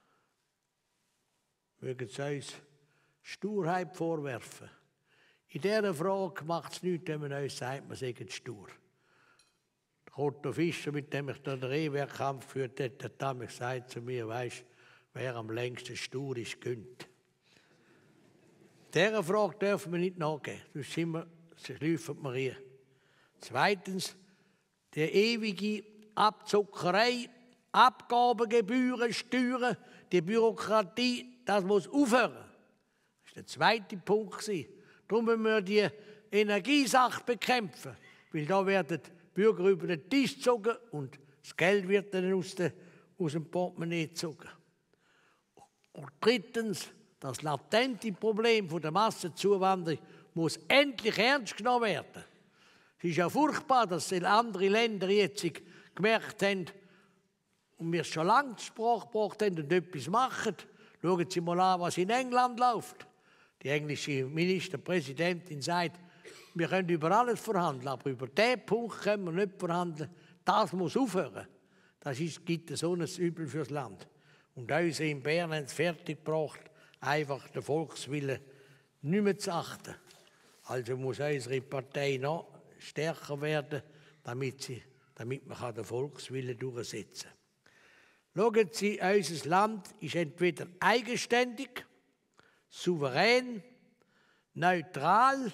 Mögen Sie uns Sturheit vorwerfen. In dieser Frage macht es nichts, wenn man uns sagt, wir seien stur. Otto Fischer, mit dem ich den Rehwehrkampf geführt habe, hat damals gesagt zu mir, weisst, wer am längsten stur ist, gönnt. Dieser Frage dürfen wir nicht nachgeben, sonst schläufen wir hier. Zweitens, die ewige Abzockerei, Abgabengebühren, Steuern, die Bürokratie, das muss aufhören. Das war der zweite Punkt. Darum müssen wir die Energiesache bekämpfen, weil da werden die Bürger über den Tisch gezogen und das Geld wird dann aus dem Portemonnaie gezogen. Und drittens, das latente Problem der Massenzuwanderung muss endlich ernst genommen werden. Es ist ja furchtbar, dass andere Länder jetzt gemerkt haben und wir schon lange die Sprache gebracht haben und etwas machen. Schauen Sie mal an, was in England läuft. Die englische Ministerpräsidentin sagt, wir können über alles verhandeln, aber über diesen Punkt können wir nicht verhandeln. Das muss aufhören. Das gibt so ein Übel fürs Land. Und uns in Bern haben es fertiggebracht, einfach den Volkswillen nicht mehr zu achten. Also muss unsere Partei noch stärker werden, damit man den Volkswillen durchsetzen kann. Schauen Sie, unser Land ist entweder eigenständig, souverän, neutral,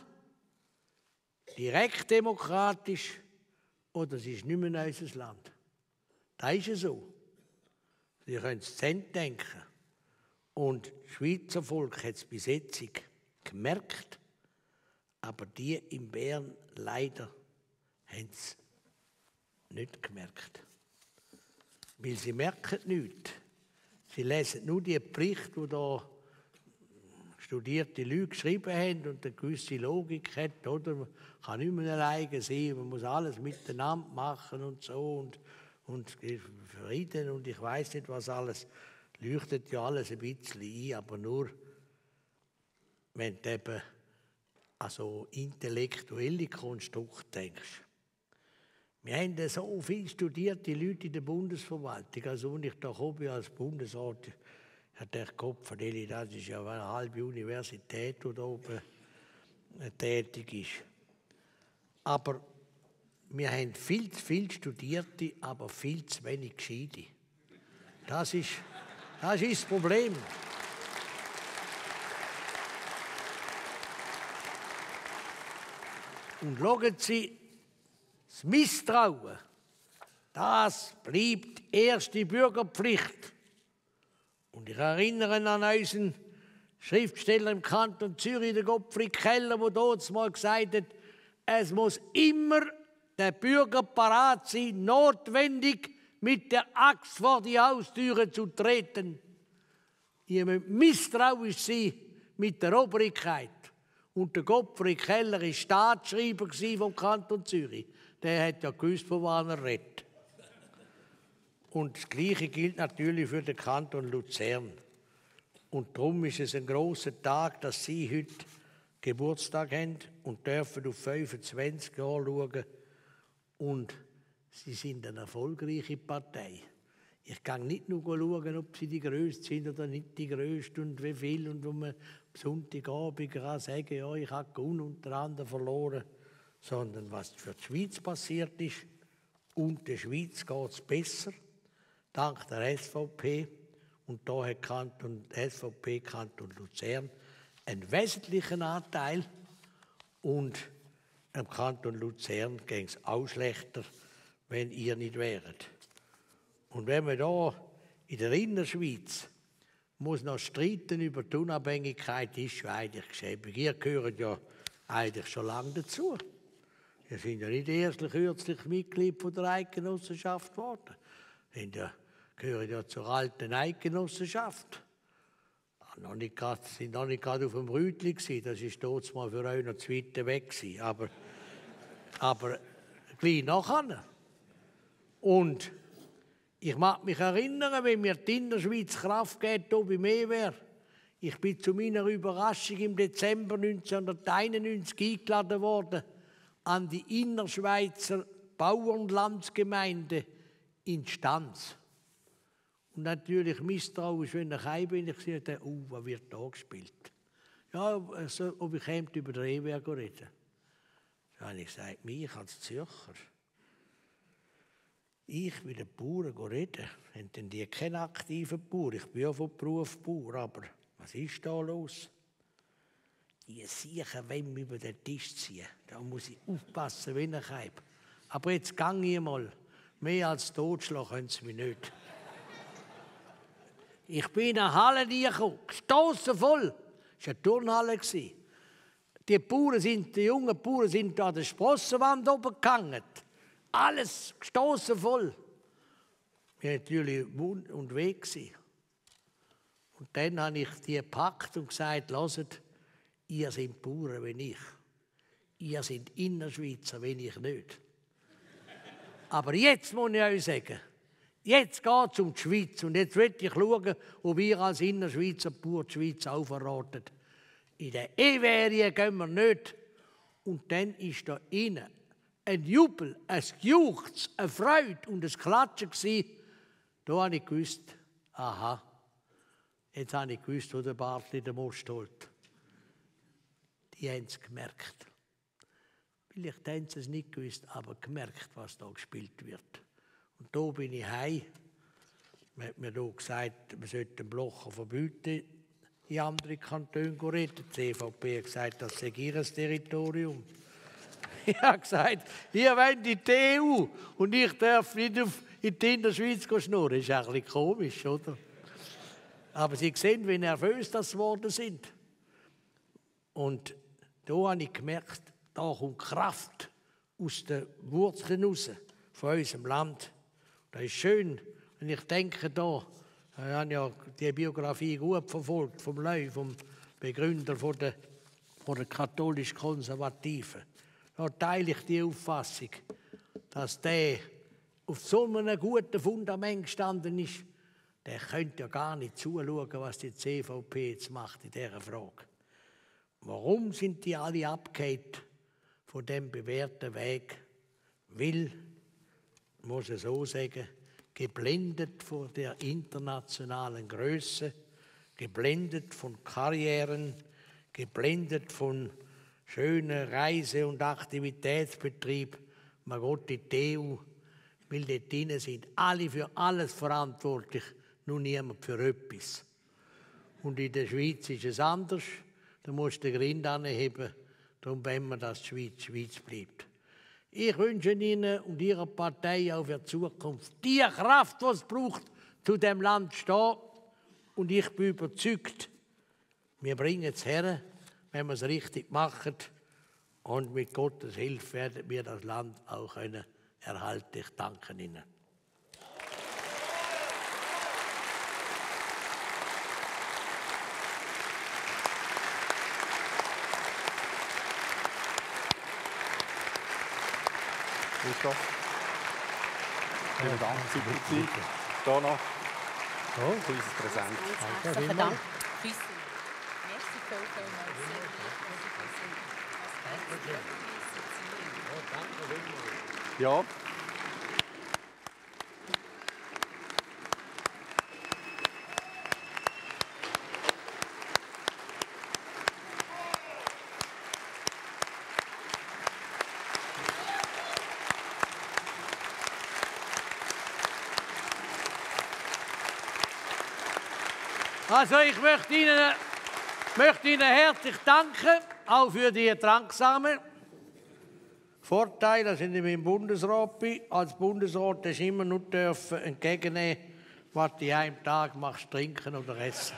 direktdemokratisch oder es ist nicht mehr unser Land. Das ist ja so. Sie können es zu Ende denken. Und das Schweizer Volk hat es bis jetzt gemerkt, aber die in Bern leider haben es nicht gemerkt. Weil sie merken nichts. Sie lesen nur die Berichte, die da studierte Leute geschrieben haben und eine gewisse Logik hat, oder? Man kann nicht mehr alleine sein, man muss alles miteinander machen und so und Frieden und ich weiß nicht was alles. Leuchtet ja alles ein bisschen ein, aber nur, wenn du eben an so intellektuelle Konstrukte denkst. Wir haben so viele studierte Leute in der Bundesverwaltung. Also, als ich da komme als Bundesrat, hat der Kopfverdelli, das ist ja eine halbe Universität, die da oben tätig ist. Aber wir haben viel zu viele Studierte, aber viel zu wenig Gescheite. Das ist das Problem. Und schauen Sie, das Misstrauen, das bleibt erste Bürgerpflicht. Und ich erinnere an unseren Schriftsteller im Kanton Zürich, den Gottfried Keller, der dort mal gesagt hat, es muss immer der Bürger parat sein, notwendig mit der Axt vor die Haustüre zu treten. Ihr müsst misstrauisch sein mit der Obrigkeit. Und der Gottfried Keller war Staatsschreiber vom Kanton Zürich. Der hat ja gewusst, von wann er redet. Und das Gleiche gilt natürlich für den Kanton Luzern. Und darum ist es ein grosser Tag, dass Sie heute Geburtstag haben und dürfen auf 25 Jahre schauen. Und Sie sind eine erfolgreiche Partei. Ich kann nicht nur schauen, ob sie die Größten sind oder nicht die Größten und wie viel. Und wo man am Sonntagabend kann sagen, ja, ich habe unter anderem verloren. Sondern was für die Schweiz passiert ist. Und der Schweiz geht es besser, dank der SVP. Und da hat die SVP Kanton Luzern einen wesentlichen Anteil. Und im Kanton Luzern ging es auch schlechter, wenn ihr nicht wäret. Und wenn man da in der Innerschweiz muss noch streiten über die Unabhängigkeit, ist schon eigentlich geschäbig. Ihr gehört ja eigentlich schon lange dazu. Wir sind ja nicht erst kürzlich Mitglied von der Eidgenossenschaft geworden. Wir gehören ja zur alten Eidgenossenschaft. Sind noch nicht gerade auf dem Rütli gewesen, das war dort mal für euch noch zu weit weg gewesen. Aber gleich nachher. Und ich mag mich erinnern, wenn mir die Innerschweiz Kraft geht, hier bei Mewehr. Ich bin zu meiner Überraschung im Dezember 1991 eingeladen worden an die Innerschweizer Bauernlandsgemeinde in Stanz. Und natürlich misstrauisch, wenn ich heim bin, ich sehe, was wird da gespielt? Ja, also, ob ich über den E-Werk reden. Dann habe ich gesagt, mich als Zürcher. Ich will den Bauern reden. Haben denn die keinen aktiven Bauer? Ich bin ja von Beruf Bauer, aber was ist da los? Die Siechen wollen mich über den Tisch ziehen. Da muss ich aufpassen, wenn ich habe. Aber jetzt gehe ich mal. Mehr als totschlagen können sie mich nicht. Ich bin in eine Halle reingekommen, gestossen voll. Es war eine Turnhalle. Die jungen Bauern sind an der Sprossenwand oben gehangen. Alles gestossen voll. Wir waren natürlich wund und weg gewesen. Und dann habe ich die gepackt und gesagt, hört, ihr seid Bauern, wenn ich. Ihr seid Innerschweizer, wenn ich nicht. Aber jetzt muss ich euch sagen, jetzt geht es um die Schweiz. Und jetzt will ich schauen, ob ihr als Innerschweizer Bauer die Schweiz auch verratet. In der E-Ferien gehen wir nicht. Und dann ist da innen ein Jubel, ein Gejuchz, eine Freude und ein Klatschen gewesen. Da habe ich gewusst, aha, jetzt habe ich gewusst, wo der Bartli den Most holt. Die haben es gemerkt. Vielleicht haben sie es nicht gewusst, aber gemerkt, was da gespielt wird. Und da bin ich heim. Man hat mir da gesagt, man sollte den Blocher verbieten, in andere Kantone zu reden. Die CVP hat gesagt, das sei ihr Territorium. Ich habe gesagt, ihr wollt in die EU und ich darf nicht in die Innerschweiz schnurren. Das ist ein bisschen komisch, oder? Aber Sie sehen, wie nervös das geworden sind. Und da habe ich gemerkt, da kommt Kraft aus den Wurzeln raus, von unserem Land. Das ist schön, wenn ich denke, da habe ja die Biografie gut verfolgt, vom Leu, vom Begründer von der katholisch-konservativen. Da teile ich die Auffassung, dass der auf so einem guten Fundament gestanden ist, der könnte ja gar nicht zuschauen, was die CVP jetzt macht in dieser Frage. Warum sind die alle abgekehrt von dem bewährten Weg? Weil, muss ich so sagen, geblendet von der internationalen Größe, geblendet von Karrieren, geblendet von schönen Reise- und Aktivitätsbetrieb. Man geht in die EU, weil dort drinnen sind alle für alles verantwortlich, nur niemand für etwas. Und in der Schweiz ist es anders. Da musst du den Grind anheben, darum wollen wir, dass die Schweiz bleibt. Ich wünsche Ihnen und Ihrer Partei auch für die Zukunft die Kraft, die es braucht, zu dem Land zu stehen. Und ich bin überzeugt, wir bringen es her, wenn wir es richtig machen. Und mit Gottes Hilfe werden wir das Land auch erhalten. Ich danke Ihnen.
Christoph. Vielen Dank, super Zeit. Hier noch ein kleines Präsent.
Herzlichen Dank. Merci vielmals.
Ja.
Also ich möchte Ihnen herzlich danken, auch für die Tranksamen. Vorteil, dass ich im Bundesrat bin. Als Bundesrat darfst du immer nur entgegennehmen, was du an einem Tag machst, trinken oder essen.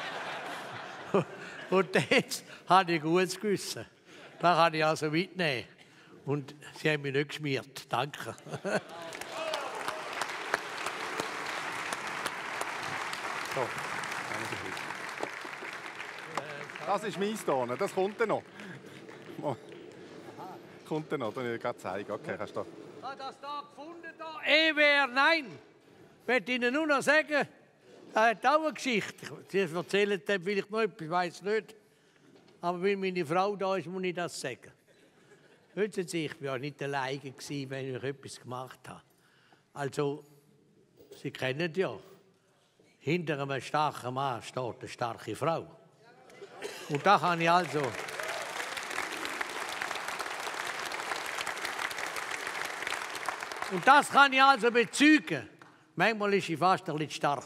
Und jetzt habe ich ein gutes Gewissen. Das kann ich also mitnehmen. Und Sie haben mich nicht geschmiert. Danke.
So. Das ist mein Ton, das kommt dann noch. Kommt dann noch, dann will ich gerade zeigen. Okay, kannst du.
Ich habe das da gefunden. EWR, nein. Ich möchte Ihnen nur noch sagen, er hat auch eine Geschichte. Sie erzählen dem vielleicht noch etwas, ich weiß es nicht. Aber weil meine Frau da ist, muss ich das sagen. Wissen Sie, ich war ja nicht alleine, wenn ich etwas gemacht habe. Also, Sie kennen ja, hinter einem starken Mann steht eine starke Frau. Und da kann ich also... Und das kann ich also bezeugen. Manchmal ist sie fast ein bisschen stark.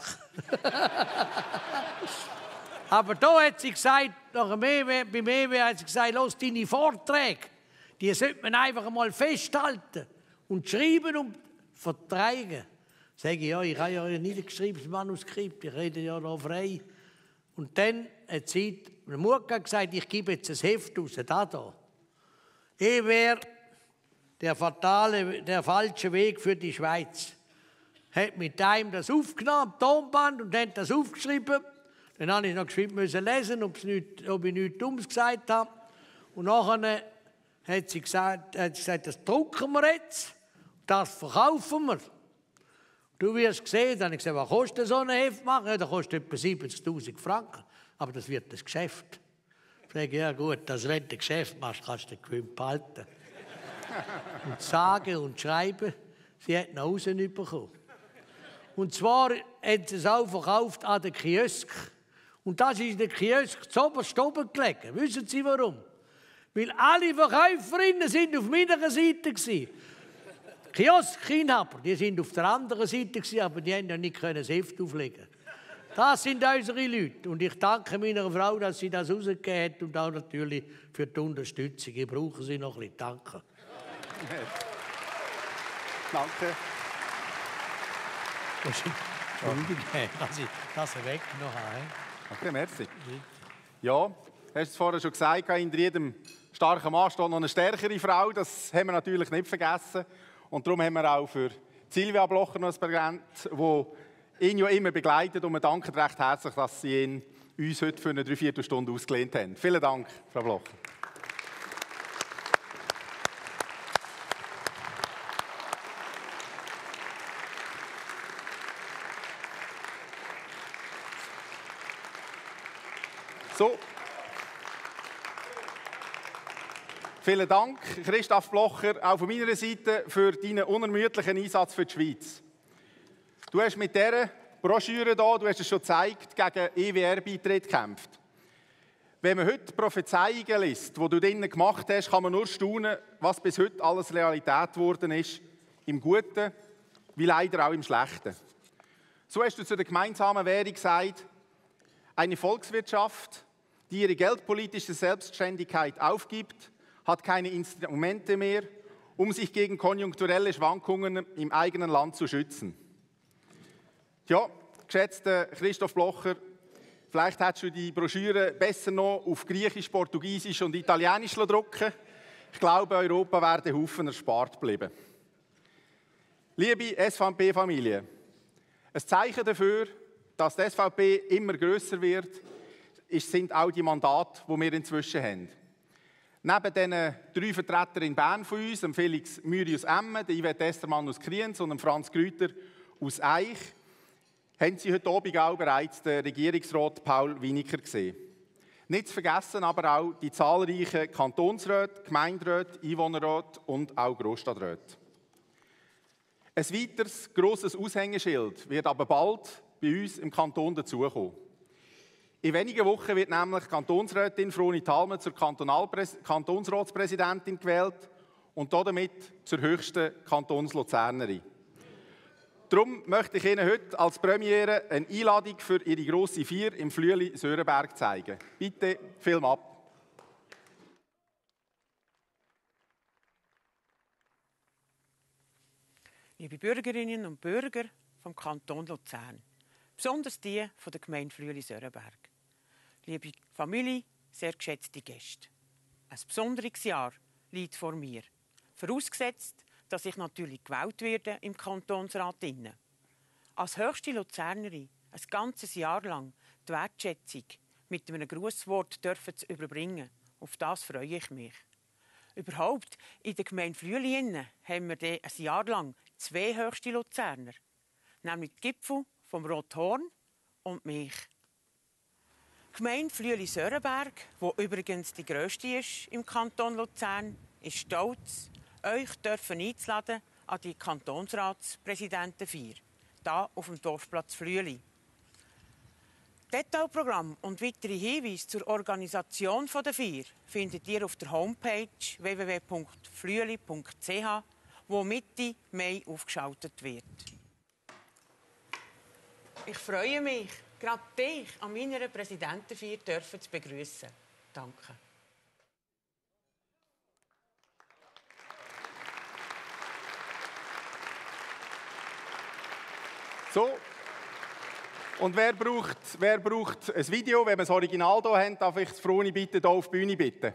Aber da hat sie gesagt, beim EW hat sie gesagt, los, deine Vorträge, die sollte man einfach mal festhalten und schreiben und vertreiben. Sage ich, ja, ich habe ja ein niedergeschriebenes Manuskript, ich rede ja noch frei. Und dann hat sie der Mutka gesagt, ich gebe jetzt ein Heft raus, da. EWR, der falsche Weg für die Schweiz. Hat mit einem das aufgenommen, Tonband, und hat das aufgeschrieben. Dann habe ich noch geschwind lesen, ob ich nichts Dummes gesagt habe. Und nachher hat sie gesagt, das drucken wir jetzt, das verkaufen wir. Du wirst sehen, dann habe ich gesagt, was kostet so ein Heft machen? Ja, das kostet etwa 70'000 Franken. Aber das wird das Geschäft. Ich sage, ja gut, dass wenn du ein Geschäft machst, kannst du den Gewinn behalten. Und sagen und schreiben, sie hat nach Hause nicht bekommen. Und zwar hat sie es auch verkauft an den Kiosk. Und das ist der Kiosk zuoberst oben gelegen. Wissen Sie warum? Weil alle Verkäuferinnen sind auf meiner Seite gewesen. Kioskinhaber, die sind auf der anderen Seite gewesen, aber die haben ja nicht das Heft auflegen. Das sind unsere Leute. Und ich danke meiner Frau, dass sie das rausgegeben hat und auch natürlich für die Unterstützung. Ich brauche sie noch ein bisschen. Danke.
Danke.
Entschuldigung, dass ich das weggenommen habe.
Okay, merci. Ja, hast du es vorher schon gesagt, hinter jedem starken Mann steht noch eine stärkere Frau. Das haben wir natürlich nicht vergessen. Und darum haben wir auch für Silvia Blocher noch ein Präsident, die ihn ja immer begleitet. Und wir danken recht herzlich, dass Sie ihn uns heute für eine 3/4 Stunde ausgelehnt haben. Vielen Dank, Frau Blocher. So. Vielen Dank, Christoph Blocher, auch von meiner Seite für deinen unermüdlichen Einsatz für die Schweiz. Du hast mit dieser Broschüre hier, du hast es schon gezeigt, gegen EWR-Beitritt gekämpft. Wenn man heute die Prophezeiungen liest, die du drinnen gemacht hast, kann man nur staunen, was bis heute alles Realität geworden ist, im Guten wie leider auch im Schlechten. So hast du zu der gemeinsamen Währung gesagt, eine Volkswirtschaft, die ihre geldpolitische Selbstständigkeit aufgibt, hat keine Instrumente mehr, um sich gegen konjunkturelle Schwankungen im eigenen Land zu schützen. Ja, geschätzter Christoph Blocher, vielleicht hättest du die Broschüre besser noch auf Griechisch, Portugiesisch und Italienisch drucken. Ich glaube, Europa wäre Haufen erspart geblieben. Liebe SVP-Familie, ein Zeichen dafür, dass die SVP immer grösser wird, sind auch die Mandate, die wir inzwischen haben. Neben den 3 Vertretern in Bern von uns, dem Felix Müri aus Emmen, der Yvette Estermann aus Kriens und dem Franz Grüter aus Eich, haben Sie heute Abend auch bereits den Regierungsrat Paul Winiker gesehen. Nicht zu vergessen aber auch die zahlreichen Kantonsräte, Gemeinderäte, Einwohnerräte und auch Grossstadträte. Ein weiteres grosses Aushängeschild wird aber bald bei uns im Kanton dazukommen. In wenigen Wochen wird nämlich Kantonsrätin Froni Thalmann zur Kantonsratspräsidentin gewählt und damit zur höchsten Kantonsluzernerin. darum möchte ich Ihnen heute als Premiere eine Einladung für Ihre grosse Feier im Flüeli-Sörenberg zeigen. Bitte, Film ab.
Liebe Bürgerinnen und Bürger vom Kanton Luzern, besonders die von der Gemeinde Flüeli-Sörenberg. Liebe Familie, sehr geschätzte Gäste. Ein besonderes Jahr liegt vor mir. Vorausgesetzt, dass ich natürlich gewählt werde im Kantonsrat. Als höchste Luzernerin ein ganzes Jahr lang die Wertschätzung mit einem Grußwort zu überbringen. Auf das freue ich mich. Überhaupt, in der Gemeinde Flüeli haben wir ein Jahr lang 2 höchste Luzerner, nämlich die Gipfel vom Rothorn und mich. Die Gemeinde Flüeli-Sörenberg, die übrigens die grösste ist im Kanton Luzern, ist stolz, euch einzuladen an die Kantonsratspräsidentenfeier, hier auf dem Dorfplatz Flüeli. Detailprogramm und weitere Hinweise zur Organisation der Feier findet ihr auf der Homepage www.flüeli.ch, wo Mitte Mai aufgeschaltet wird. Ich freue mich, gerade dich an meiner Präsidentenfeier zu begrüßen. Danke.
So. Und wer braucht ein Video? Wenn wir das Original hier haben, darf ich Froni bitte hier auf die Bühne bitten.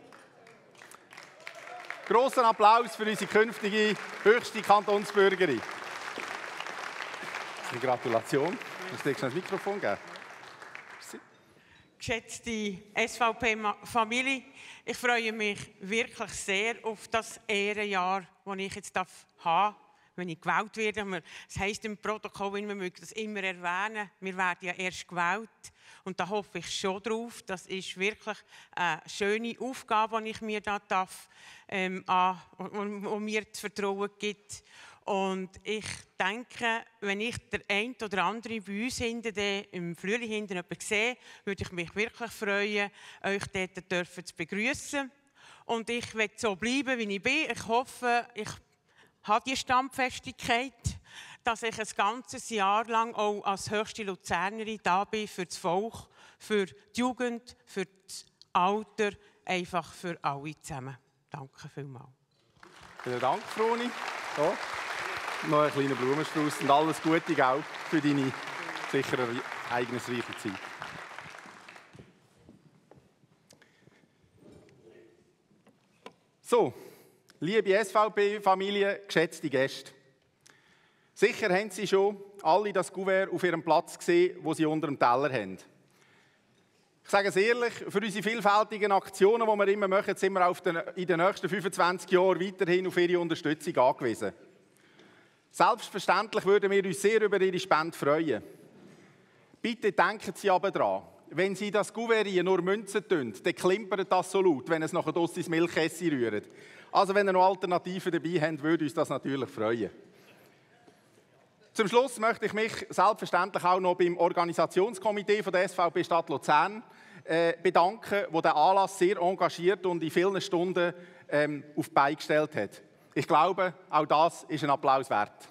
Grossen Applaus für unsere künftige höchste Kantonsbürgerin. Eine Gratulation. Musst du dir das Mikrofon geben?
Geschätzte SVP-Familie, ich freue mich wirklich sehr auf das Ehrenjahr, das ich jetzt haben darf, wenn ich gewählt werde. Es heisst im Protokoll, wir mögen das immer erwähnen, wir werden ja erst gewählt. Und da hoffe ich schon drauf. Das ist wirklich eine schöne Aufgabe, die ich mir da darf, wo mir das Vertrauen gibt. Und ich denke, wenn ich der ein oder andere bei uns im Flüeli hinten sehe, würde ich mich wirklich freuen, euch dort zu begrüßen. Und ich werde so bleiben, wie ich bin. Ich hoffe, ich habe die Standfestigkeit, dass ich ein ganzes Jahr lang auch als höchste Luzernerin da bin für das Volk, für die Jugend, für das Alter, einfach für alle zusammen. Danke vielmals.
Vielen Dank, Froni. So. Noch ein kleiner Blumenstrauß und alles Gute auch für deine sicher ereignisreiche Zeit. So. Liebe SVP-Familie, geschätzte Gäste. Sicher haben Sie schon alle das Kuvert auf Ihrem Platz gesehen, wo Sie unter dem Teller haben. Ich sage es ehrlich, für unsere vielfältigen Aktionen, die wir immer machen, sind wir in den nächsten 25 Jahren weiterhin auf Ihre Unterstützung angewiesen. Selbstverständlich würden wir uns sehr über Ihre Spende freuen. Bitte denken Sie aber daran, wenn Sie das Kuvert nur Münzen tun, dann klimpert das so laut, wenn es nachher aus ins Milchkäse rührt. Also wenn ihr noch Alternativen dabei habt, würde uns das natürlich freuen. Zum Schluss möchte ich mich selbstverständlich auch noch beim Organisationskomitee von der SVP Stadt Luzern bedanken, das den Anlass sehr engagiert und in vielen Stunden auf die Beine gestellt hat. Ich glaube, auch das ist ein Applaus wert.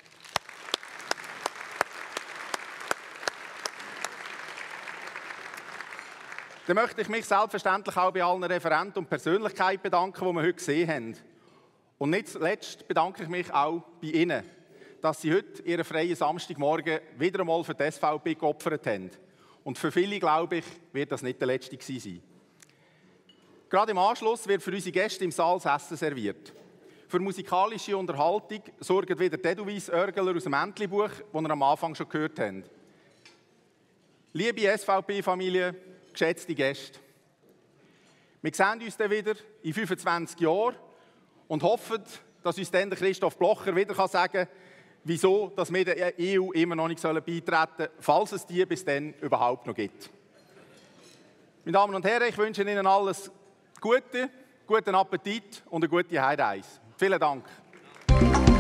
Dann möchte ich mich selbstverständlich auch bei allen Referenten und Persönlichkeiten bedanken, die wir heute gesehen haben. Und nicht zuletzt bedanke ich mich auch bei Ihnen, dass Sie heute Ihren freien Samstagmorgen wieder einmal für die SVP geopfert haben. Und für viele, glaube ich, wird das nicht der letzte gewesen sein. Gerade im Anschluss wird für unsere Gäste im Saal das Essen serviert. Für musikalische Unterhaltung sorgt wieder die Edelweiss-Örgler aus dem Entlebuch, das wir am Anfang schon gehört haben. Liebe SVP-Familie, geschätzte Gäste, wir sehen uns dann wieder in 25 Jahren und hoffen, dass uns dann Christoph Blocher wieder sagen kann, wieso dass wir der EU immer noch nicht beitreten sollen, falls es die bis dann überhaupt noch gibt. Meine Damen und Herren, ich wünsche Ihnen alles Gute, guten Appetit und eine gute Heimreise. Vielen Dank.